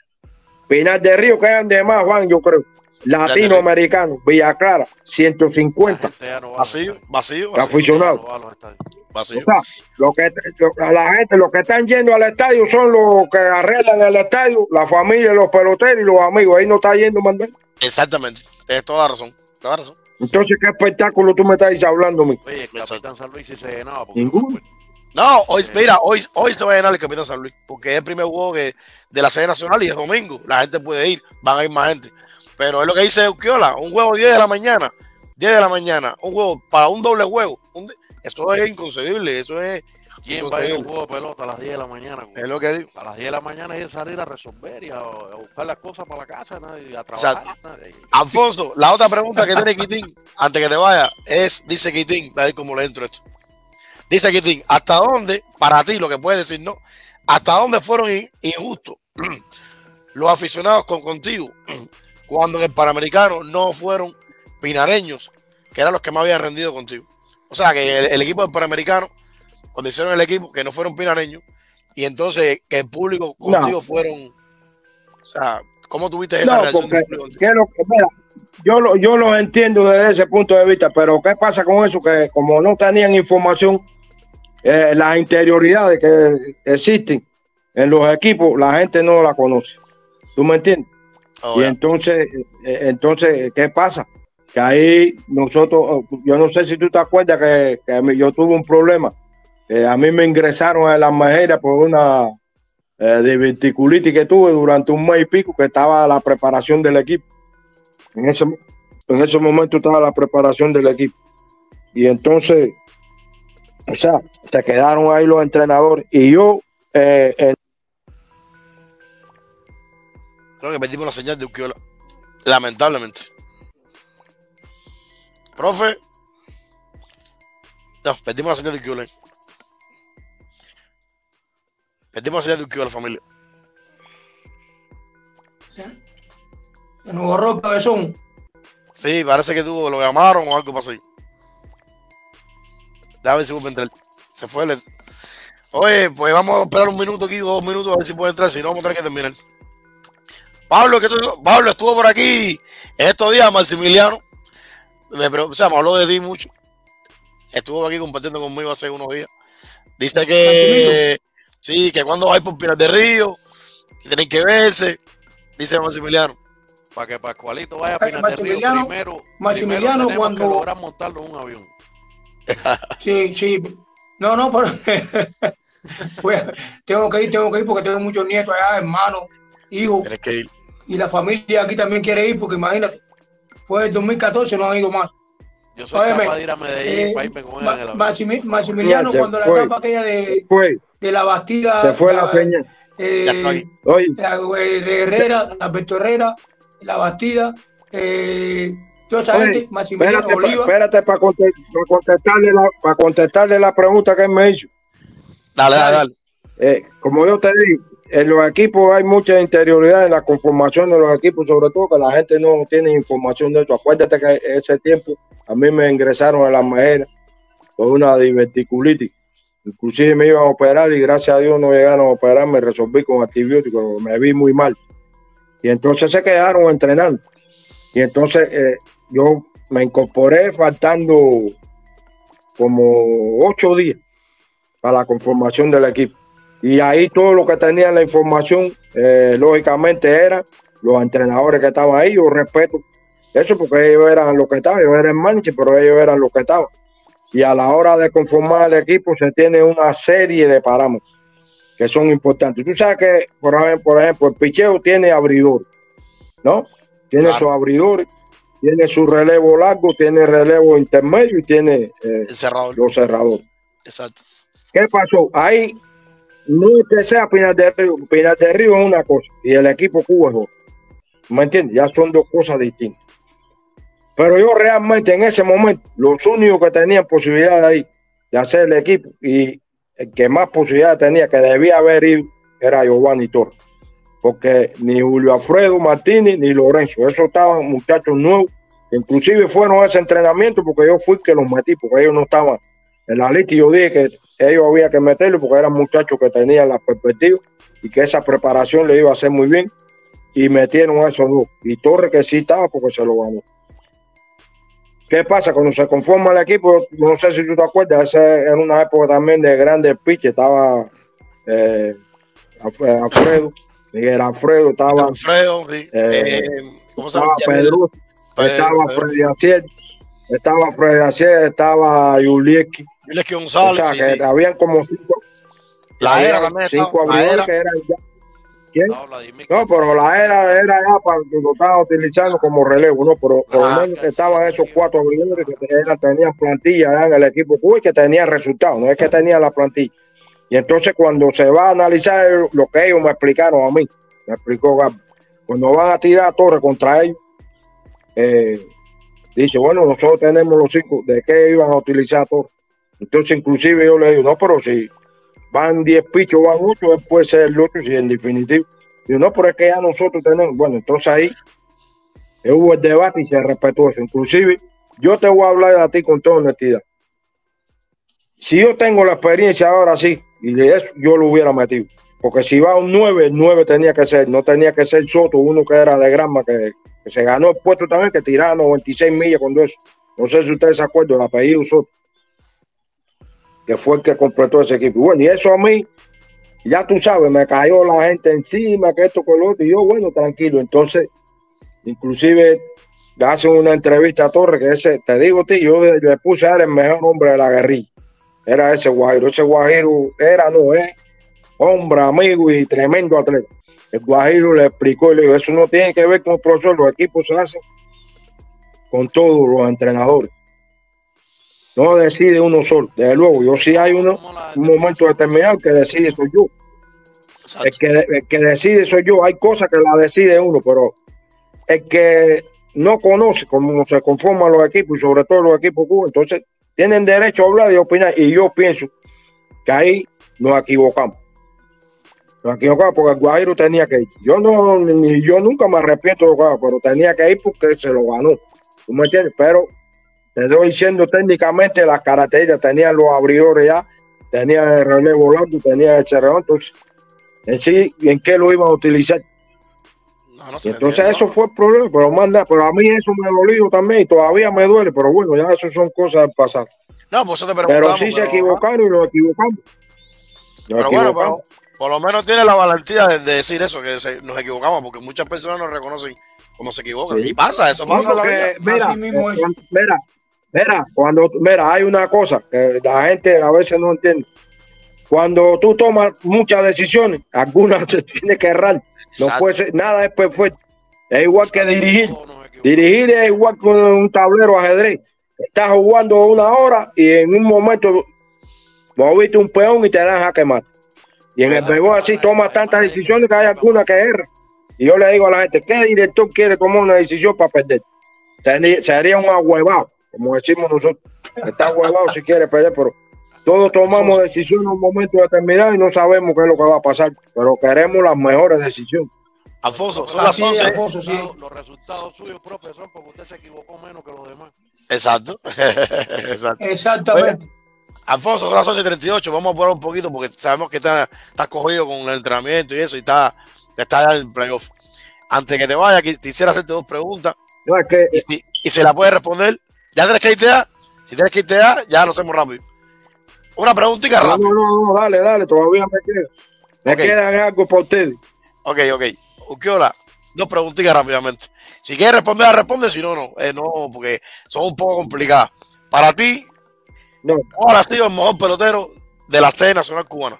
Pinar del Río, quedan de más, Juan, yo creo. Latinoamericano, Villa Clara, ciento cincuenta. No vacío, vacío. Aficionados. Vacío. O sea, lo que, lo, la gente, los que están yendo al estadio son los que arreglan el estadio, la familia, los peloteros y los amigos. Ahí no está yendo mandar. Exactamente, tienes toda la razón, toda la razón. Entonces, ¿qué espectáculo tú me estás hablando, mi? Oye, el Capitán San Luis sí se llenaba. Ninguno. No, hoy, mira, hoy, hoy se va a llenar el Capitán San Luis, porque es el primer juego que, de la sede nacional y es domingo. La gente puede ir, van a ir más gente. Pero es lo que dice Urquiola, un juego diez de la mañana, diez de la mañana, un juego para un doble juego. Un, eso es inconcebible, eso es ¿Quién va a ir a un juego de pelota a las diez de la mañana? Es lo que digo. A las diez de la mañana es salir a resolver y a, a buscar las cosas para la casa, ¿no? Y a trabajar. O sea, Alfonso, la otra pregunta que tiene Quitín, antes que te vaya, es, dice Quitín, a ver cómo le entro esto. Dice Quitín, ¿hasta dónde, para ti, lo que puedes decir, no? ¿Hasta dónde fueron injustos los aficionados con contigo cuando en el Panamericano no fueron pinareños, que eran los que más habían rendido contigo? O sea, que el, el equipo del Panamericano, cuando hicieron el equipo, que no fueron pinareños, y entonces que el público contigo no fueron, o sea, ¿cómo tuviste esa no, reacción del porque, público? ¿qué es lo que, mira, yo, lo, yo lo entiendo desde ese punto de vista, pero ¿qué pasa con eso? Que como no tenían información, eh, las interioridades que existen en los equipos, la gente no la conoce. ¿Tú me entiendes? Oh, y yeah. entonces, eh, entonces, ¿qué pasa? Que ahí nosotros, yo no sé si tú te acuerdas que, que yo tuve un problema. Eh, a mí me ingresaron en la Mejeras por una eh, diverticulitis que tuve durante un mes y pico, que estaba la preparación del equipo. En ese, en ese momento estaba la preparación del equipo. Y entonces, o sea, se quedaron ahí los entrenadores. Y yo... Eh, eh, Creo que perdimos la señal de Uquiola, lamentablemente. Profe. No, perdimos la señal de Uquiola. Perdimos la señal de Uquiola, familia. ¿Se nos borró el cabezón? Sí, parece que tuvo, lo llamaron o algo pasó ahí. Déjame ver si puedo entrar. Se fue el... Oye, pues vamos a esperar un minuto aquí, dos minutos, a ver si puede entrar, si no vamos a tener que terminar. Pablo, que tú, Pablo estuvo por aquí estos días, Maximiliano. Me, o sea, me habló de ti mucho. Estuvo aquí compartiendo conmigo hace unos días. Dice que sí, que cuando vais por Pinar del Río, que tienen que verse. Dice Maximiliano. Para que Pascualito vaya a Pinar del Río primero, Maximiliano primero cuando que lograr montarlo en un avión. Sí, sí. No, no, pero pues, tengo que ir, tengo que ir porque tengo muchos nietos allá, hermanos, hijos. Tienes que ir. Y la familia aquí también quiere ir porque imagínate, fue el dos mil catorce, no han ido más. Yo soy Óyeme, capaz de ir a Medellín eh, para irme con él en el avión. Maximiliano, cuando la etapa aquella de, de la Bastida, se fue la, la señal. Eh, la de Herrera, Alberto Herrera, la Bastida, eh, toda esa gente, Maximiliano espérate, Oliva. Espérate para contestarle, la, para contestarle la pregunta que él me hizo. Dale, dale, dale. Eh, como yo te dije, en los equipos hay mucha interioridad en la conformación de los equipos, sobre todo que la gente no tiene información de eso. Acuérdate que ese tiempo a mí me ingresaron a la Mejeras por una diverticulitis. Inclusive me iban a operar y gracias a Dios no llegaron a operar, me resolví con antibióticos, me vi muy mal. Y entonces se quedaron entrenando. Y entonces eh, yo me incorporé faltando como ocho días para la conformación del equipo. Y ahí todo lo que tenían la información, eh, lógicamente, eran los entrenadores que estaban ahí. Yo respeto eso porque ellos eran los que estaban, yo era el manager, pero ellos eran los que estaban. Y a la hora de conformar el equipo se tiene una serie de parámetros que son importantes. Tú sabes que, por ejemplo, por ejemplo el picheo tiene abridores, ¿no? Tiene claro. sus abridores, tiene su relevo largo, tiene relevo intermedio y tiene eh, cerrador. los cerradores. Exacto. ¿Qué pasó? Ahí no es que sea Pinar del Río. Pinar del Río es una cosa y el equipo Cuba es otra. ¿Me entiendes? Ya son dos cosas distintas. Pero yo realmente en ese momento, los únicos que tenían posibilidad de ahí de hacer el equipo y el que más posibilidad tenía, que debía haber ido, era Giovanni Torres. Porque ni Julio Alfredo Martínez ni Lorenzo, esos estaban muchachos nuevos, inclusive fueron a ese entrenamiento porque yo fui que los metí, porque ellos no estaban en la lista y yo dije que ellos había que meterlos porque eran muchachos que tenían la perspectiva y que esa preparación le iba a hacer muy bien y metieron a esos dos. Y Torres que sí estaba porque se lo ganó. ¿Qué pasa? Cuando se conforma el equipo, no sé si tú te acuerdas, esa era una época también de grandes pitches, estaba eh, Alfredo, Miguel Alfredo, estaba Alfredo, sí. eh, ¿cómo estaba se Pedro, Pedro, estaba Pedro. Freddy Acier, estaba Freddy Acier, estaba Julieski. Julieski González, o sea, sí, que sí. habían como cinco, la era también cinco estaba, abridores la era. que eran ya. ¿Quién? No, No, pero la era era ya para que lo estaban utilizando como relevo, ¿no? Pero por lo menos estaban esos cuatro abridores que tenían, tenían plantilla ya en el equipo Cuba y que tenían resultados, no es que tenían la plantilla. Y entonces cuando se va a analizar lo que ellos me explicaron a mí, me explicó Gaby, cuando van a tirar a Torres contra ellos, eh, dice, bueno, nosotros tenemos los cinco, ¿de qué iban a utilizar a Torres? Entonces inclusive yo le digo, no, pero si van diez pichos, van ocho, él puede ser el otro, si en definitivo. Digo, no, pero es que ya nosotros tenemos, bueno, entonces ahí hubo el debate y se respetó eso. Inclusive, yo te voy a hablar a ti con toda honestidad. Si yo tengo la experiencia ahora sí, y de eso yo lo hubiera metido. Porque si va a un nueve, el nueve tenía que ser, no tenía que ser Soto, uno que era de Granma, que, que se ganó el puesto también, que tiraba noventa y seis millas con eso. No sé si ustedes se acuerdan, el apellido Soto, que fue el que completó ese equipo. Y bueno, y eso a mí, ya tú sabes, me cayó la gente encima, que esto con lo otro, y yo, bueno, tranquilo. Entonces, inclusive, le hacen una entrevista a Torres, que ese, te digo, tío, yo le, le puse a él el mejor hombre de la guerrilla. Era ese Guajiro. Ese Guajiro era, no es, hombre, amigo y tremendo atleta. El Guajiro le explicó y le dijo, eso no tiene que ver con el profesor, los equipos se hacen con todos los entrenadores. No decide uno solo. Desde luego, yo sí hay uno, un momento determinado que decide soy yo. El que, el que decide soy yo. Hay cosas que la decide uno, pero el que no conoce cómo se conforman los equipos y sobre todo los equipos cubanos, entonces tienen derecho a hablar y opinar. Y yo pienso que ahí nos equivocamos. Nos equivocamos porque el Guajiro tenía que ir. Yo no, ni yo nunca me arrepiento de lo que hago, pero tenía que ir porque se lo ganó. ¿Tú me entiendes? Pero te estoy diciendo técnicamente las características, tenían los abridores ya, tenían el relevo largo, tenían el cerrado, entonces, en sí, ¿en qué lo iban a utilizar? No, no sé, entonces eso no fue el problema, pero manda, pero a mí eso me dolió también y todavía me duele, pero bueno, ya eso son cosas del pasado. No, pues eso te pero sí pero, se equivocaron y nos equivocamos. Nos pero equivocamos. Bueno, pero por lo menos tiene la valentía de, de decir eso, que se, nos equivocamos, porque muchas personas nos reconocen cuando se equivocan. Sí. Y pasa, eso pasa. No, porque, mira, mismo eh, mira, mira, cuando, mira, hay una cosa que la gente a veces no entiende. Cuando tú tomas muchas decisiones, algunas se tiene que errar. No puede ser, nada es perfecto. Es igual Exacto. que dirigir. Dirigir es igual que un tablero ajedrez. Estás jugando una hora y en un momento moviste un peón y te dan a quemar. Y en el béisbol así tomas tantas decisiones que hay algunas que erran. Y yo le digo a la gente, ¿qué director quiere tomar una decisión para perder? Sería un ahuevado, como decimos nosotros. Está ahuevado si quiere perder, pero todos tomamos decisiones en un momento determinado y no sabemos qué es lo que va a pasar, pero queremos las mejores decisiones. Alfonso, son las once. Alfonso, sí. Los resultados suyos, profesor, porque usted se equivocó menos que los demás. Exacto. Exacto. Exactamente. Bueno, Alfonso, son las once y treinta y ocho. Vamos a apurar un poquito porque sabemos que estás está cogido con el entrenamiento y eso y está, está ya en el playoff. Antes que te vaya, quisiera hacerte dos preguntas. No, es que, y, si, y se la puedes responder. ¿Ya tienes que irte ya? Si tienes que irte ya, ya lo hacemos rápido. Una preguntita rápida. No, no, no, dale, dale, todavía me queda. Me okay. quedan algo por ustedes. Ok, ok. Urquiola, dos preguntitas rápidamente. Si quieres responder, responde, si no, no. Eh, no, porque son un poco complicadas. Para ti, no. ¿cuál ha sido el mejor pelotero de la serie nacional cubana?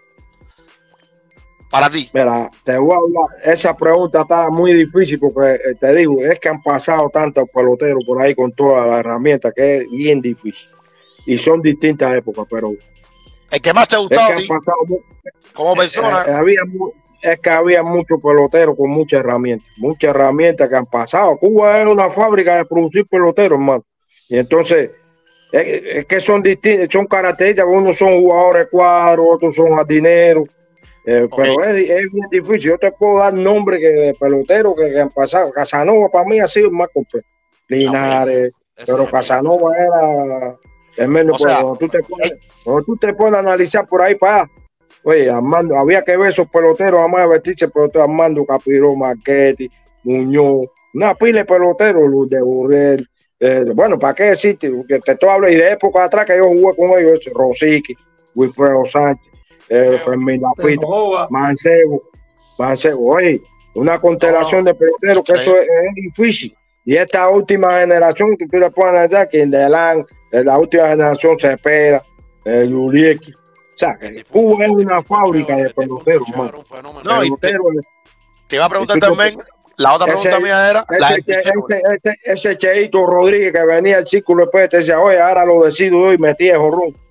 Para ti. Mira, te voy a hablar. Esa pregunta está muy difícil porque eh, te digo, es que han pasado tantos peloteros por ahí con todas las herramientas que es bien difícil. Y son distintas épocas, pero el que más te ha gustado es que pasado, como persona. Eh, eh, había, es que había muchos peloteros con muchas herramientas, muchas herramientas que han pasado. Cuba es una fábrica de producir peloteros, hermano. Y entonces, es, es que son distintas, son características. Unos son jugadores cuadros, otros son jardineros. Eh, okay. Pero es, es bien difícil. Yo te puedo dar nombres que, de peloteros que, que han pasado. Casanova para mí ha sido el más completo. Linares, okay. Pero Casanova era el menos. O sea, cuando, tú te pones, cuando tú te pones a analizar por ahí para allá, oye, Armando, había que ver esos peloteros, además de vestirse pelotero, Armando Capiró, Marchetti, Muñoz, una pila de peloteros, Luz de Burrell. Eh, bueno, ¿para qué decirte? Porque te estoy hablando y de época atrás que yo jugué con ellos, Rosique, Wilfredo Sánchez, eh, Fermín Lapita, Mancebo, Mancebo, oye, una constelación de peloteros que eso es, es difícil. Y esta última generación, que tú le puedes analizar, que en Delán, la última generación se espera, el Urieki. O sea, que Cuba es una fábrica de peloteros, hermano. No, y te, te iba a preguntar también, la otra pregunta ese, mía era... Ese, la ese, ese, ese, ese Cheito Rodríguez que venía al círculo de P, te decía, oye, ahora lo decido yo y metí el jorrón.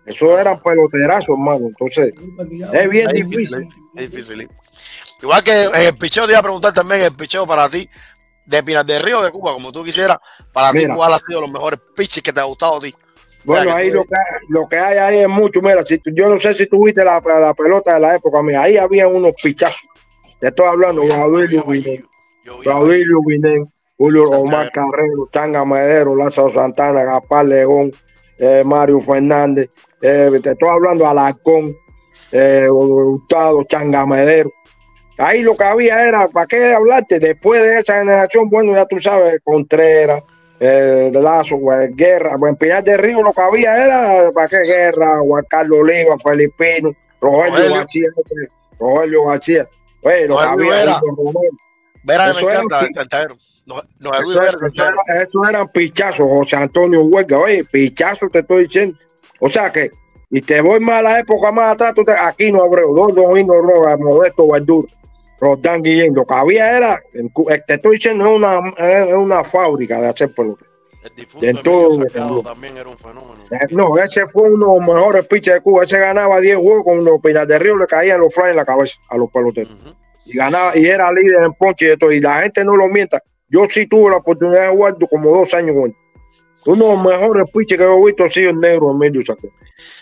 Eso eran peloterazos, hermano. Entonces, es bien es difícil. Es difícil. Igual que en el picheo, te iba a preguntar también el picheo para ti, de Pinar del Río de Cuba, como tú quisieras, para Mira, ti, ¿cuál ha sido los mejores pitches que te ha gustado a ti? bueno, O sea, que ahí tú- lo que, lo que hay ahí es mucho. Mira, si tú- yo no sé si tuviste la, la pelota de la época mía. Ahí había unos pichazos. Te estoy hablando, Gaudilio Vinen, Yo vi Gaudilio Vinen, Julio Santiago. Omar Carrero, Tanga Medero, Lázaro Santana, Gaspar León, eh, Mario Fernández. Eh, te estoy hablando Alarcón, eh, Hurtado, Changa Medero. Ahí lo que había era, ¿para qué hablarte? Después de esa generación, bueno, ya tú sabes, Contreras, eh, Lazo, pues, Guerra, pues, en Pinar del Río lo que había era, ¿para qué Guerra? Juan Carlos Oliva, Felipino, Rogelio, Rogelio. García, ese, Rogelio García. Oye, lo que Rogelio había Vera. Julio Romero. Vera, me Eso era encanta, pi- el Santiago. No, no, Eso, Luis Vera, eso Santiago. era- eso eran pichazos, José Antonio Huelga. Oye, pichazos te estoy diciendo. O sea que, y te voy más a la época más atrás, tú te, Aquino Abreu, dos Domino Rojas, Modesto Verdura, Rodán Guillén. Lo que había era, en Cu- eh, te estoy diciendo, es una, es una fábrica de hacer pelota. el difunto En Emilio todo Salgado lo- también era un fenómeno. Eh, No, ese fue uno de los mejores pitchers de Cuba. Ese ganaba diez juegos con los Pinar del Río, le caían los flyers en la cabeza a los peloteros. Ujú. Y ganaba, y era líder en ponche y de todo. Y la gente no lo mienta. Yo sí tuve la oportunidad de jugar como dos años con él. Uno de los mejores pitchers que yo he visto ha sido el negro Emilio Salgado.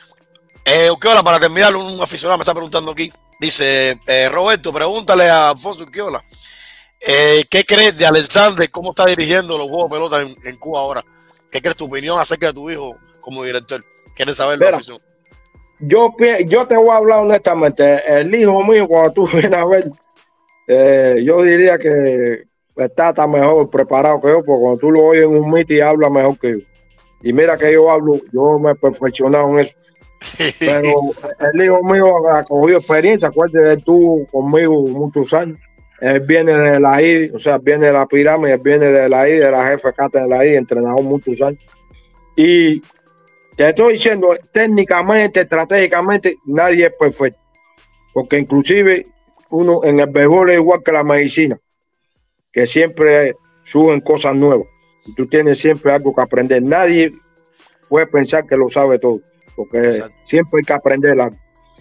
Eh, Urquiola, para terminar, un aficionado me está preguntando aquí. Dice, eh, Roberto, pregúntale a Alfonso Urquiola, eh, ¿qué crees de Alexander? ¿Cómo está dirigiendo los juegos de pelota en, en Cuba ahora? ¿Qué crees tu opinión acerca de tu hijo como director? ¿Quieres saberlo, Mira, afición? Yo, pi- yo te voy a hablar honestamente. El hijo mío, cuando tú vienes a ver, eh, yo diría que está tan mejor preparado que yo, porque cuando tú lo oyes en un meeting habla mejor que yo. Y mira que yo hablo, yo me he perfeccionado en eso. Pero el hijo mío ha cogido experiencia, acuérdate, él estuvo conmigo muchos años. Él viene de la I D, o sea, viene de la pirámide, él viene de la I D, de la jefe cátedra de la I D, entrenador muchos años. Y te estoy diciendo, técnicamente, estratégicamente, nadie es perfecto. Porque inclusive uno en el béisbol es igual que la medicina, que siempre suben cosas nuevas. Y tú tienes siempre algo que aprender. Nadie puede pensar que lo sabe todo, porque Exacto. siempre hay que aprender algo.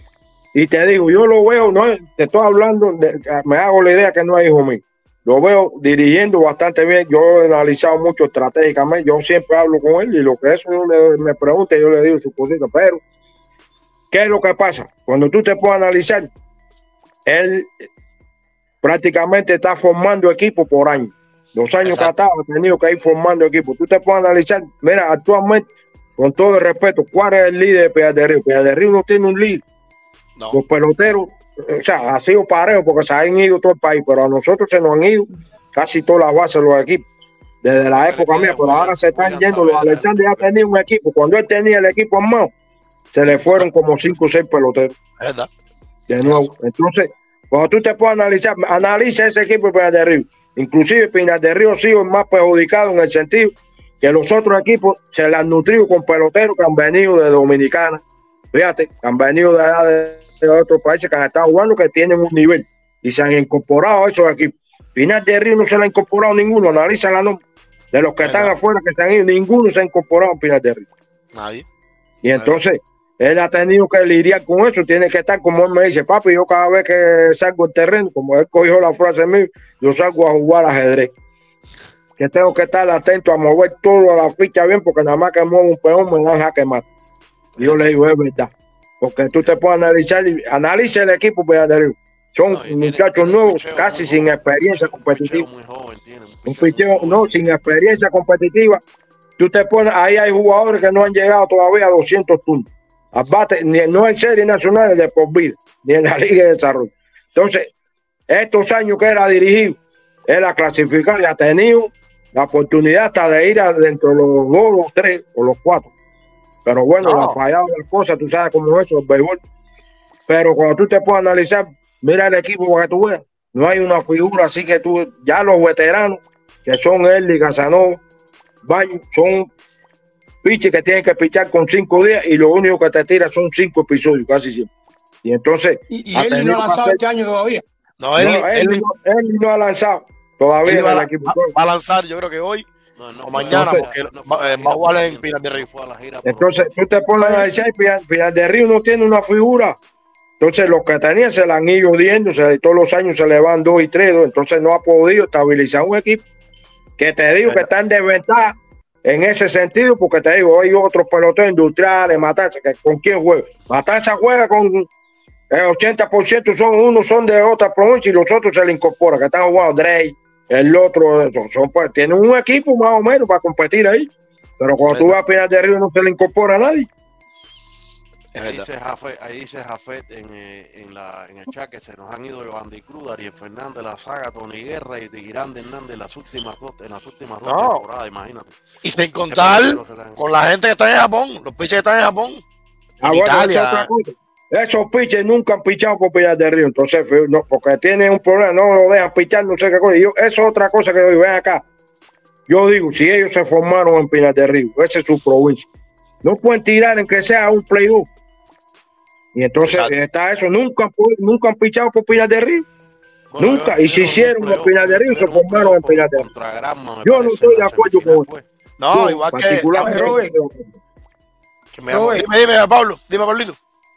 Y te digo, yo lo veo, no te estoy hablando, de, me hago la idea que no es hijo mío. Lo veo dirigiendo bastante bien. Yo he analizado mucho estratégicamente. Yo siempre hablo con él y lo que eso yo le, me pregunta, yo le digo su cosita. Pero, ¿qué es lo que pasa? Cuando tú te puedes analizar, él prácticamente está formando equipo por año. Los años Exacto. que ha estado, ha tenido que ir formando equipo. Tú te puedes analizar, mira, actualmente, con todo el respeto, ¿cuál es el líder de Pinar del Río? Pinar del Río no tiene un líder. No. Los peloteros, o sea, ha sido parejo porque se han ido todo el país, pero a nosotros se nos han ido casi todas las bases de los equipos. Desde la época mía, pero ahora se están yendo. Los Alexander ya tenía un equipo. Cuando él tenía el equipo armado, se le fueron como cinco o seis peloteros. Es verdad. De nuevo. Entonces, cuando tú te puedes analizar, analiza ese equipo de Pinar del Río. Inclusive Pinar del Río ha sido el más perjudicado en el sentido que los otros equipos se le han nutrido con peloteros que han venido de Dominicana. Fíjate, que han venido de allá de, de otros países que han estado jugando que tienen un nivel y se han incorporado a esos equipos. Pinar del Río no se le ha incorporado ninguno. Analiza la nombre de los que están afuera que se han ido, ninguno se ha incorporado a Pinar del Río. Nadie. Y entonces él ha tenido que lidiar con eso, tiene que estar como él me dice, papi, yo cada vez que salgo al terreno, como él cogió la frase mía, yo salgo a jugar ajedrez. Que tengo que estar atento a mover todo a la ficha bien, porque nada más que muevo un peón me dan jaque mate. Y yo le digo, es verdad. Porque tú te puedes analizar, analiza el equipo Pinar del Río. Son No, y tiene- muchachos tiene un nuevos, picheo casi muy sin joven, experiencia un picheo competitiva. muy joven tiene, un Un picheo muy picheo, joven, no, sí. sin experiencia competitiva. Tú te pones, ahí hay jugadores que no han llegado todavía a doscientos turnos. Al bate, ni- no en series nacionales de por vida, ni en la Liga de Desarrollo. Entonces, estos años que él ha dirigido, él ha clasificado y ha tenido la oportunidad hasta de ir adentro de los dos, los tres o los cuatro. Pero bueno, No. le ha fallado las cosas, tú sabes cómo es eso, el béisbol. Pero cuando tú te puedes analizar, mira el equipo para que tú veas. No hay una figura así que tú, ya los veteranos, que son él y Casanova, van, son piches que tienen que pichar con cinco días y lo único que te tira son cinco episodios, casi siempre. Y entonces. Y, y ha él tenido no ha que lanzado hacer- este año todavía. No, él, no, él, él no, él no ha lanzado todavía él en va, el a- equipo. va a lanzar, yo creo que hoy, No, no, o mañana, entonces, porque no, va, eh, va a jugar en Pinar del Río. Entonces tú te pones a decir, Pinar, Pinar del Río no tiene una figura. Entonces los que tenían se la han ido odiando, se, todos los años se le van dos y tres, dos, entonces no ha podido estabilizar un equipo que te digo que está en desventaja en ese sentido, porque te digo, hay otros peloteros industriales, Matanza, que ¿con quién juega? Matanza juega con el ochenta por ciento, son unos son de otra provincia y los otros se le incorporan, que están jugando Drey, el otro, son, pues, tienen un equipo más o menos para competir ahí, pero cuando tú vas a Pinar del Río no se le incorpora a nadie. Ahí dice Jafet, ahí dice Jafet en, en, la, en el chat que se nos han ido Giovanni Cruz, Ariel Fernández, La Saga, Tony Guerra y Tirán Hernández en las últimas dos, en las últimas dos no. temporadas, imagínate. Y sin contar con la gente que está en Japón, los pitchers que están en Japón. Ah, en bueno, Italia. otra cosa. Esos pitchers nunca han pichado por Pinar del Río, entonces, no, porque tienen un problema, no lo dejan pichar, no sé qué cosa. Y yo, eso es otra cosa que yo digo, ven acá. Yo digo, si ellos se formaron en Pinar del Río, esa es su provincia, no pueden tirar en que sea un play dos. Y entonces Exacto. está eso, nunca, nunca han pichado por Pinar del Río. Bueno, nunca, y si hicieron por Pinar del Río, se formaron en Pinar del Río. Yo no estoy de acuerdo con eso. No, yo, igual que... que me amo. Dime, dime, Pablo, dime, Pablito.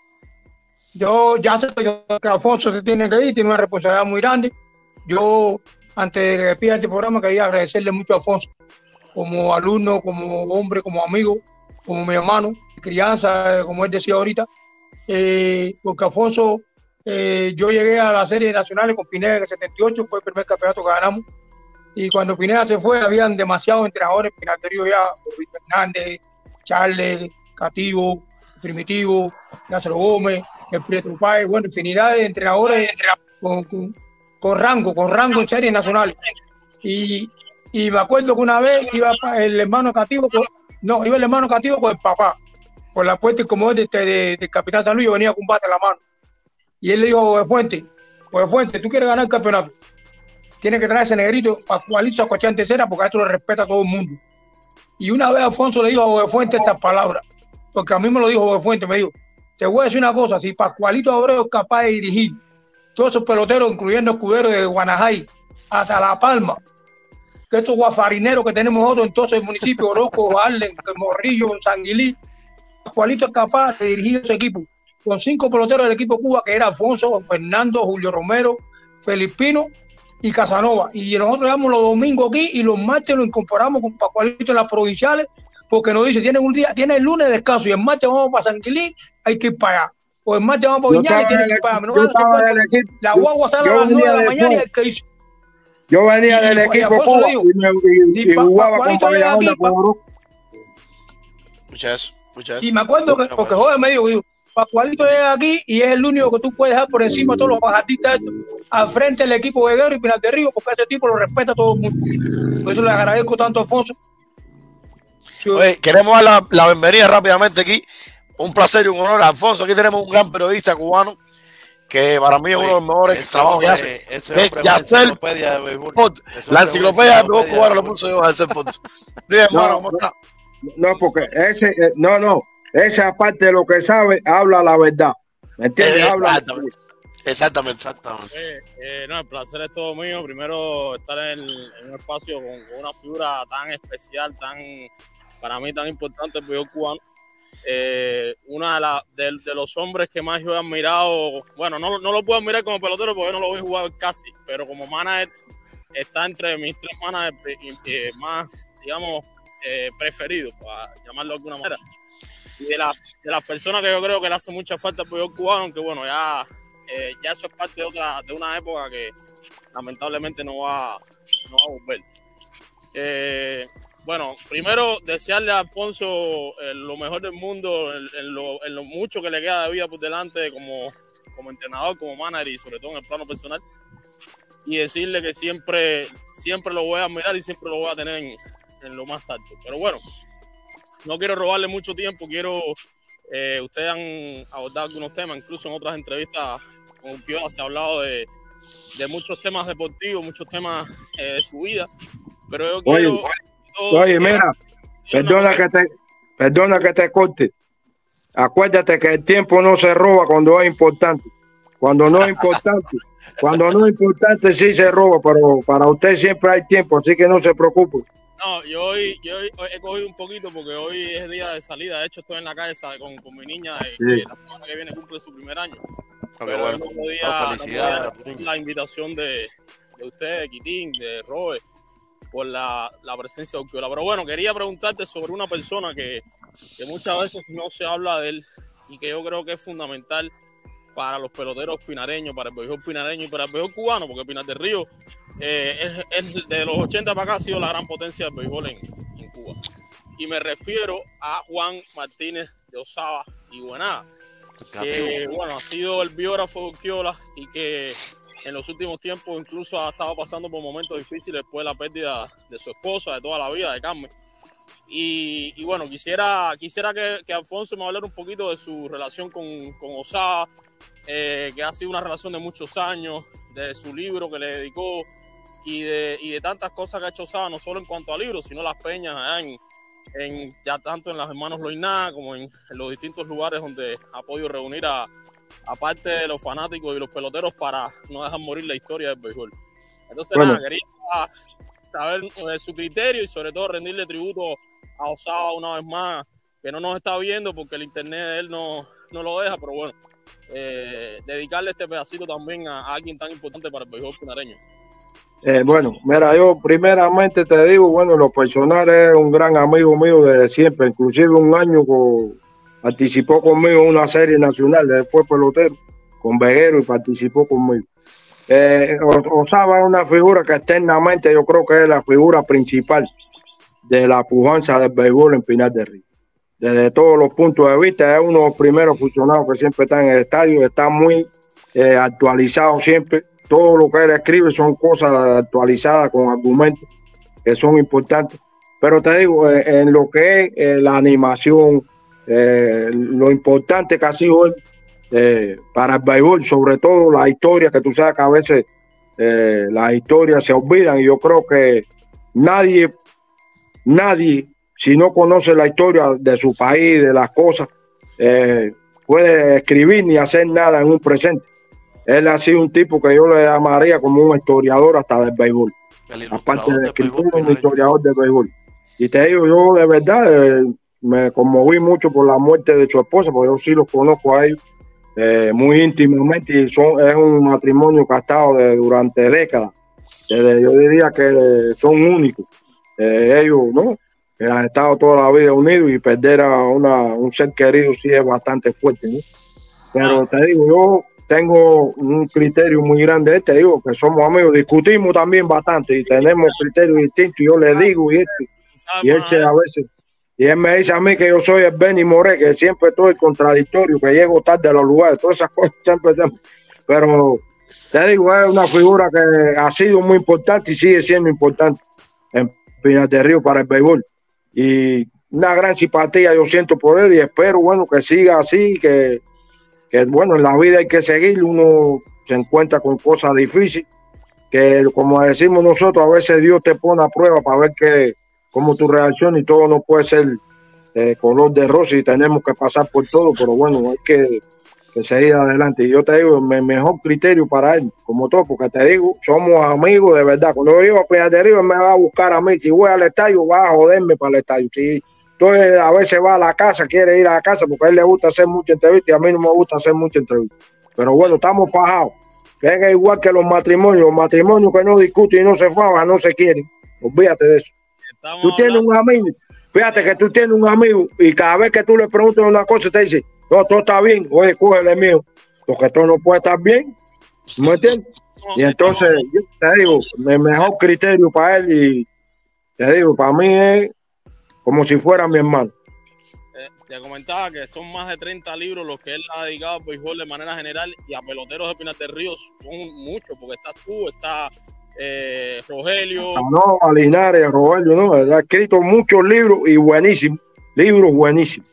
Yo ya sé que Alfonso se tiene que ir, tiene una responsabilidad muy grande. Yo, antes de que despida este programa, quería agradecerle mucho a Alfonso, como alumno, como hombre, como amigo, como mi hermano, crianza, como él decía ahorita. Eh, porque Alfonso, eh, yo llegué a la serie nacional con Pineda en el setenta y ocho, fue el primer campeonato que ganamos, y cuando Pineda se fue habían demasiados entrenadores, Pinar del Río ya, Víctor Hernández, Charles, Cativo, Primitivo, Lázaro Gómez, el Prieto Páez, bueno, infinidad de entrenadores con, con, con rango, con rango en series nacionales, y, y me acuerdo que una vez iba el hermano Cativo, con, no, iba el hermano Cativo con el papá, por la puerta y como es del de, de, de capitán San Luis, yo venía con un bate en la mano. Y él le dijo a José Fuente, José Fuente, tú quieres ganar el campeonato, tienes que traer ese negrito Pascualito a cochar en tercera, porque a esto lo respeta a todo el mundo. Y una vez Alfonso le dijo a José Fuente estas palabras, porque a mí me lo dijo José Fuente, me dijo, te voy a decir una cosa, si Pascualito Abreu es capaz de dirigir todos esos peloteros, incluyendo escuderos de Guanajay, hasta La Palma, que estos guafarineros que tenemos nosotros en todos el municipio, Orozco, Harlem, Morrillo, Sanguilí, Pascualito es capaz de dirigir ese equipo con cinco peloteros del equipo Cuba, que era Alfonso, Fernando, Julio Romero, Felipino y Casanova. Y nosotros llevamos los domingos aquí y los martes lo incorporamos con Pascualito en las provinciales, porque nos dice, tienen un día, tiene el lunes de descanso y el martes vamos para San Quilín, hay que ir para allá. O el martes vamos para Viñal y tienen que ir para allá. No, la guagua sale a las nueve de la mañana y el que hizo. Yo venía del equipo Cuba y, me, y, y jugaba con Payamonda con Orozco. Escucha eso. Y me acuerdo que, porque joder, me dijo, Pascualito llega aquí y es el único que tú puedes dejar por encima de todos los bajardistas al frente del equipo de Guerrero y Pinar del Río, porque ese tipo lo respeta a todo el mundo. Por eso le agradezco tanto a Alfonso. Oye, queremos dar la, la bienvenida rápidamente aquí. Un placer y un honor a Alfonso. Aquí tenemos un gran periodista cubano que para mí es uno de los mejores trabajos que hace. Es Yacel Pot, la enciclopedia del béisbol cubano, lo puso yo a Yacel Pot. Dime, hermano, ¿cómo está? No, porque ese, eh, no, no, esa parte de lo que sabe, habla la verdad. ¿Me entiendes? Exactamente. Habla. Exactamente. Exactamente. Eh, eh, no, el placer es todo mío. Primero, estar en, en un espacio con, con una figura tan especial, tan para mí tan importante, el béisbol cubano. Eh, una de, la, de, de los hombres que más yo he admirado, bueno, no, no lo puedo admirar como pelotero porque yo no lo voy a jugar casi, pero como manager está entre mis tres managers eh, más, digamos, Eh, preferido, para llamarlo de alguna manera, y de, la, de las personas que yo creo que le hace mucha falta al béisbol cubano, aunque bueno, ya, eh, ya eso es parte de otra de una época que lamentablemente no va, no va a volver. Eh, bueno, primero desearle a Alfonso eh, lo mejor del mundo en, en, lo, en lo mucho que le queda de vida por delante como, como entrenador, como manager y sobre todo en el plano personal, y decirle que siempre, siempre lo voy a admirar y siempre lo voy a tener en en lo más alto. Pero bueno, no quiero robarle mucho tiempo, quiero, eh, ustedes han abordado algunos temas, incluso en otras entrevistas con Urquiola se ha hablado de, de muchos temas deportivos, muchos temas eh, de su vida, pero yo quiero... Oye, todo, oye mira, perdona que, te, perdona que te corte, acuérdate que el tiempo no se roba cuando es importante. Cuando no es importante, cuando no es importante sí se roba, pero para usted siempre hay tiempo, así que no se preocupe. No, yo hoy, yo hoy he cogido un poquito porque hoy es día de salida. De hecho, estoy en la calle con, con mi niña y Sí. la semana que viene cumple su primer año. Qué Pero bueno. no podía, No, no felicidades, podía Martín. recibir la invitación de, de usted, de Quitín, de Robert, por la, la presencia de Urquiola. Pero bueno, quería preguntarte sobre una persona que, que muchas veces no se habla de él y que yo creo que es fundamental para los peloteros pinareños, para el béisbol pinareño y para el béisbol cubano, porque Pinar del Río eh, es, es de los ochenta para acá ha sido la gran potencia del béisbol en, en Cuba. Y me refiero a Juan Martínez de Osaba y Buenaga, que bueno, ha sido el biógrafo de Urquiola y que en los últimos tiempos incluso ha estado pasando por momentos difíciles después de la pérdida de su esposa, de toda la vida, de Carmen. Y, y bueno, quisiera, quisiera que, que Alfonso me hablara un poquito de su relación con, con Osaba, eh, que ha sido una relación de muchos años, de su libro que le dedicó y de, y de tantas cosas que ha hecho Osaba, no solo en cuanto a libros, sino las peñas allá en, en, ya tanto en las hermanos Loiná como en, en los distintos lugares donde ha podido reunir a, a parte de los fanáticos y los peloteros para no dejar morir la historia del béisbol. Entonces, Bueno. nada, quería saber eh, su criterio y sobre todo rendirle tributo a Osaba una vez más, que no nos está viendo porque el internet de él no, no lo deja, pero bueno, eh, dedicarle este pedacito también a, a alguien tan importante para el béisbol pinareño. Eh, bueno, mira, yo primeramente te digo, bueno, lo personal es un gran amigo mío desde siempre, inclusive un año con, participó conmigo en una serie nacional, él fue pelotero con Veguero y participó conmigo. Eh, Osaba es una figura que externamente yo creo que es la figura principal de la pujanza del béisbol en Pinar del Río. Desde todos los puntos de vista, es uno de los primeros funcionarios que siempre está en el estadio, está muy eh, actualizado siempre. Todo lo que él escribe son cosas actualizadas con argumentos que son importantes. Pero te digo, eh, en lo que es eh, la animación, eh, lo importante que ha sido él eh, para el béisbol, sobre todo la historia, que tú sabes que a veces eh, las historias se olvidan, y yo creo que nadie, nadie, si no conoce la historia de su país, de las cosas, eh, puede escribir ni hacer nada en un presente. Él ha sido un tipo que yo le llamaría como un historiador hasta del béisbol. Aparte de escritor, un historiador del béisbol. Y te digo, yo de verdad eh, me conmoví mucho por la muerte de su esposa, porque yo sí los conozco a ellos eh, muy íntimamente, y son, es un matrimonio que ha estado de, durante décadas. Desde, yo diría que son únicos. Eh, ellos, ¿no? Que han estado toda la vida unidos, y perder a una, un ser querido sí es bastante fuerte, ¿no? Pero te digo, yo tengo un criterio muy grande, te digo que somos amigos, discutimos también bastante y tenemos criterios distintos, y yo le digo y este, y él se a veces, y él me dice a mí que yo soy el Benny Moré, que siempre estoy contradictorio, que llego tarde a los lugares, todas esas cosas siempre, pero te digo, es una figura que ha sido muy importante y sigue siendo importante en Pinar del Río para el béisbol, y una gran simpatía yo siento por él, y espero, bueno, que siga así, que que bueno, en la vida hay que seguir, uno se encuentra con cosas difíciles, que como decimos nosotros, a veces Dios te pone a prueba para ver que, cómo tu reacción, y todo no puede ser eh, color de rosa y tenemos que pasar por todo, pero bueno, hay que, que seguir adelante. Y yo te digo, mi mejor criterio para él, como todo, porque te digo, somos amigos de verdad. Cuando yo llego a Pinar del Río, él me va a buscar a mí, si voy al estadio, va a joderme para el estadio, si entonces a veces va a la casa, quiere ir a la casa porque a él le gusta hacer mucha entrevista y a mí no me gusta hacer mucha entrevista. Pero bueno, estamos fajados. Que es igual que los matrimonios. Los matrimonios que no discuten y no se fajan, no se quieren. Olvídate de eso. Estamos tú tienes hablando... un amigo, fíjate que tú tienes un amigo y cada vez que tú le preguntas una cosa te dice, no, todo está bien, oye, cógele el mío. Porque todo no puede estar bien. ¿Me entiendes? Y entonces, yo te digo, mi mejor criterio para él, y te digo, para mí es como si fuera mi hermano. Eh, te comentaba que son más de treinta libros los que él ha dedicado al béisbol de manera general, y a peloteros de Pinar del Río son muchos, porque estás tú, está eh, Rogelio. No, a Linares, a Rogelio, no, él ha escrito muchos libros y buenísimos, libros buenísimos.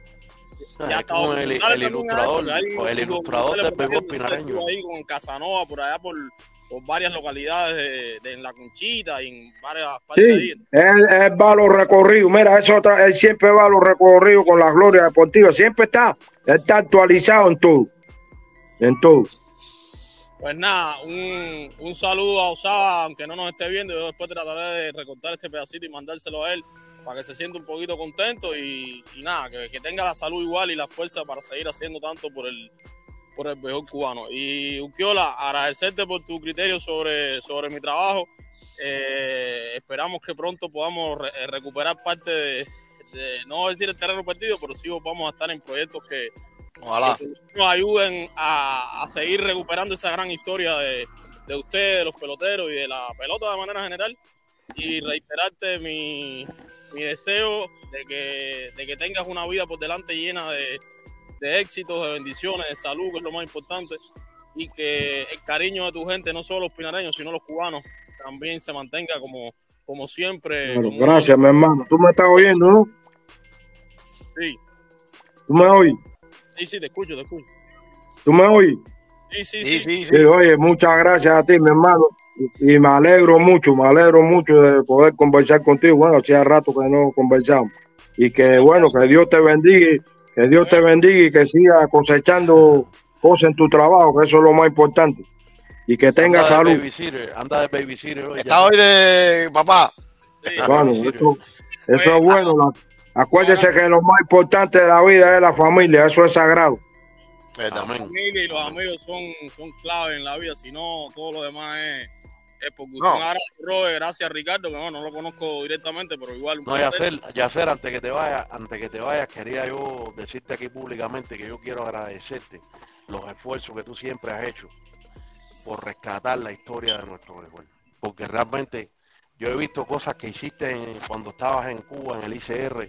Ya es como el, el ilustrador, hecho, el ilustrador del béisbol pinareño. Ahí con Casanova, por allá por... por varias localidades de, de en La Conchita y en varias partes sí, de ahí. Él, él va a los recorridos, mira, eso otra, él siempre va a los recorridos con la gloria deportiva, siempre está, él está actualizado en todo, en todo. Pues nada, un, un saludo a Osaba, aunque no nos esté viendo. Yo después trataré de recortar este pedacito y mandárselo a él para que se sienta un poquito contento y, y nada, que, que tenga la salud igual y la fuerza para seguir haciendo tanto por el, por el béisbol cubano. Y Urquiola, agradecerte por tu criterio sobre, sobre mi trabajo. Eh, esperamos que pronto podamos re, recuperar parte de, de, no voy a decir el terreno perdido, pero sí vamos a estar en proyectos que, Ojalá. que nos ayuden a, a seguir recuperando esa gran historia de, de ustedes, de los peloteros y de la pelota de manera general. Y reiterarte mi, mi deseo de que, de que tengas una vida por delante llena de, de éxitos, de bendiciones, de salud, que es lo más importante, y que el cariño de tu gente, no solo los pinareños, sino los cubanos, también se mantenga como, como siempre. Bueno, como gracias, mi hermano. ¿Tú me estás oyendo, no? Sí. ¿Tú me oyes? Sí, sí, te escucho, te escucho. ¿Tú me oyes? Sí, sí, Sí, sí. sí, sí. Sí, oye, muchas gracias a ti, mi hermano. Y, y me alegro mucho, me alegro mucho de poder conversar contigo. Bueno, hacía rato que no conversamos. Y que, bueno, que Dios te bendiga, que Dios te bendiga y que siga cosechando cosas en tu trabajo, que eso es lo más importante. Y que tenga Anda de salud. babysitter, anda de babysitter hoy. Está hoy de papá. Sí. Bueno, babysitter. eso, eso es bueno. La- acuérdese que lo más importante de la vida es la familia, eso es sagrado. Verdad. La Amén. familia y los amigos son, son clave en la vida, si no, todo lo demás es, es por gusto. No. Un abrazo, Robert, gracias a Ricardo, que bueno, no lo conozco directamente, pero igual un No, placer. Yacer, Yacer, antes que te vayas, antes que te vayas, quería yo decirte aquí públicamente que yo quiero agradecerte los esfuerzos que tú siempre has hecho por rescatar la historia de nuestro béisbol. Porque realmente yo he visto cosas que hiciste en- cuando estabas en Cuba, en el I C R,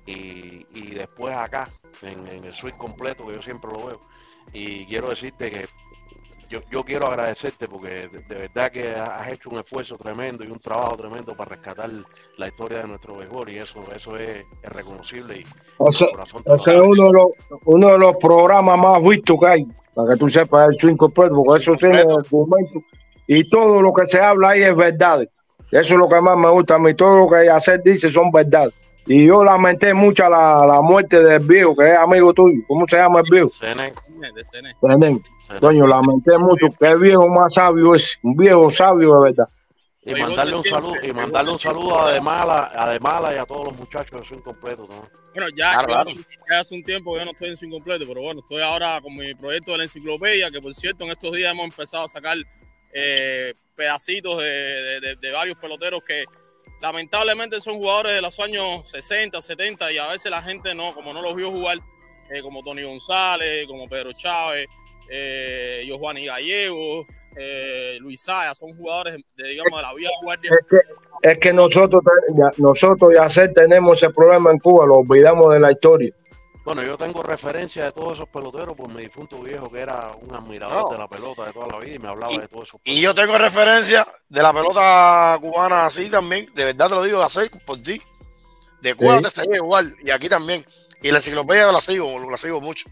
y, y después acá, en, en el suite completo, que yo siempre lo veo. Y quiero decirte que yo, yo quiero agradecerte porque de, de verdad que has hecho un esfuerzo tremendo y un trabajo tremendo para rescatar la historia de nuestro béisbol, y eso, eso es, es reconocible y Ese, el corazón te lo ese es agradece. uno de, los, uno de los programas más vistos que hay, para que tú sepas, el Swing Completo, porque eso tiene argumentos y todo lo que se habla ahí es verdad. Eso es lo que más me gusta a mí, todo lo que Yacer dice son verdad. Y yo lamenté mucho la, la muerte del viejo, que es amigo tuyo. ¿Cómo se llama el viejo? Cene, De C N. Tenén. Cene. Coño, lamenté mucho, que el viejo más sabio es, un viejo sabio de verdad. Y Béisbol mandarle de un siempre, saludo, y béisbol mandarle de un siempre. saludo a Ademala, a Ademala y a todos los muchachos de Swing Completo también. Bueno, ya, Claro, yo claro. hace, ya hace un tiempo que yo no estoy en su incompleto, pero bueno, estoy ahora con mi proyecto de la enciclopedia, que por cierto en estos días hemos empezado a sacar eh, pedacitos de, de, de, de varios peloteros que lamentablemente son jugadores de los años sesenta, setenta, y a veces la gente no, como no los vio jugar, eh, como Tony González, como Pedro Chávez, eh, Giovanni Gallego, eh, Luis Saya, son jugadores de, digamos, de la vieja guardia. Es que, es que nosotros, te- ya- nosotros Yacer tenemos ese problema en Cuba, lo olvidamos de la historia. Bueno, yo tengo referencia de todos esos peloteros por mi difunto viejo, que era un admirador No. de la pelota de toda la vida, y me hablaba de todos esos Y yo peloteros. tengo referencia de la pelota cubana así también, de verdad te lo digo, de hacer por ti. De Cuba Sí. te seguía igual, y aquí también. Y la enciclopedia yo la sigo, la sigo mucho.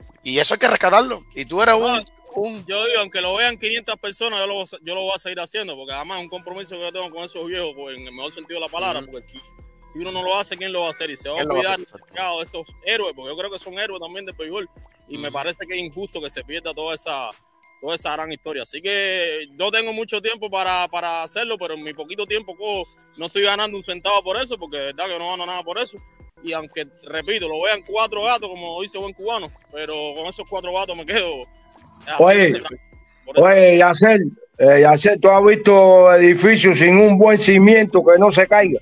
Y eso hay que rescatarlo. Y tú eres un, un Yo digo, aunque lo vean quinientas personas, yo lo, voy a- yo lo voy a seguir haciendo, porque además es un compromiso que yo tengo con esos viejos, pues, en el mejor sentido de la palabra, porque si, si uno no lo hace, ¿quién lo va a hacer? Y se va a ¿Quién lo va a olvidar hacer? de esos héroes, porque yo creo que son héroes también del béisbol, y me parece que es injusto que se pierda toda esa, toda esa gran historia. Así que no tengo mucho tiempo para, para hacerlo, pero en mi poquito tiempo cojo, no estoy ganando un centavo por eso, porque de verdad que no gano nada por eso. Y aunque, repito, lo vean cuatro gatos, como dice buen cubano, pero con esos cuatro gatos me quedo. haciendo Oye, ese trabajo. Por eso- Oye, Yacer, eh, Yacer, ¿tú has visto edificios sin un buen cimiento que no se caiga?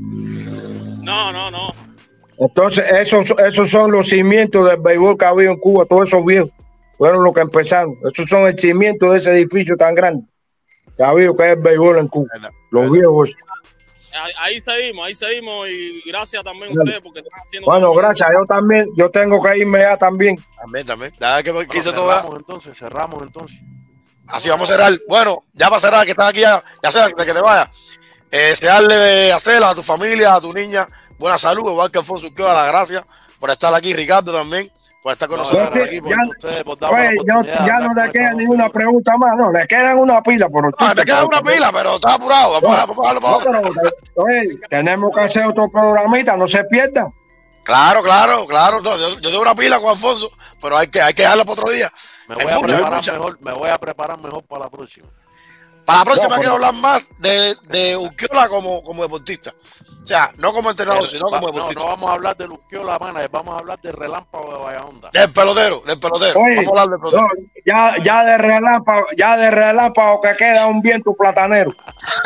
No, no, no. Entonces, esos, esos son los cimientos del béisbol que ha habido en Cuba, todos esos viejos fueron los que empezaron. Esos son el cimiento de ese edificio tan grande que ha habido, que es el béisbol en Cuba. Verdad, Los verdad. viejos. Ahí, ahí seguimos, ahí seguimos y gracias también a Bueno. ustedes porque están haciendo. Bueno, todo- gracias. Yo también, yo tengo que irme ya también. También, también. Ya que Bueno, quise todo. cerramos entonces, cerramos entonces. Así vamos a cerrar. Bueno, ya para cerrar, que estás aquí, ya, ya sea de que te vayas. Eh, desearle a Cela, a tu familia, a tu niña, buena salud, igual que Alfonso Urquiola, las gracias por estar aquí, Ricardo también, por estar con No, nosotros gracias aquí. por ya- ustedes, por darme la Oye, yo- oportunidad de ya hablar no con le esta queda voz ninguna señora. pregunta más. No, le quedan una pila, pero Ah, me queda una pila, pero está apurado. Vamos, a- vamos a darlo para No, otro. pero, oye, tenemos que hacer otro programita, no se pierdan. Claro, claro, claro. No, yo, yo tengo una pila con Alfonso pero hay que, hay que dejarlo para otro día. Me voy, Hay a mucha, hay preparar mucha. mejor, me voy a preparar mejor para la próxima. Para la próxima No, quiero pero- hablar más de, de Urquiola como, como deportista. O sea, no como entrenador, El- sino va- como no, deportista. no vamos a hablar de Urquiola, mana, vamos a hablar del relámpago de Valladolid. Del pelotero, del pelotero. Oye, Vamos a hablar del pelotero. no, ya, ya de relámpago, ya de relámpago que queda un viento platanero.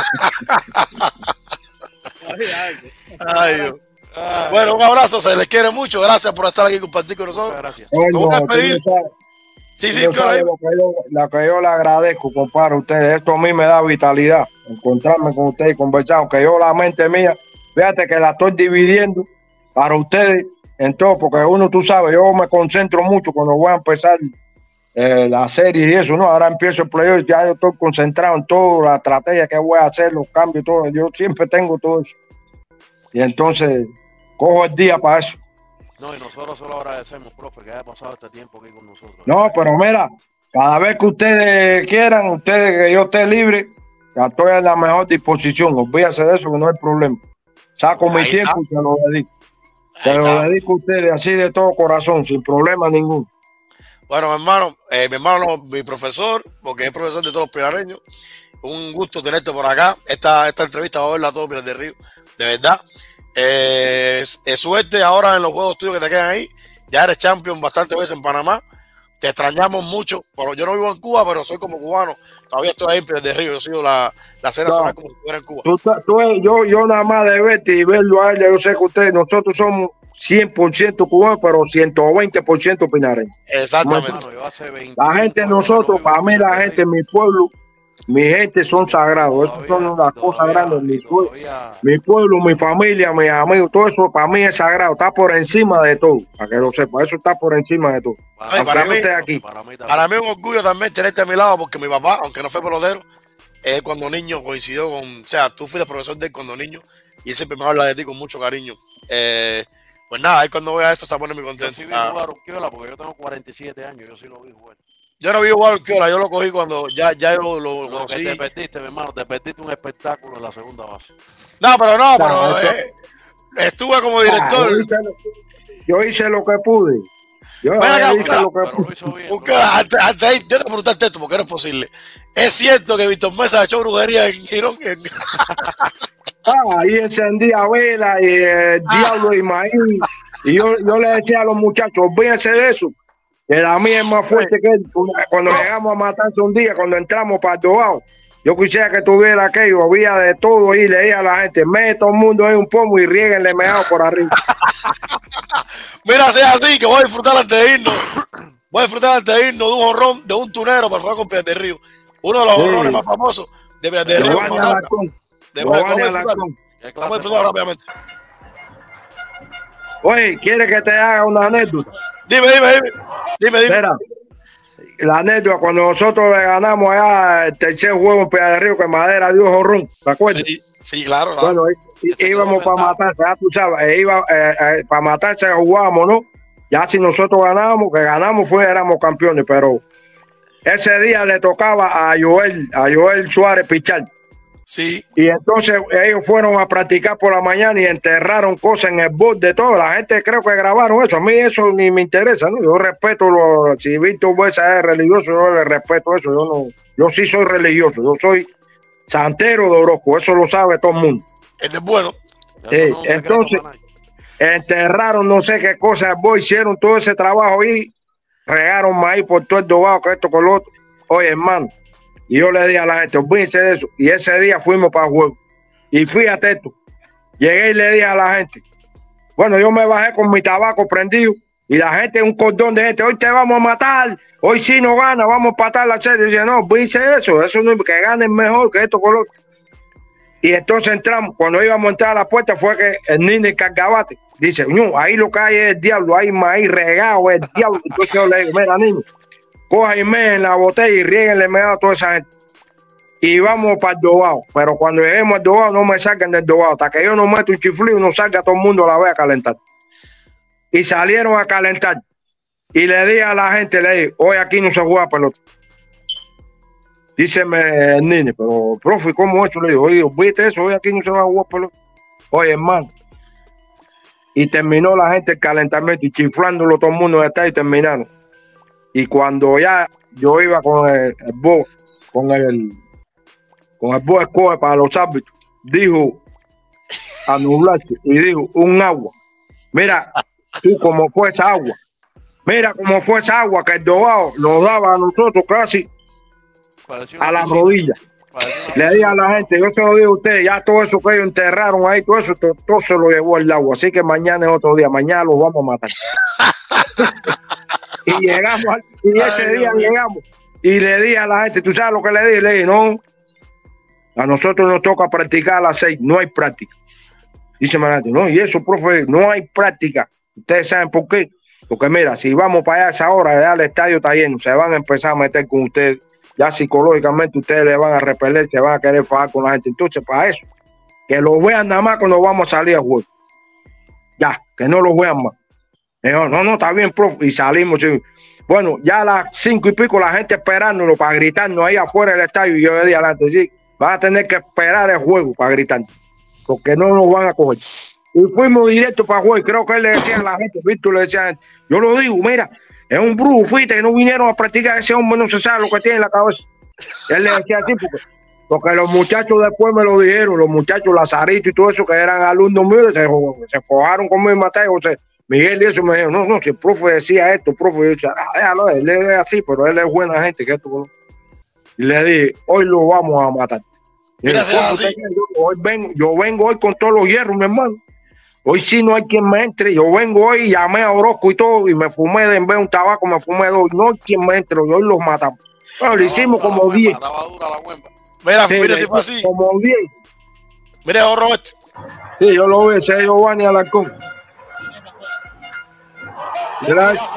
Ay, Dios. Bueno, un abrazo, se les quiere mucho. Gracias por estar aquí y compartir con nosotros. Muchas gracias. Oye, Me voy a no, tú despedir. no sabes- Sí, tú sí, no ¿qué hora sabes es? lo que yo, lo que yo le agradezco, compadre, a ustedes. Esto a mí me da vitalidad, encontrarme con ustedes y conversar, aunque yo la mente mía, fíjate que la estoy dividiendo para ustedes en todo, porque uno, tú sabes, yo me concentro mucho cuando voy a empezar eh, la serie y eso, ¿no? Ahora empiezo el playoff, ya yo estoy concentrado en todo, la estrategia que voy a hacer, los cambios, todo. Yo siempre tengo todo eso. Y entonces, cojo el día para eso. No, y nosotros solo agradecemos, profe, que haya pasado este tiempo aquí con nosotros. No, pero mira, cada vez que ustedes quieran, ustedes que yo esté libre, ya estoy en la mejor disposición. Olvídense de eso, que no hay problema. Saco mi Ahí tiempo está. y se lo dedico. Se Ahí lo está. dedico a ustedes así de todo corazón, sin problema ninguno. Bueno, mi hermano, eh, mi hermano, no, mi profesor, porque es profesor de todos los pinareños. Un gusto tenerte por acá. Esta, esta entrevista va a verla a todos Pinar del Río, de verdad. Eh, es, es suerte ahora en los juegos tuyos que te quedan ahí. Ya eres champion bastantes veces en Panamá. Te extrañamos mucho. Pero yo no vivo en Cuba, pero soy como cubano. Todavía estoy ahí en Pinar del Río. Yo sigo la, la cena No. nacional como si estuviera en Cuba. Tú, tú- yo, yo nada más de verte y verlo a él, yo sé que ustedes, nosotros somos cien por ciento cubanos, pero ciento veinte por ciento pinareños. Exactamente. Hermano, yo hace veinticinco La gente de años que nosotros, no para vivo mí en la Pinar del gente, Río. mi pueblo, mi gente son sagrados. Eso son Todavía- las cosas todavía- grandes. Mi, pue- todavía- mi pueblo, mi familia, mis amigos, todo eso para mí es sagrado. Está por encima de todo. Para que lo sepa, eso está por encima de todo. Ay, Aunque para yo mí- esté aquí. Para mí también. Para mí es un orgullo también tenerte a mi lado, porque mi papá, aunque no fue pelotero, él cuando niño coincidió con, o sea, tú fuiste profesor de él cuando niño y él siempre me habla de ti con mucho cariño. Eh, pues nada, ahí cuando vea esto se pone muy Yo contento. sí vi Ah, jugar Urquiola porque yo tengo cuarenta y siete años, yo sí lo vi jugar. yo no vi jugar Urquiola, yo lo cogí cuando ya, ya yo lo, lo Lo que conocí. te perdiste, mi hermano, te perdiste un espectáculo en la segunda base. No, pero no, pero No, eso- eh, estuve como Ah, director. yo, hice lo, yo hice lo que pude. Yo Ven acá, hice Urquiola, lo que Pero pude. lo hizo bien. Urquiola, ¿no? antes, antes de ir, yo te pregunté esto porque no es posible. ¿Es cierto que Víctor Mesa echó brujería en Girón? En- Ah, ahí encendía vela y el Ah. diablo y maíz. Y yo, yo le decía a los muchachos, olvídense de eso. Que la mía es más fuerte que él. Cuando llegamos a matarse un día, cuando entramos para el Dobao, yo quisiera que tuviera aquello, había de todo y leía a la gente, mete todo el mundo ahí un pomo y rieguenle meado por arriba. Mira, sea así, que voy a disfrutar antes de irnos. Voy a disfrutar antes de irnos de un honrón de un tunero para jugar con Pinar del Río. Uno de los Sí. honrones más famosos de Pinar del Río. Giovanni Manhattan. Alarcón. De- Giovanni vamos a disfrutar. Alarcón. ¿Qué clase Vamos a de disfrutar rápidamente. Oye, ¿quiere que te haga una anécdota? Dime, dime, dime. Dime, dime. Mira, la anécdota, cuando nosotros le ganamos allá el tercer juego en Pinar del Río, que Madera dio jorrón, ¿te acuerdas? Sí, sí, claro. claro. Bueno, í- Ese íbamos quedó para sentado. matarse, ya tú sabes, e iba, eh, eh, para matarse jugábamos, ¿no? Ya si nosotros ganábamos, que ganamos fue, éramos campeones, pero ese día le tocaba a Joel, a Joel Suárez pichar. Sí. Y entonces ellos fueron a practicar por la mañana y enterraron cosas en el borde de todo. La gente creo que grabaron eso. A mí eso ni me interesa, ¿no? Yo respeto, lo, si Víctor Buesa es religioso, yo le respeto eso. Yo no, yo sí soy religioso, yo soy santero de Orozco, eso lo sabe todo el mundo. Este es bueno. Eso Sí, no es un secreto entonces- para nadie. Enterraron no sé qué cosas, boy, hicieron todo ese trabajo y regaron maíz por todo el Dobao, que esto con lo otro. Oye, hermano, y yo le dije a la gente, olvídense de eso. Y ese día fuimos para el juego. Y fíjate esto, llegué y le dije a la gente, bueno, yo me bajé con mi tabaco prendido y la gente, un cordón de gente, hoy te vamos a matar, hoy sí no gana, vamos a empatar la serie. Y dice, no, olvídense de eso, eso no, que ganen mejor que esto con lo otro. Y entonces entramos, cuando íbamos a entrar a la puerta fue que el niño cargabate dice, no, ahí lo que hay es el diablo, hay maíz regado, es el diablo. Entonces yo le digo, mira niño, coja y me en la botella y rieguenle meado a toda esa gente. Y vamos para el Dobao, pero cuando lleguemos al Dobao no me saquen del Dobao, hasta que yo no meto un chiflido no salga todo el mundo a la vez a calentar. Y salieron a calentar. Y le dije a la gente, le dije, hoy aquí no se juega pelota. Díceme el niño, pero profe, ¿cómo es eso? Le digo, oye, ¿viste eso? Hoy aquí no se va a jugar pelota. Oye, hermano. Y terminó la gente el calentamiento y chiflándolo todo el mundo está y terminaron. y cuando ya yo iba con el, el bo, con el con el bo escoge para los árbitros, dijo a nublarse y dijo un agua. Mira, tú como fue esa agua. Mira cómo fue esa agua que el Dogado nos daba a nosotros casi a las rodillas. Le dije a la gente, yo se lo digo a ustedes, ya todo eso que ellos enterraron ahí, todo eso, todo, todo se lo llevó el agua. Así que mañana es otro día, mañana los vamos a matar. Y llegamos, y ese día llegamos, y le dije a la gente, ¿tú sabes lo que le dije? Le dije, no, a nosotros nos toca practicar a las seis, no hay práctica. Dice la gente, no, y eso, profe, no hay práctica. Ustedes saben por qué. Porque mira, si vamos para allá a esa hora, ya el estadio está lleno, se van a empezar a meter con ustedes, ya psicológicamente ustedes le van a repeler, se van a querer fajar con la gente. Entonces, para eso, que lo vean nada más cuando vamos a salir a juego. Ya, que no lo vean más. Y yo, no, no, está bien, profe, y salimos. Y, bueno, ya a las cinco y pico la gente esperándolo para gritarnos ahí afuera del estadio, y yo le dije adelante, sí, van a tener que esperar el juego para gritar, porque no nos van a coger. Y fuimos directo para juego. Creo que él le decía a la gente, Víctor le decía a la gente, yo lo digo, mira, es un brujo, fuiste, que no vinieron a practicar, ese hombre no se sabe lo que tiene en la cabeza. Él le decía así, porque, porque los muchachos después me lo dijeron, los muchachos Lazarito y todo eso, que eran alumnos míos, se, se fojaron conmigo y Mateo, José Miguel y eso, me dijeron, no, no, si el profe decía esto, el profe, yo decía, ah, déjalo, él es así, pero él es buena gente, que esto, y le dije, hoy lo vamos a matar. Y Mira, el, yo, hoy vengo, yo vengo hoy con todos los hierros, mi hermano. Hoy sí no hay quien me entre. Yo vengo hoy, llamé a Orozco y todo, y me fumé de, en vez de un tabaco, me fumé dos. No hay quien me entre, hoy los matamos. Bueno, lo hicimos como diez. Mira, sí, mira si fue así. Como diez. Mira, Roberto. Sí, yo lo veo, ese es Giovanni Alarcón. Gracias.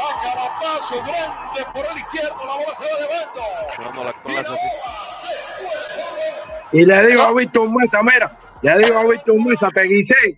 Y le digo a Víctor Mesa, mira, le digo a Víctor Mesa, te guisé.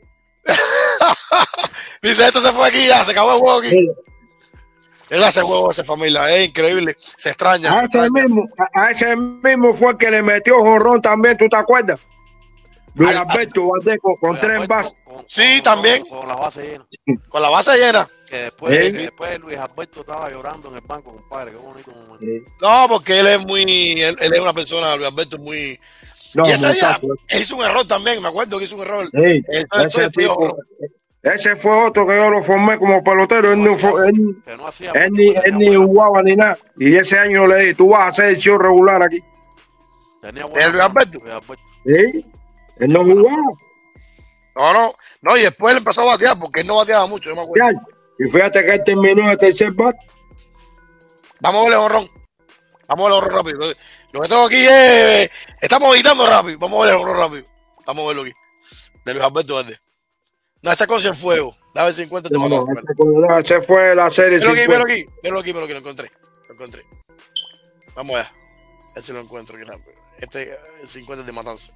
Dice, esto se fue aquí, ya se acabó el juego aquí. Sí. Él hace juego a esa familia, es increíble, se extraña. A, se ese, extraña. Mismo, a, a ese mismo fue el que le metió jonrón también, ¿tú te acuerdas? Luis Alberto Valdés con, con tres envases. Sí, también. Con, con la base llena. Con la base llena. Que después, ¿Eh? que después Luis Alberto estaba llorando en el banco, compadre. Qué bonito momento. ¿Eh? No, porque él es muy, él, él es una persona, Luis Alberto es muy... No, y ese no, día, no, él hizo un error también, me acuerdo que hizo un error. Sí, Él, ese, tipo, ese fue otro que yo lo formé como pelotero. Él, no fue, él, no hacía él, ni, él ni jugaba ni nada. Y ese año le dije, tú vas a hacer el show regular aquí. Tenía ¿El Luis Alberto? Sí, él no jugaba. No, no, no, y después él empezó a batear porque él no bateaba mucho, yo me acuerdo. Y fíjate que él terminó el tercer bat. Vamos a ver el honrón. Vamos a ver el honrón rápido. Lo que tengo aquí es. Estamos editando rápido. Vamos a ver el honrón rápido. Vamos a verlo aquí. De Luis Alberto Valdés. No, está con Cienfuegos. Dame el cincuenta. No, no, no, ese fue la serie. Míralo aquí, míralo aquí. Míralo aquí, míralo aquí. Lo encontré. Lo encontré. Vamos allá. A ver si lo encuentro aquí rápido. Este el cincuenta de Matanza.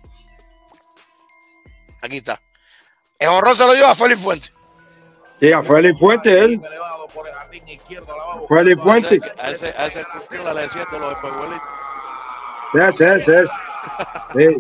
Aquí está. El honrón se lo dio a Félix Fuentes. Sí, a Félix Fuentes, él. Félix Fuentes. A ese, a ese curso le decía de los espejuelitos. Ese, ese, ese. Sí.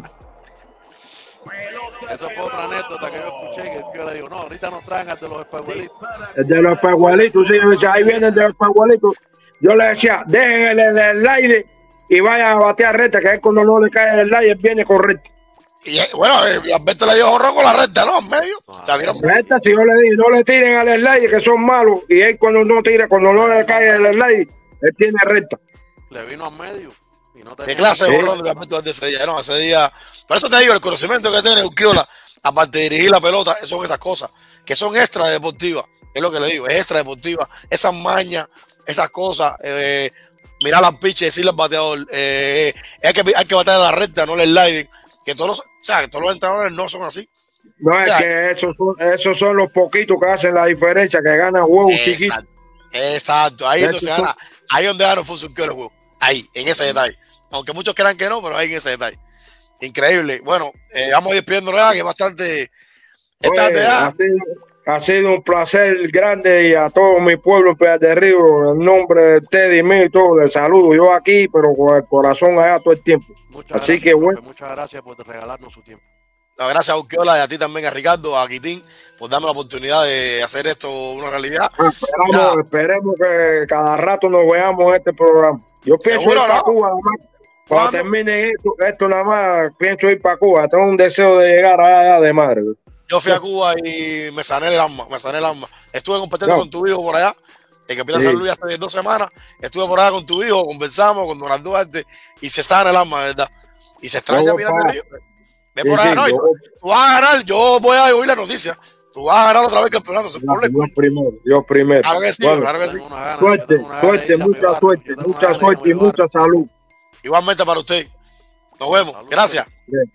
Eso fue otra anécdota que yo escuché, que yo le digo, no, ahorita nos traen al de los espejuelitos. El de los espejuelitos, sí, ahí viene el de los espejuelitos. Yo le decía, dejen el, el, el aire y vayan a batear recta, que es cuando no le cae el aire, viene correcto. Y bueno, Alberto le dio honrón con la recta, ¿no? En medio. Ah, Salieron recta, si yo le dije, no le tiren al slide, que son malos. Y él cuando no tira, cuando no le cae el slide, él tiene recta. Le vino al medio. Y no tenía ¿Qué clase de sí. honrón de Alberto de ese día? No, ese día. Por eso te digo, el conocimiento que tiene Urquiola, aparte de dirigir la pelota, son esas cosas, que son extra deportivas. Es lo que le digo, es extra deportiva. Esas mañas, esas cosas, eh, mirar al pitch y decirle al bateador, eh, hay, que, hay que batear a la recta, no el sliding. Que todos los, o sea, que todos los entrenadores no son así. No, o es sea, que esos son, esos son los poquitos que hacen la diferencia, que ganan huevos chiquitos. Exacto, ahí es donde se Esos gana, ahí es donde gana el fútbol el juego. Ahí, en ese detalle. Aunque muchos crean que no, pero ahí en ese detalle. Increíble. Bueno, eh, vamos a ir despidiéndonos ya, que es bastante. Esta Oye, ya. ha, sido, ha sido un placer grande y a todo mi pueblo en Piedras del Río, en nombre de Teddy y mío y todo, les saludo yo aquí, pero con el corazón allá todo el tiempo. Muchas Así gracias, que bueno. Muchas gracias por regalarnos su tiempo. No, gracias a Urquiola y a ti también, a Ricardo, a Quitín, por darme la oportunidad de hacer esto una realidad. Esperamos, Ya. esperemos que cada rato nos veamos en este programa. Yo pienso ir ¿Seguro, para no? Cuba, nada más. Cuando ¿Cuándo? termine esto, esto nada más, pienso ir para Cuba. Tengo un deseo de llegar allá de madre. Yo fui a Cuba y me sané el alma, me sané el alma. Estuve compartiendo No. con tu hijo por allá, el capitán Sí. San Luis hace dos semanas. Estuve por allá con tu hijo, conversamos con Donald Duarte y se sana el alma, ¿verdad? Y se extraña Yo voy Miranda para- Río. Ve Sí, por allá, sí, no, yo- tú vas a ganar, yo voy a oír la noticia. Tú vas a ganar otra vez campeonato, se pone Yo primero, yo primero. Claro que sí, Bueno, claro que sí. Tengo una gana, yo suerte, tengo una gana de suerte, ir a mi mucha barrio, suerte, yo tengo una mucha gana de ir a suerte mi y mucha barrio. salud. Igualmente para usted. Nos vemos. Saludos. Gracias. Bien.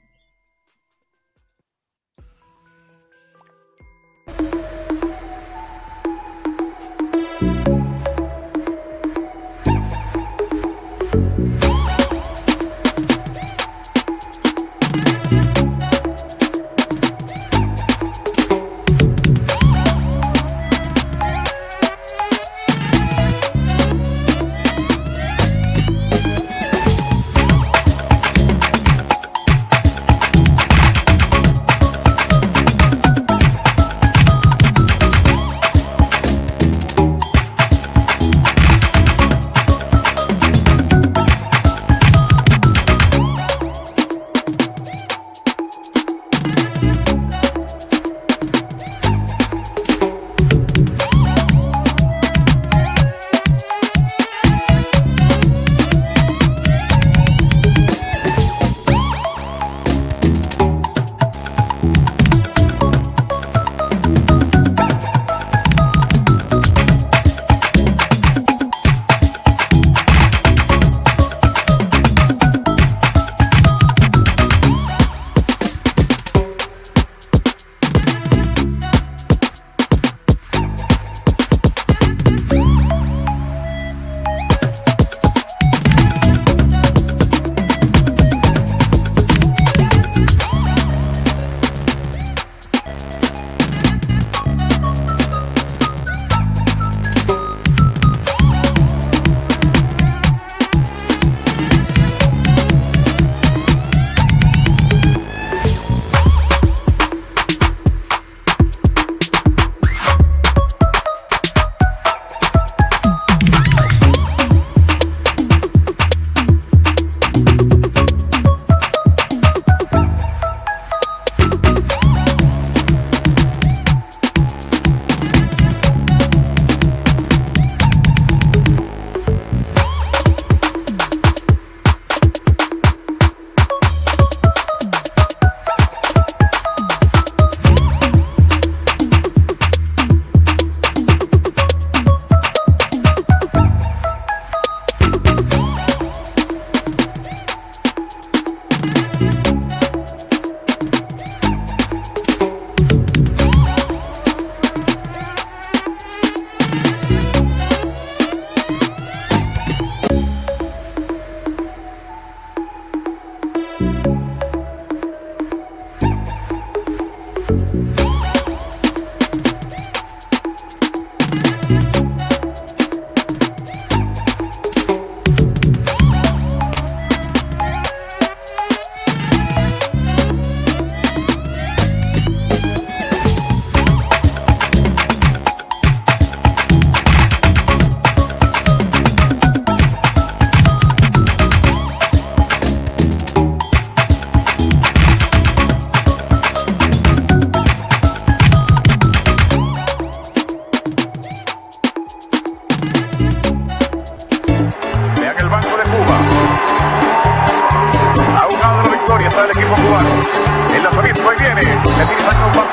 está el equipo cubano. El lanzamiento ahí viene. Le tira un